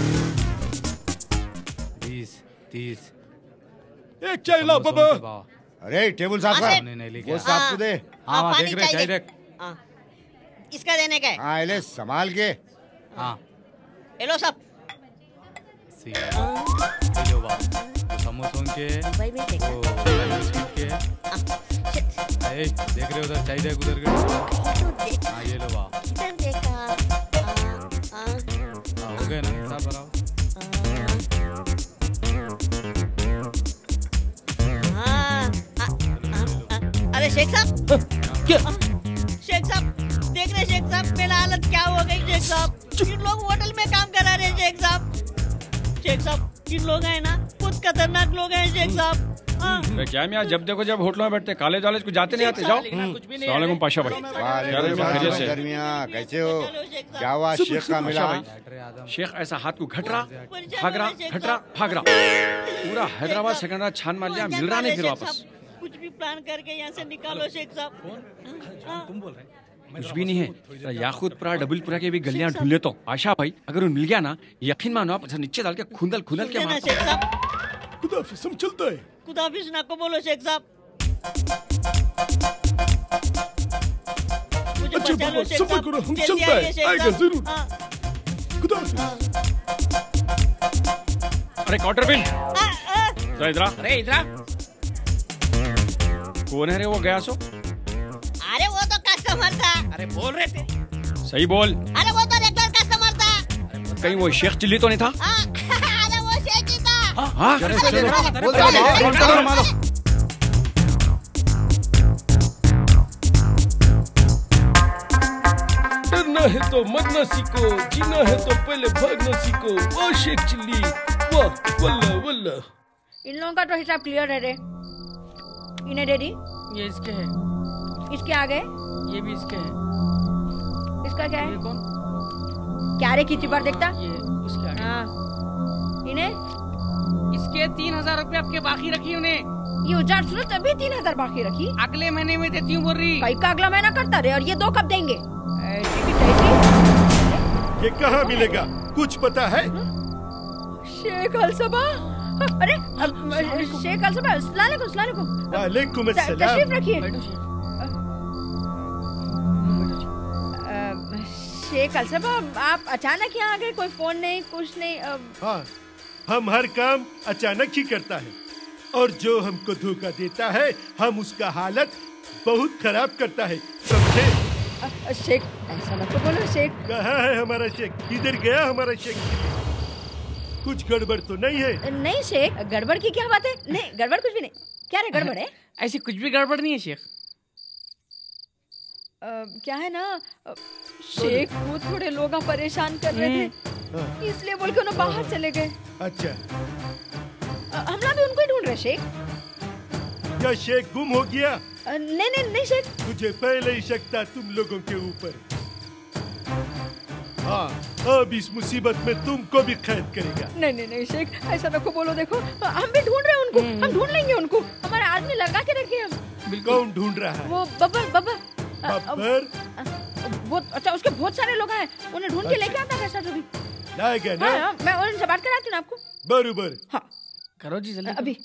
बीस, तीस। एक चाय लाओ बाबा। अरे टेबल साफ हाँ, कर, वो साफ को दे। हाँ, हाँ पानी देख रहे चाहिए। चाय देख। हाँ, इसका देने का है। हाँ ले संभाल के। हाँ हेलो सब। लो बाबा, समोसों के, भाई भी देख। वो बिस्किट के। ए, देख रहे हो उधर चाय देख उधर के। हाँ ये लो बाबा। इधर देखा। हाँ हो गए ना, हिसाब कराओ। हाँ, अरे शेख साहब, क्या? शेख साहब देख रहे शेख साहब, मेरा हालत क्या हो गई शेख साहब। इन लोग होटल में काम करा रहे हैं शेख साहब। शेख साहब इन लोग हैं ना, कुछ खतरनाक लोग हैं शेख साहब। हाँ। क्या मैं जब देखो जब होटलों में बैठते कॉलेज वालेज कुछ जाते नहीं आते। जाओ। सलाम पाशा भाई। दरमियान कैसे हो? क्या हुआ शेख का मिला? शेख ऐसा हाथ को घट रहा भाग रहा घट रहा भाग रहा, पूरा हैदराबाद सेकंडरा छान मार लिया, मिल रहा नहीं फिर वापस। कुछ भी प्लान करके यहाँ से निकालो शेख साहब। तुम बोल रहे? कुछ भी नहीं है। याकूतपुरा डबलपुरा के भी गलियां ढूंढ ले तो आशा भाई, अगर उन मिल गया ना यकीन मानो आप नीचे डाल के खुंदल खुंदल के मार। शेख साहब खुदाफिज, हम चलता है। खुदाफिज ना को बोलो शेख साहब। अच्छा बाबा सफर करो, हम चलता है, आएगा जरूर। खुदाफिज। अरे क्वार्टर बिल इधर। अरे इधर कौन है रे वो गया सो? अरे वो तो कस्टमर था। अरे बोल रहे थे। सही बोल। अरे वो तो रेगुलर कस्टमर था। कहीं वो शेख चिल्ली तो नहीं था? अरे वो शेख ही था। हाँ चलो चलो बोल चलो मारो। डरना है तो मरना सीखो, जीना है तो पहले भागना सीखो। वाह शेख चिल्ली, वाह वल्ला वल्ला। इन लोगों का तो हिसाब क्लियर है रे। इन्हें दे दी। ये इसके है। इसके आगे ये भी इसके है। इसका क्या है? ये कौन? क्या रे कितनी बार देखता? ये उसके आगे। हाँ। इन्हें इसके तीन हजार रूपए आपके बाकी रखी उन्हें। ये उजाड़ सुनो तभी तीन हजार बाकी रखी। अगले महीने में देती हूँ बोल रही। कई का अगला महीना करता रे, और ये दो कब देंगे? ये कहाँ मिलेगा कुछ पता है? शेख अलसबा। अरे शेख अलसबा, अस्सलाम वालेकुम। अस्सलाम वालेकुम। वालेकुम अस्सलाम। तशरीफ रखिए। शेख अलसबा आप अचानक यहाँ आ गए, कोई फोन नहीं कुछ नहीं। हाँ, हम हर काम अचानक ही करता है, और जो हमको धोखा देता है हम उसका हालत बहुत खराब करता है, समझे? शेख ऐसा मत बोलो शेख। कहाँ है हमारा शेख? इधर गया हमारा शेख? कुछ गड़बड़ तो नहीं है? नहीं शेख, गड़बड़ की क्या बात है? नहीं गड़बड़ कुछ भी नहीं। क्या रे गड़बड़ है? ऐसी कुछ भी गड़बड़ नहीं है शेख। आ, क्या है ना शेख को थोड़े लोग परेशान कर रहे थे, इसलिए बोल के उन्हें बाहर चले गए। अच्छा, हम ना भी उनको ही ढूंढ रहे शेख। क्या शेख गुम हो गया? आ, नहीं नहीं नहीं शेख। मुझे पहले ही शक था तुम लोगों के ऊपर। हाँ, अब इस मुसीबत में तुमको भी कैद करेगा। नहीं नहीं नहीं शेख, ऐसा रखो बोलो। देखो हम भी ढूंढ रहे हैं उनको, हम ढूंढ लेंगे उनको। हमारे आदमी लगा के रखे हम। कौन ढूंढ रहा है? वो बब्बर बब्बर बब्बर। वो अच्छा उसके बहुत सारे लोग हैं, उन्हें ढूंढ के लेके आता कैसा तो भी लाएगा ना? हाँ, मैं उनसे बात कराती हूँ ना आपको। बरोबर। हाँ करो जी जल्दी। अभी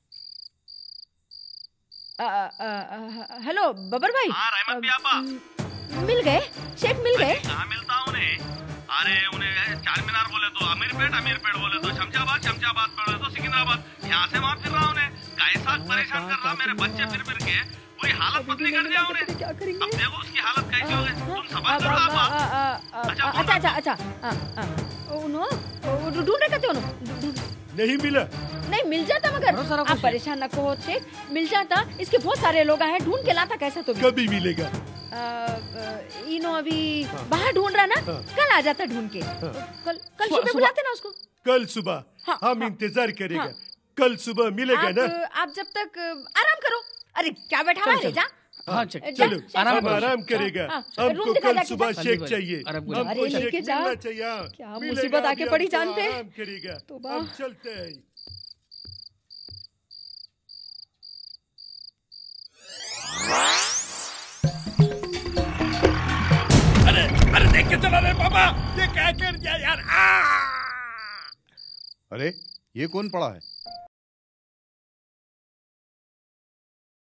हेलो बब्बर भाई। हाँ रहमत भी आपा। मिल गए शेख, मिल गए। कहाँ मिलता हूँ उन्हें? अरे उन्हें चार मीनार बोले तो अमीरपेट, अमीरपेट बोले तो शमशाबाद, शमशाबाद बोले तो सिकंदराबाद। यहाँ से वहाँ फिर रहा उन्हें, कैसा परेशान कर रहा मेरे बच्चे फिर फिर के, पूरी हालत बदली कर दिया उन्हें। क्या करेंगे? अब देखो उसकी हालत कैसी हो गई। तुम समझ रहे हो आपा? अच्छा अच्छा अच्छा उन्हों ढूंढ रहे कहते उन्हों नहीं मिला। नहीं मिल जाता, मगर आप परेशान न हो शेख, मिल जाता। इसके बहुत सारे लोग हैं, ढूंढ के लाता कैसा तो भी। कभी मिलेगा? इनो अभी बाहर ढूंढ रहा ना, कल आ जाता ढूंढ के। कल कल सुबह बुलाते ना उसको। कल सुबह हम इंतजार करेगा। कल सुबह मिलेगा ना? आप जब तक आराम करो। अरे क्या बैठा है, जा। हाँ, चलो आराम आराम करेगा। हमको कल सुबह शेख चाहिए, हमको शेख मिलना चाहिए। क्या मुसीबत आके पड़ी जानते हैं? आराम करेगा, हम चलते हैं। अरे अरे देख के चला रे बाबा, ये क्या कर दिया यार। अरे ये कौन पड़ा है?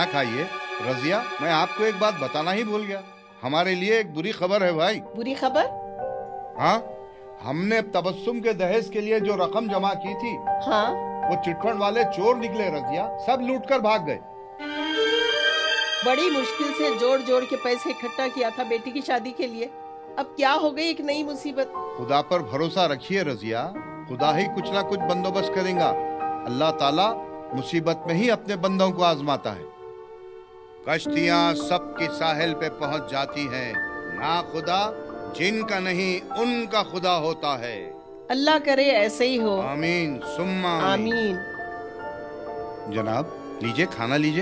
खाइए। रजिया, मैं आपको एक बात बताना ही भूल गया, हमारे लिए एक बुरी खबर है भाई। बुरी खबर? हाँ, हमने तबस्सुम के दहेज के लिए जो रकम जमा की थी, हाँ, वो चिटफंड वाले चोर निकले रजिया, सब लूट कर भाग गए। बड़ी मुश्किल से जोड़ जोड़ के पैसे इकट्ठा किया था बेटी की शादी के लिए, अब क्या हो गई एक नई मुसीबत। खुदा पर भरोसा रखिए रजिया, खुदा ही कुछ ना कुछ बंदोबस्त करेगा। अल्लाह ताला मुसीबत में ही अपने बंदों को आजमाता है। कश्तियाँ सबके साहिल पे पहुंच जाती हैं, ना खुदा जिनका नहीं उनका खुदा होता है। अल्लाह करे ऐसे ही हो। आमीन सुम्मा आमीन। जनाब लीजिए, खाना लीजिए।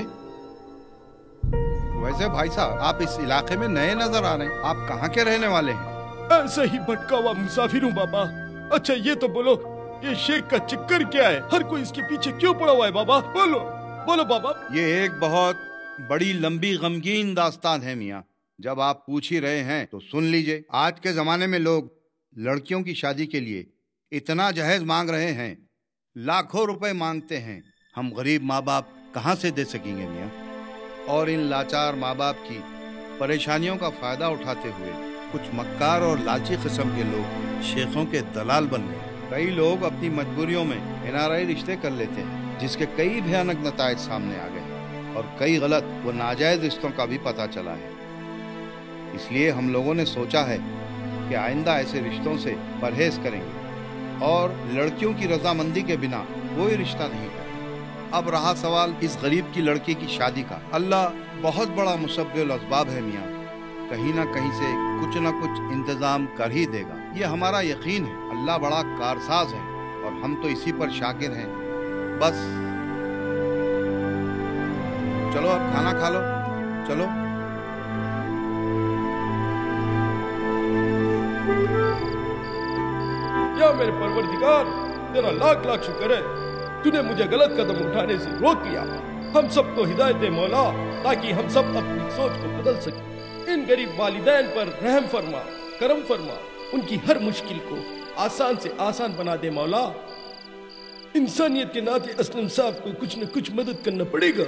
वैसे भाई साहब, आप इस इलाके में नए नजर आ रहे हैं, आप कहाँ के रहने वाले हैं? ऐसे ही भटका हुआ मुसाफिर हूँ बाबा। अच्छा ये तो बोलो, ये शेख का चक्कर क्या है? हर कोई इसके पीछे क्यों पड़ा हुआ है बाबा? बोलो बोलो बाबा। ये एक बहुत बड़ी लंबी गमगीन दास्तान है मियाँ, जब आप पूछ ही रहे हैं तो सुन लीजिए। आज के जमाने में लोग लड़कियों की शादी के लिए इतना जहेज मांग रहे हैं, लाखों रुपए मांगते हैं। हम गरीब माँ बाप कहाँ से दे सकेंगे मियाँ? और इन लाचार माँ बाप की परेशानियों का फायदा उठाते हुए कुछ मक्कार और लालची किस्म के लोग शेखों के दलाल बन गए। कई लोग अपनी मजबूरियों में एन आर आई रिश्ते कर लेते हैं, जिसके कई भयानक नतायज सामने आ गए और कई गलत व नाजायज रिश्तों का भी पता चला है। इसलिए हम लोगों ने सोचा है कि आइंदा ऐसे रिश्तों से परहेज करेंगे और लड़कियों की रजामंदी के बिना कोई रिश्ता नहीं करेंगे। अब रहा सवाल इस गरीब की लड़की की शादी का, अल्लाह बहुत बड़ा मुसब्बिल असबाब है मियाँ, कहीं ना कहीं से कुछ ना कुछ इंतजाम कर ही देगा, ये हमारा यकीन है। अल्लाह बड़ा कारसाज है और हम तो इसी पर शाकिर हैं। बस चलो अब खाना खा लो, चलो। या मेरे परवरदिगार, तेरा लाख लाख शुक्र है, तूने मुझे गलत कदम उठाने से रोक लिया। हम सबको हिदायत दे मौला, ताकि हम सब अपनी सोच को बदल सकें। इन गरीब वालिदैन पर रहम फरमा, करम फरमा, उनकी हर मुश्किल को आसान से आसान बना दे मौला। इंसानियत के नाते असलम साहब को कुछ न कुछ मदद करना पड़ेगा।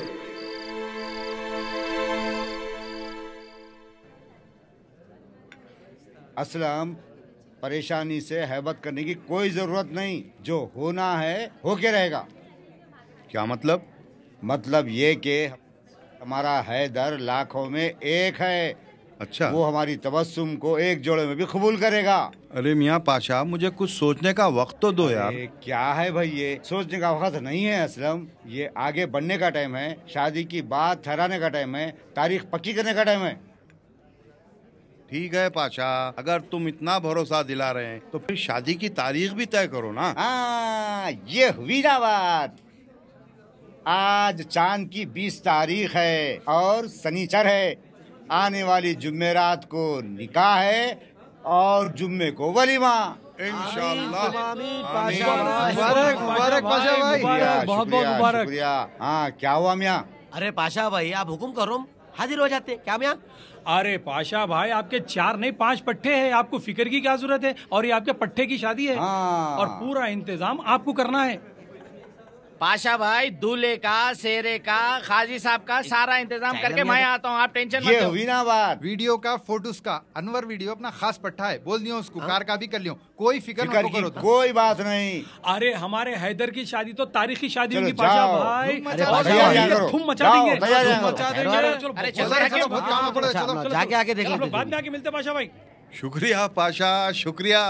असलम, परेशानी से हैबत करने की कोई जरूरत नहीं, जो होना है होके रहेगा। क्या मतलब? मतलब ये कि हमारा हैदर लाखों में एक है। अच्छा, वो हमारी तबस्सुम को एक जोड़े में भी कबूल करेगा। अरे मियाँ पाशा, मुझे कुछ सोचने का वक्त तो दो यार। क्या है भाई, ये सोचने का वक्त नहीं है असलम, ये आगे बढ़ने का टाइम है। शादी की बात ठहराने का टाइम है, तारीख पक्की करने का टाइम है। ठीक है पाशा, अगर तुम इतना भरोसा दिला रहे हैं तो फिर शादी की तारीख भी तय करो ना। हाँ, ये हुई ना बात। आज चांद की बीस तारीख है और शनिचर है। आने वाली जुम्मेरात को निकाह है और जुम्मे को वलीमा। इंशाअल्लाह। मुबारक मुबारक पाशा भाई, बहुत बहुत मुबारक। शुक्रिया। हाँ, क्या हुआ मियाँ? अरे पाशा भाई, आप हुक्म करो, हाजिर हो जाते। क्या मियाँ? अरे पाशा भाई, आपके चार नहीं पांच पट्टे हैं, आपको फिक्र की क्या जरूरत है? और ये आपके पट्टे की शादी है। हाँ। और पूरा इंतजाम आपको करना है। पाशा भाई, दूल्हे का, सेरे का, खाजी साहब का सारा इंतजाम करके मैं आता हूँ, आप टेंशन मत ये लो। हुई ना बात। वीडियो का, फोटोस का, अनवर वीडियो अपना खास पट्टा है, बोल दियो उसको। कार का भी कर लियो, कोई फिक्र फिक्र मत की करो। कोई बात नहीं। अरे हमारे हैदर की शादी तो तारीखी शादी चलो होगी पाशा जाओ। भाई। धूम मचा और देंगे। ये करो। धूम मचा जाओ, देंगे, तैयार धूम करो। मचा देंगे। चलो, अरे चलो, चलो, चलो, चलो, बहुत काम पड़े, चलो, चलो, चलो, जाके आके देख चलो, लेते बाद में आके मिलते हैं पाशा भाई। शुक्रिया पाशा, शुक्रिया।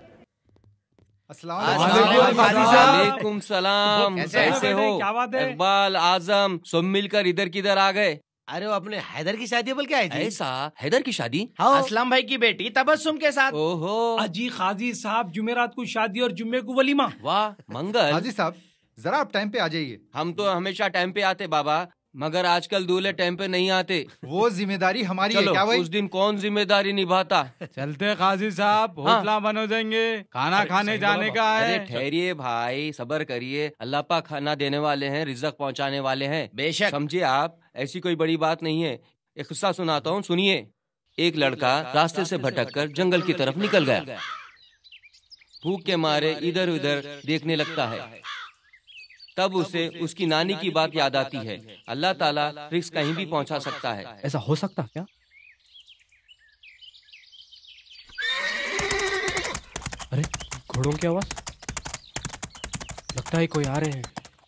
वालेकुम सलाम, कैसे हो? क्या बात है? इकबाल, आजम सब मिलकर इधर किधर आ गए? अरे वो अपने हैदर की शादी बोल के आए थे। ऐसा? हैदर की शादी? हाँ। असलम भाई की बेटी तबस्सुम के साथ। ओहो, अजी खाजी साहब, जुमेरात को शादी और जुम्मे को वलीमा। वाह मंगल। हाजी साहब, जरा आप टाइम पे आ जाइए। हम तो हमेशा टाइम पे आते बाबा, मगर आजकल दूल्हे टाइम पे नहीं आते। वो जिम्मेदारी हमारी है। चलो, क्या भाई? उस दिन कौन जिम्मेदारी निभाता? चलते काजी साहब, होटला बंद हो जाएंगे, खाना खाने जाने का अरे है। ठहरिए भाई, सबर करिए, अल्लाह पाक खाना देने वाले हैं, रिज़्क़ पहुंचाने वाले हैं। बेशक। समझिए आप, ऐसी कोई बड़ी बात नहीं है। एक किस्सा सुनाता हूँ, सुनिए। एक लड़का रास्ते से भटककर जंगल की तरफ निकल गया। भूख के मारे इधर उधर देखने लगता है। तब उसे उसकी नानी की बात याद आती है। अल्लाह ताला रिस्क कहीं भी पहुंचा सकता है। ऐसा हो सकता क्या? अरे घोड़ों की आवाज, लगता है कोई आ रहे हैं।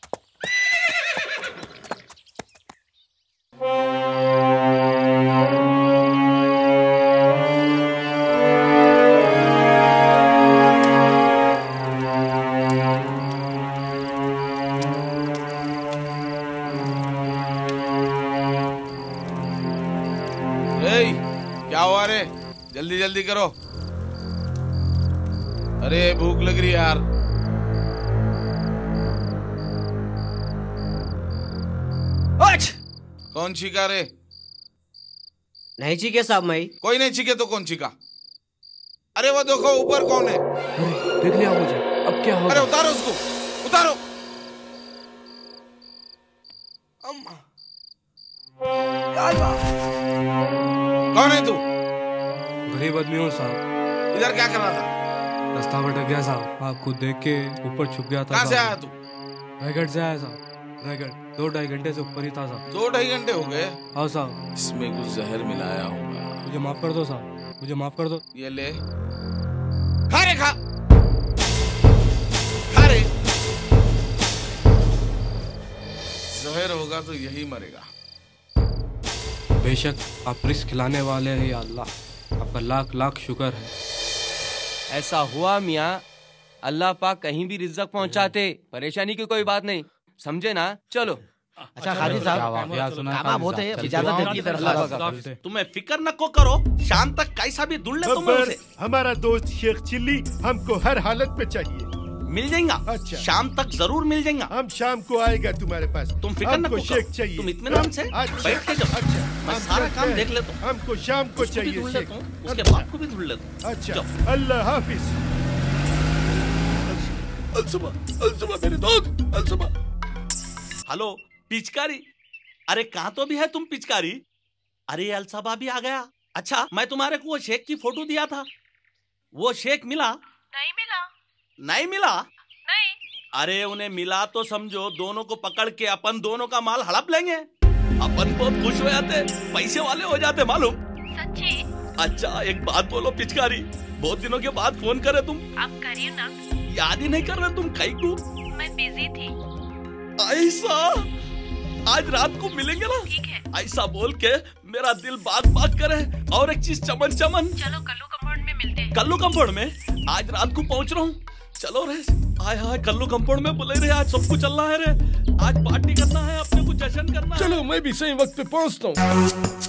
क्या हुआ रे? जल्दी जल्दी करो। अरे भूख लग रही यार। कौन चीखा रे? नहीं चीखे साहब मई। कोई नहीं चीखे तो कौन चीखा? अरे वो देखो ऊपर कौन है? अरे देख लिया मुझे, अब क्या होगा? अरे उतारो उसको, उतारो। अम्मा कौन है तू? गरीब आदमी हूँ साहब। इधर क्या कर रहा था? रास्ता भटक गया साहब, आपको देख के ऊपर छुप गया था। कहाँ से आया तू? रायगढ़ से आया साहब, रायगढ़। दो ढाई घंटे से ऊपर ही था साहब। दो ढाई घंटे हो गए? हाँ साहब। इसमें कुछ जहर मिलाया होगा। मुझे माफ कर दो साहब, मुझे माफ कर दो। ये ले, खा रे खा, खा रे। जहर होगा तो यही मरेगा। बेशक आप रिस्क खिलाने वाले हैं या अल्लाह, आपका लाख लाख शुक्र है। ऐसा हुआ मियाँ, अल्लाह पाक कहीं भी रिज़्क़ पहुंचाते, परेशानी की कोई बात नहीं, समझे ना? चलो। अच्छा खादी साहब, कामा बहुत है, इजाजत देती है तरफ। तुम्हें फिक्र न को करो, शाम तक कैसा भी ढूंढ ले तुम उसे। हमारा दोस्त शेख चिल्ली हमको हर हालत में चाहिए। मिल जाएगा। अच्छा शाम तक जरूर मिल जाएगा। हम शाम को आएगा तुम्हारे पास। तुम फिक्र न को शेख चाहिए। तुम इत्मीनान से बैठ के जाओ। अच्छा मैं सारा काम देख लेता हूँ। हमको शाम को चाहिए शेख। उसके बाप को भी ढूंढ लेता हूँ। अच्छा अल्लाह हाफिज। अलसुबा, अलसुबा मेरे दोस्त, अलसुबा। हेलो पिचकारी, अरे कहाँ तो भी है तुम पिचकारी? अरे अलसबा भी आ गया। अच्छा मैं तुम्हारे को वो शेख की फोटो दिया था, वो शेख मिला? नहीं मिला। नहीं मिला? नहीं। अरे उन्हें मिला तो समझो दोनों को पकड़ के अपन दोनों का माल हड़प लेंगे। अपन बहुत खुश हो जाते, पैसे वाले हो जाते मालूम। सच्ची? अच्छा एक बात बोलो पिचकारी, बहुत दिनों के बाद फोन करे तुम। आप करिए ना। याद ही नहीं कर रहे तुम कहीं को? मैं बिजी थी। ऐसा आज रात को मिलेंगे ना? ठीक है। ऐसा बोल के मेरा दिल बाग बाग करे। और एक चीज चमन चमन, चलो कल्लू कंपाउंड में मिलते हैं। कल्लू कंपाउंड में आज रात को पहुंच रहा हूँ। चलो रे, आय हाय कल्लू कंपाउंड में बोले रे, आज सबको चलना है रे, आज पार्टी करना है, अपने को जश्न करना है। चलो मैं भी सही वक्त पे पहुंचता हूँ।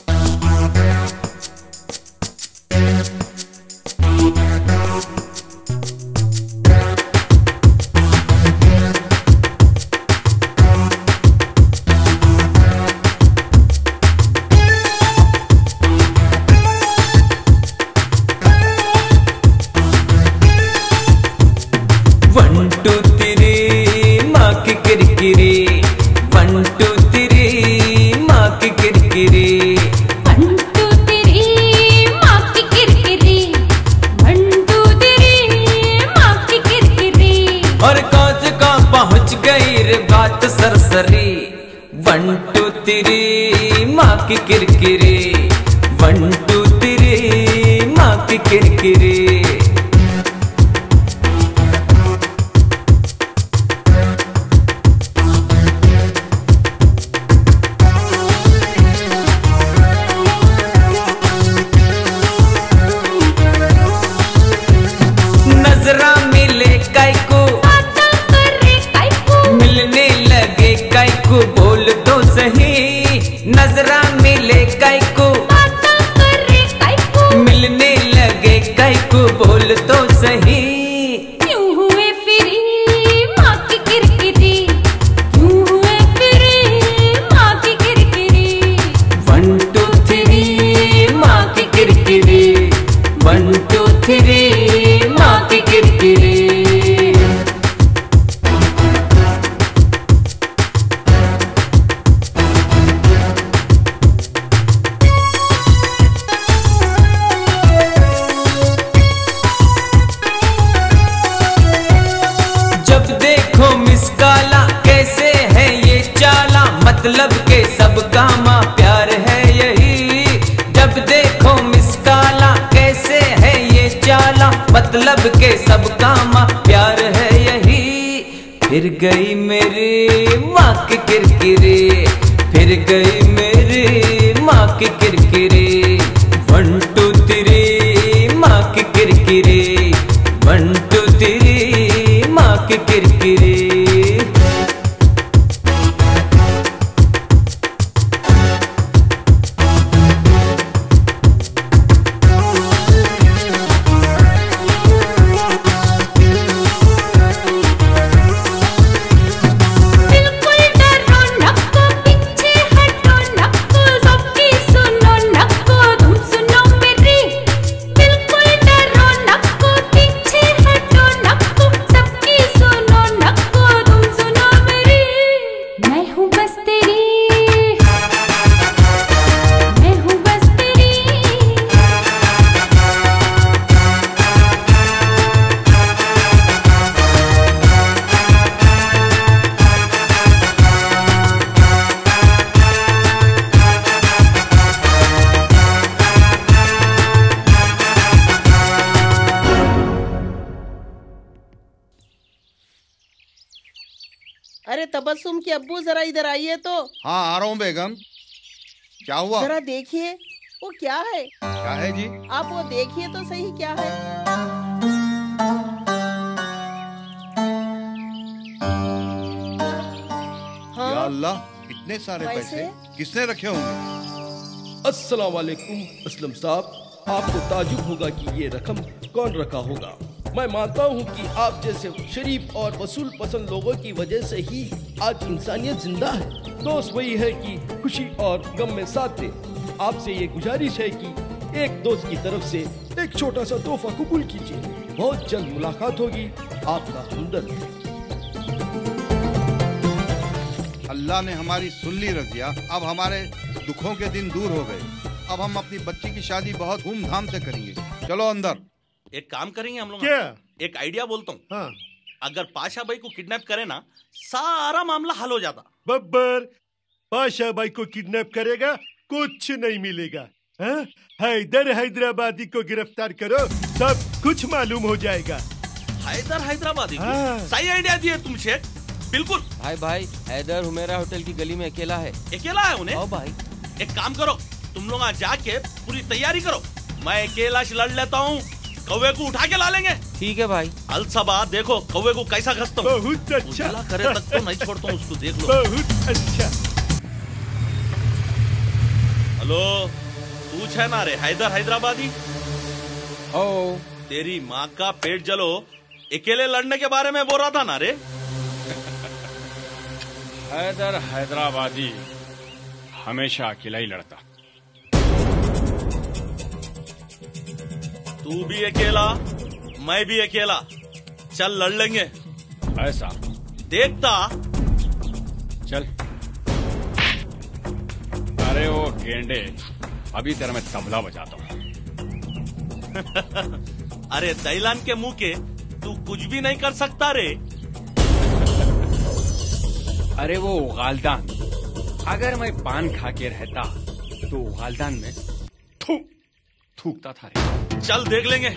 सरसरी वन टू तेरी माँ की किरकिरी, वन टू तेरी माँ की किरकिरी। नजरा मिले काय को, मिलने लगे काय को, बोल तो सही। नजरा मिले काय को, मिलने लगे काय को, बोल तो सही। क्यों हुए फिरी माँ की किरकिरी, क्यों हुए फिरी माँ की किरकिरी। वन टू थ्री माँ की किरकिरी, वन टू थ्री माँ की किरकिरी। मतलब के सबका माँ प्यार है यही। जब देखो मिसकाला कैसे है ये चाला, मतलब के सबका माँ प्यार है यही। फिर गई मेरी माँ की किरकिरी, फिर गई मेरी माँ की किरकिरी। वन टू थ्री माँ की किरकिरी, वन टू थ्री माँ की किरकिरी। अरे तबस्सुम की अब्बू जरा इधर आइए तो। हाँ आ रहा हूँ बेगम। क्या हुआ? जरा देखिए वो क्या है। क्या है जी? आप वो देखिए तो सही क्या है। हाँ? या अल्लाह, इतने सारे पैसे, पैसे किसने रखे होंगे? अस्सलाम वालेकुम असलम साहब, आपको ताजुब होगा कि ये रकम कौन रखा होगा। मैं मानता हूँ कि आप जैसे शरीफ और वसूल पसंद लोगों की वजह से ही आज इंसानियत जिंदा है। दोस्त वही है कि खुशी और गम में साथ दे। आपसे ये गुजारिश है कि एक दोस्त की तरफ से एक छोटा सा तोहफा कबूल कीजिए। बहुत जल्द मुलाकात होगी। आपका हमदर्द। अल्लाह ने हमारी सुन ली रजिया। अब हमारे दुखों के दिन दूर हो गए। अब हम अपनी बच्ची की शादी बहुत धूमधाम से करेंगे। चलो अंदर। एक काम करेंगे हम लोग। क्या? एक आइडिया बोलता हूँ। हाँ। अगर पाशा भाई को किडनैप करे ना, सारा मामला हल हो जाता। बब्बर, पाशा भाई को किडनैप करेगा, कुछ नहीं मिलेगा। हाँ? हैदर हैदराबादी को गिरफ्तार करो, सब कुछ मालूम हो जाएगा। हैदर हैदराबादी? हाँ। सही आइडिया दिए तुम शेख। बिल्कुल। भाई भाई हैदर हुमेरा होटल की गली में अकेला है। अकेला है उन्हें? ओ भाई। एक काम करो, तुम लोग जाके पूरी तैयारी करो। मैं अकेला लड़ लेता हूँ, कौवे को उठा के ला लेंगे। ठीक है भाई। अलसबा देखो कौवे को कैसा घसता हूँ। बहुत अच्छा। करे तक तो नहीं छोड़ता हूँ उसको, देख लो। बहुत अच्छा। हेलो, पूछ है ना रे हैदर हैदराबादी? ओ तेरी माँ का पेट जलो, अकेले लड़ने के बारे में बोल रहा था ना रे। हैदर हैदराबादी हमेशा अकेला ही लड़ता। तू भी अकेला, मैं भी अकेला, चल लड़ लेंगे। ऐसा देखता। चल। अरे वो गेंडे, अभी तेरा मैं तबला बजाता हूँ। अरे दैलान के मुंह के, तू कुछ भी नहीं कर सकता रे। अरे वो उगालदान, अगर मैं पान खा के रहता तो उगालदान में थूक थूकता था रे। चल देख लेंगे।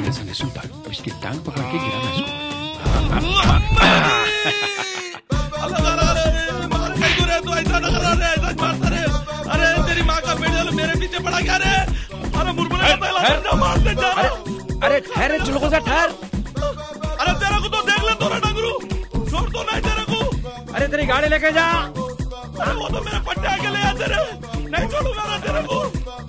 ऐसा नहीं सुनता तो इसकी टांग पकड़ के गिराना इसको। अरे तेरी माँ का पेड़ मेरे पीछे पड़ा क्या रे? अरे मुरमुरे मारते जा रहा। अरे ठहर चुलको सा ठहर। अरे तेरे को तो देख ले तो डंगरू, छोड़ तो नहीं तेरे को। अरे तेरी गाड़ी लेके जा। अरे वो तो मेरे पट्टे आके ले आ तेरे, नहीं छोड़ूंगा ना तेरे को।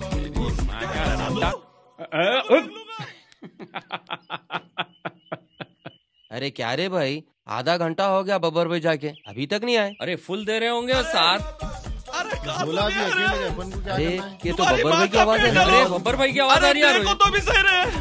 अरे क्या रे भाई, आधा घंटा हो गया बब्बर भाई जाके अभी तक नहीं आए। अरे फुल दे रहे होंगे साथ। अरे बोला भी अकेले अपन को क्या अरे करना है? ये तो बब्बर भाई की आवाज है। अरे बब्बर भाई की आवाज आ रही है। तेरे को तो भी सही रहे।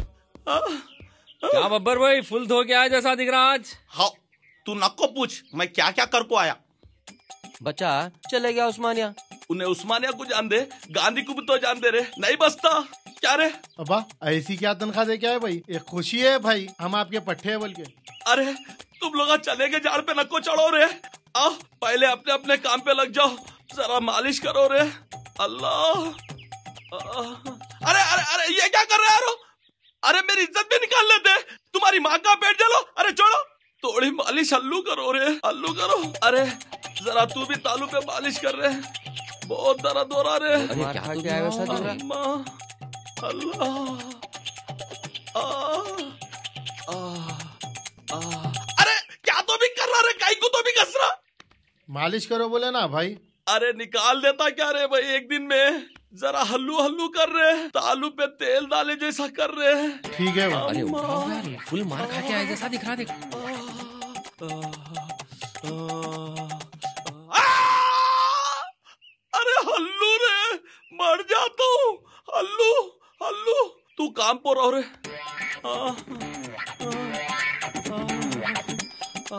क्या बब्बर भाई फुल धो के आया जैसा दिख रहा आज? हाँ तू नको पूछ मैं क्या क्या कर को आया। बच्चा चले गया उस्मानिया। उन्हें उस्मानिया को जान दे, गांधी को भी तो जान दे रे, नहीं बसता क्या रे? अब्बा ऐसी क्या तनख्वाह दे क्या है भाई? एक खुशी है भाई हम आपके पट्टे है बोल के। अरे तुम लोग चले गए झाड़ पे नको चढ़ो रे। आओ पहले अपने अपने काम पे लग जाओ, जरा मालिश करो रे। अल्लाह अरे अरे अरे ये क्या कर रहे हो? अरे मेरी इज्जत भी निकाल लेते, तुम्हारी माँ का पेट जलो। अरे छोड़ो, थोड़ी मालिश हल्लू करो रे, हल्लू करो। अरे जरा तू भी तालू पे मालिश कर रहे, बहुत दर्द हो रहा रे। अरे क्या क्या है वैसा दिख रहा? अल्लाह अरे क्या तो भी कर रहा रे, काई को तो भी कस रहा। मालिश करो बोले ना भाई। अरे निकाल देता क्या रे भाई, एक दिन में जरा हल्लू हल्लू कर रहे, तालू पे तेल डाले जैसा कर रहे। ठीक है अरे उठाओ यार, फुल मार खा के आए जैसा दिख रहा। देख अरे हल्लू रे, मर जाता हूँ। हल्लू हल्लू तू काम पर रहो रे। आ, आ, आ, आ,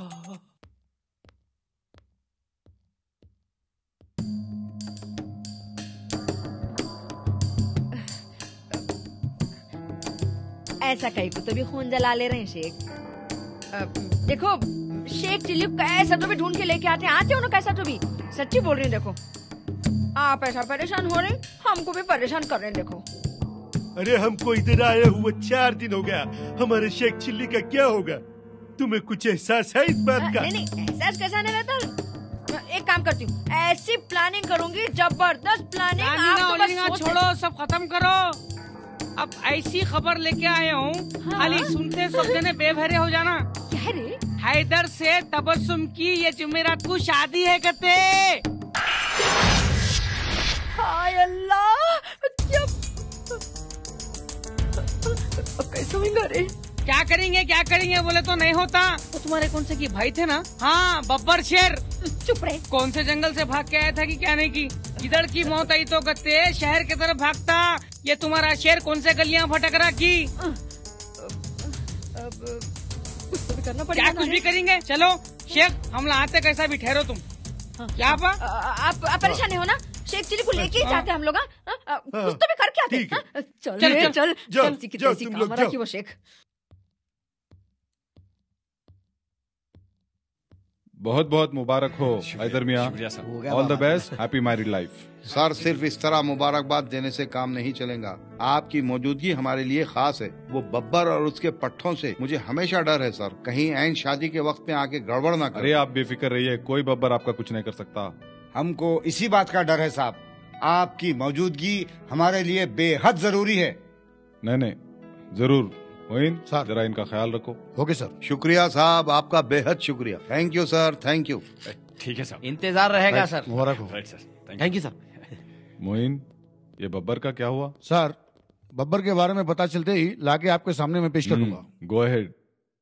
ऐसा कहीं को तो भी खून जला ले रहे हैं शेख। देखो शेख चिल्ली कैसा तो भी ढूंढ के लेके आते हैं, आते हो ना कैसा तो भी। सच्ची बोल रही हूँ, देखो आप ऐसा परेशान हो रहे, हमको भी परेशान कर रहे हैं। देखो अरे हमको इधर आए हुए चार दिन हो गया, हमारे शेख चिल्ली का क्या होगा? तुम्हें कुछ एहसास है इस बात का? नहीं नहीं एहसास कैसा नहीं रहता। एक काम करती हूँ, ऐसी प्लानिंग करूंगी, जबरदस्त प्लानिंग। आप तो बस छोड़ो, सब खत्म करो। अब ऐसी खबर लेके आए हूँ, खाली सुनते सब जने बेभरे हो जाना। क्या रे? हैदर से तबस्सुम की ये जुमेरात को शादी है कहते। हाय अल्लाह, कैसे होगा रे? क्या करेंगे क्या करेंगे बोले तो नहीं होता। तो तुम्हारे कौन से की भाई थे ना? हाँ बब्बर शेर। चुप रहे। कौन से जंगल से भाग के आया था कि क्या नहीं की? इधर की मौत आई तो कहते शहर की तरफ भागता। ये तुम्हारा शेर कौन से गलियां भटक रहा की? कुछ तो भी करना पड़ेगा। क्या कुछ भी करेंगे? चलो शेख हमला आते, कैसा भी ठहरो तुम। क्या आप आप परेशान हो ना? शेख चिल्ली को लेके ही जाते हम लोग। कुछ तो भी करके आते। चल चल चल चल कैसी कामरा की वो शेख। बहुत बहुत मुबारक हो हैदर मियां, all the best, happy married life. Sir सिर्फ इस तरह मुबारकबाद देने से काम नहीं चलेगा, आपकी मौजूदगी हमारे लिए खास है। वो बब्बर और उसके पट्टों से मुझे हमेशा डर है सर, कहीं ऐन शादी के वक्त में आके गड़बड़ ना करे। अरे आप बेफिक्र रहिए, कोई बब्बर आपका कुछ नहीं कर सकता। हमको इसी बात का डर है साहब, आपकी मौजूदगी हमारे लिए बेहद जरूरी है। नहीं नहीं जरूर। मोइन सर जरा इनका ख्याल रखो। Okay sir. शुक्रिया साहब, आपका बेहद शुक्रिया। Thank you sir, thank you. ठीक है सर, इंतजार रहेगा सर। मुबारक हो। Thank you sir. मोइन ये बब्बर का क्या हुआ? सर बब्बर के बारे में पता चलते ही लाके आपके सामने मैं पेश कर दूंगा। Go ahead.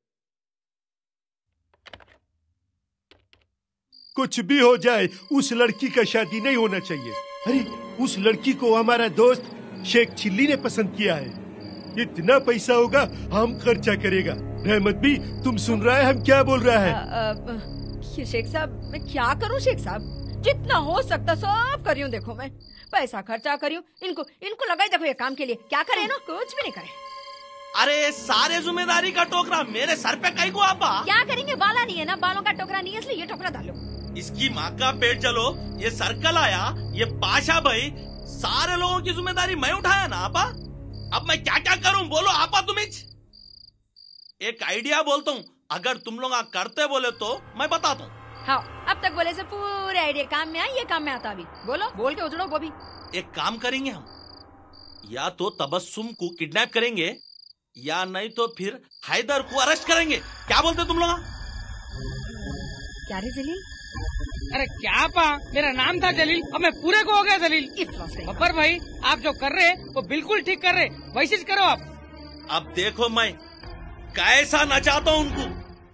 कुछ भी हो जाए उस लड़की का शादी नहीं होना चाहिए। अरे उस लड़की को हमारा दोस्त शेख चिल्ली ने पसंद किया है। इतना पैसा होगा हम खर्चा करेगा। रहमत भी तुम सुन रहा है हम क्या बोल रहा है? शेख साहब मैं क्या करूं शेख साहब, जितना हो सकता सब करियो। देखो मैं पैसा खर्चा करियो, इनको इनको लगाई देखो ये काम के लिए। क्या करे ना, कुछ भी नहीं करे। अरे सारे जिम्मेदारी का टोकरा मेरे सर पे कहीं को आपा। क्या करेंगे, बाला नहीं है ना, बालों का टोकरा नहीं है इसलिए ये टोकरा डालो। इसकी माँ का पेट चलो, ये सर्कल आया, ये पाशा भाई, सारे लोगों की जिम्मेदारी मैं उठाया ना आपा। अब मैं क्या क्या करूं बोलो आपा तुम। एक आइडिया बोलता हूँ, अगर तुम लोग करते बोले तो मैं बताता हूँ। हाँ, अब तक बोले से पूरे आइडिया काम में आई, ये काम में आता अभी। बोलो, बोल के उजड़ो वो भी। एक काम करेंगे हम, या तो तबस्सुम को किडनैप करेंगे या नहीं तो फिर हैदर को अरेस्ट करेंगे। क्या बोलते तुम लोग? क्या रे जलील? अरे क्या पा, मेरा नाम था जलील, अब मैं पूरे को हो गया जलील। गब्बर भाई, आप जो कर रहे वो बिल्कुल ठीक कर रहे, वैसे ही करो आप। अब देखो मैं कैसा नचाता हूँ उनको।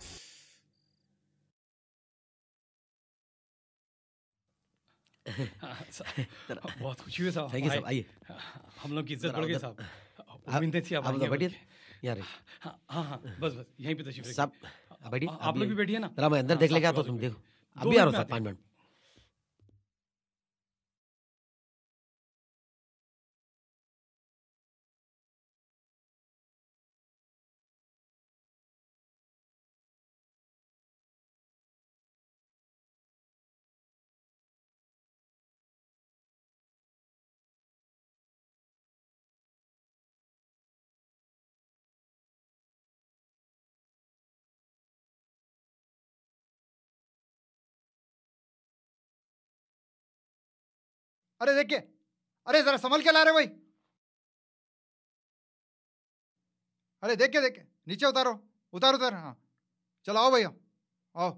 बहुत खुशी हुई साहब। थैंक यू साहब, आइए। हम लोग की इज्जत बढ़ गई साहब। उम्मीद थी आप तो बैठिए यार। हाँ हाँ, बस बस यहीं पे तशरीफ सब बैठिए। आप लोग भी बैठिए ना। जरा मैं अंदर देख लेगा तो तुम देखो। अभी आ रहा हूँ, पाँच मिनट। अरे देखिए, अरे जरा संभल के ला रहे भाई। अरे देखिए देखिए, नीचे उतारो, उतार उतार। हाँ चलो, आओ भैया आओ।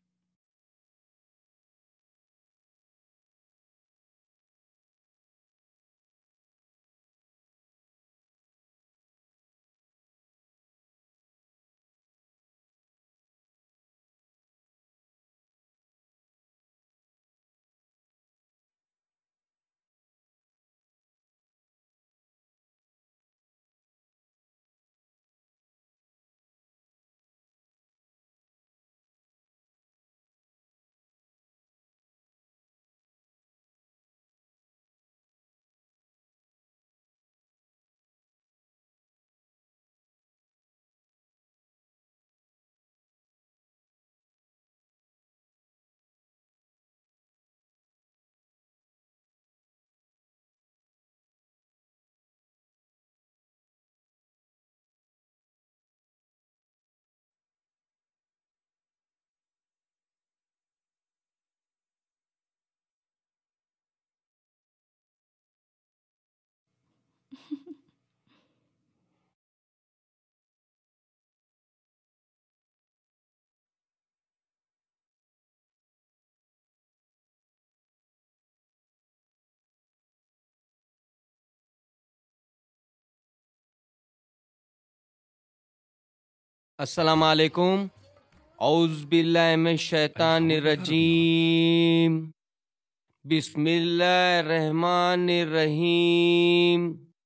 अस्सलाम वालेकुम। औज़ बिल्लाहि मिनश शैतानिर रजीम। बिस्मिल्लाहिर रहमानिर रहीम।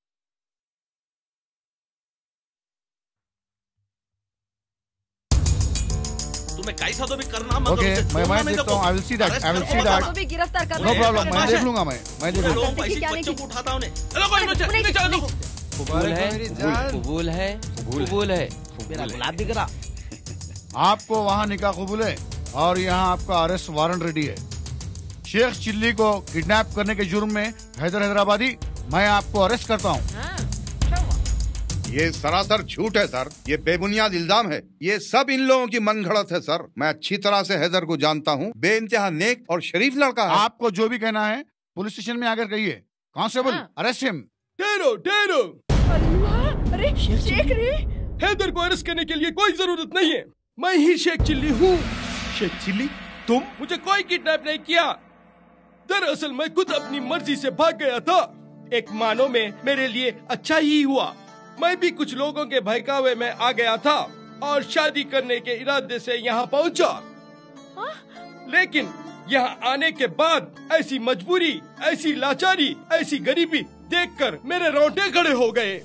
तुम्हें कैसा तो भी करना मत। ओके, मैं मैं देखता हूँ। I will see that, I will see that. तो भी गिरफ्तार कर। नो प्रॉब्लम, मैं देख लूंगा। मैं मैं देख लूंगा। बच्चों को उठाता हूँ। चलो कोई नीचे नीचे चलो। कबूल है, कबूल है, कबूल है। मेरा गुलाब दिख रहा। आपको वहाँ निकाह कबूल है और यहाँ आपका अरेस्ट वारंट रेडी है। शेख चिल्ली को किडनैप करने के जुर्म में हैदर हैदराबादी मैं आपको अरेस्ट करता हूँ। ये सरासर झूठ है सर, ये बेबुनियाद इल्जाम है। ये सब इन लोगों की मनगढ़ंत है सर। मैं अच्छी तरह से हैदर को जानता हूँ, बेइंतहा नेक और शरीफ लड़का है। आपको जो भी कहना है पुलिस स्टेशन में आकर कहिए। Constable, arrest him. ठहरो ठहरो। अरे शेख रे। हैदर को अरेस्ट करने के लिए कोई जरूरत नहीं है, मैं ही शेख चिल्ली हूँ। शेख चिल्ली तुम? मुझे कोई किडनैप नहीं किया। दरअसल मैं खुद अपनी मर्जी से भाग गया था। एक मानो में मेरे लिए अच्छा ही हुआ। मैं भी कुछ लोगों के बहकावे में आ गया था और शादी करने के इरादे से यहाँ पहुँचा। लेकिन यहाँ आने के बाद ऐसी मजबूरी, ऐसी लाचारी, ऐसी गरीबी देखकर मेरे रोंगटे खड़े हो गए।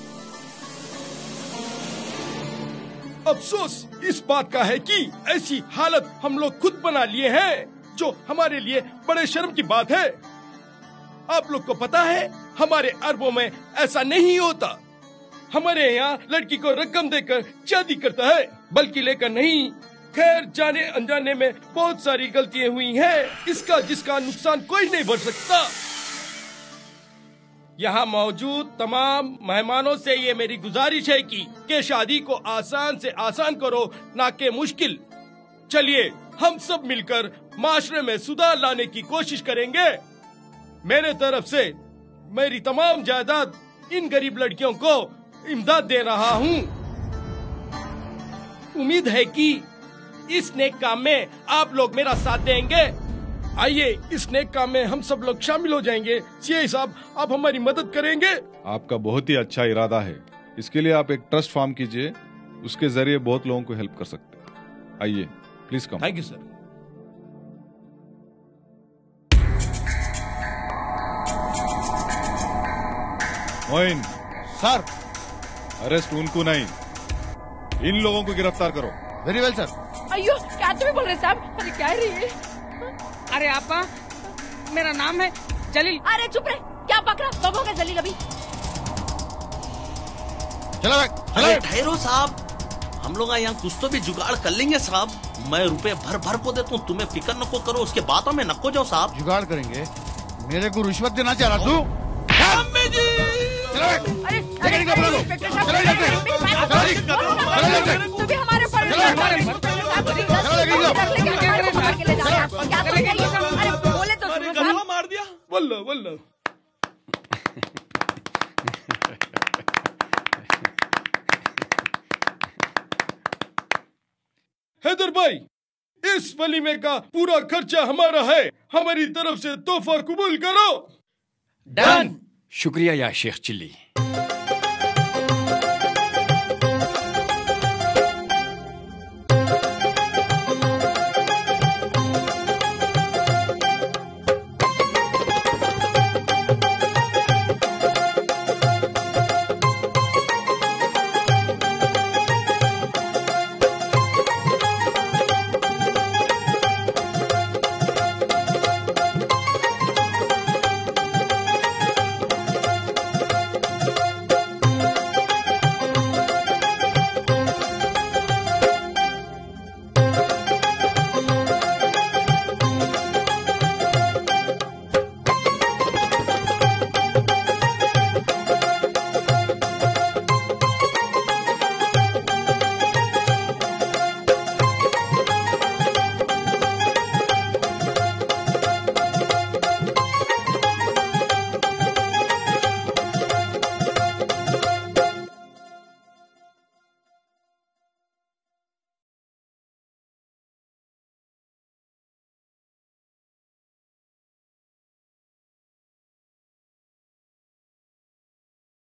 अफसोस इस बात का है कि ऐसी हालत हम लोग खुद बना लिए हैं, जो हमारे लिए बड़े शर्म की बात है। आप लोग को पता है, हमारे अरबों में ऐसा नहीं होता। हमारे यहाँ लड़की को रकम देकर शादी करता है, बल्कि लेकर नहीं। खैर, जाने अनजाने में बहुत सारी गलतियाँ हुई हैं। इसका जिसका नुकसान कोई नहीं भर सकता। यहाँ मौजूद तमाम मेहमानों से ये मेरी गुजारिश है कि के शादी को आसान से आसान करो, ना कि मुश्किल। चलिए हम सब मिलकर माशरे में सुधार लाने की कोशिश करेंगे। मेरे तरफ से मेरी तमाम जायदाद इन गरीब लड़कियों को इमदाद दे रहा हूँ। उम्मीद है कि इस नेक काम में आप लोग मेरा साथ देंगे। आइए इस नेक काम में हम सब लोग शामिल हो जाएंगे। सीआई साहब, आप हमारी मदद करेंगे? आपका बहुत ही अच्छा इरादा है। इसके लिए आप एक ट्रस्ट फॉर्म कीजिए, उसके जरिए बहुत लोगों को हेल्प कर सकते हैं। आइए please come. Thank you sir. Moin sir, arrest उनको नहीं, इन लोगों को गिरफ्तार करो। Very well sir. अयो क्या तुम्हें बोल रहे साहब? अरे क्या है रही है? अरे आपा, मेरा नाम है जलील। अरे चुप रहे, क्या पकड़ा? कब होगा जलील अभी? चलो अरे ठहरो साहब, हम लोग यहाँ कुछ तो भी जुगाड़ कर लेंगे साहब। मैं रुपए भर भर को देता हूँ, तुम्हें फिक्र नको करो, उसके बातों में नको जाओ साहब। जुगाड़ करेंगे? मेरे को रिश्वत देना चाह रहा तू? मार दिया। वल्ला वल्ला। हैदर भाई, इस वलीमे का पूरा खर्चा हमारा है, हमारी तरफ से तोहफा कबूल करो। डन। शुक्रिया या शेख चिल्ली।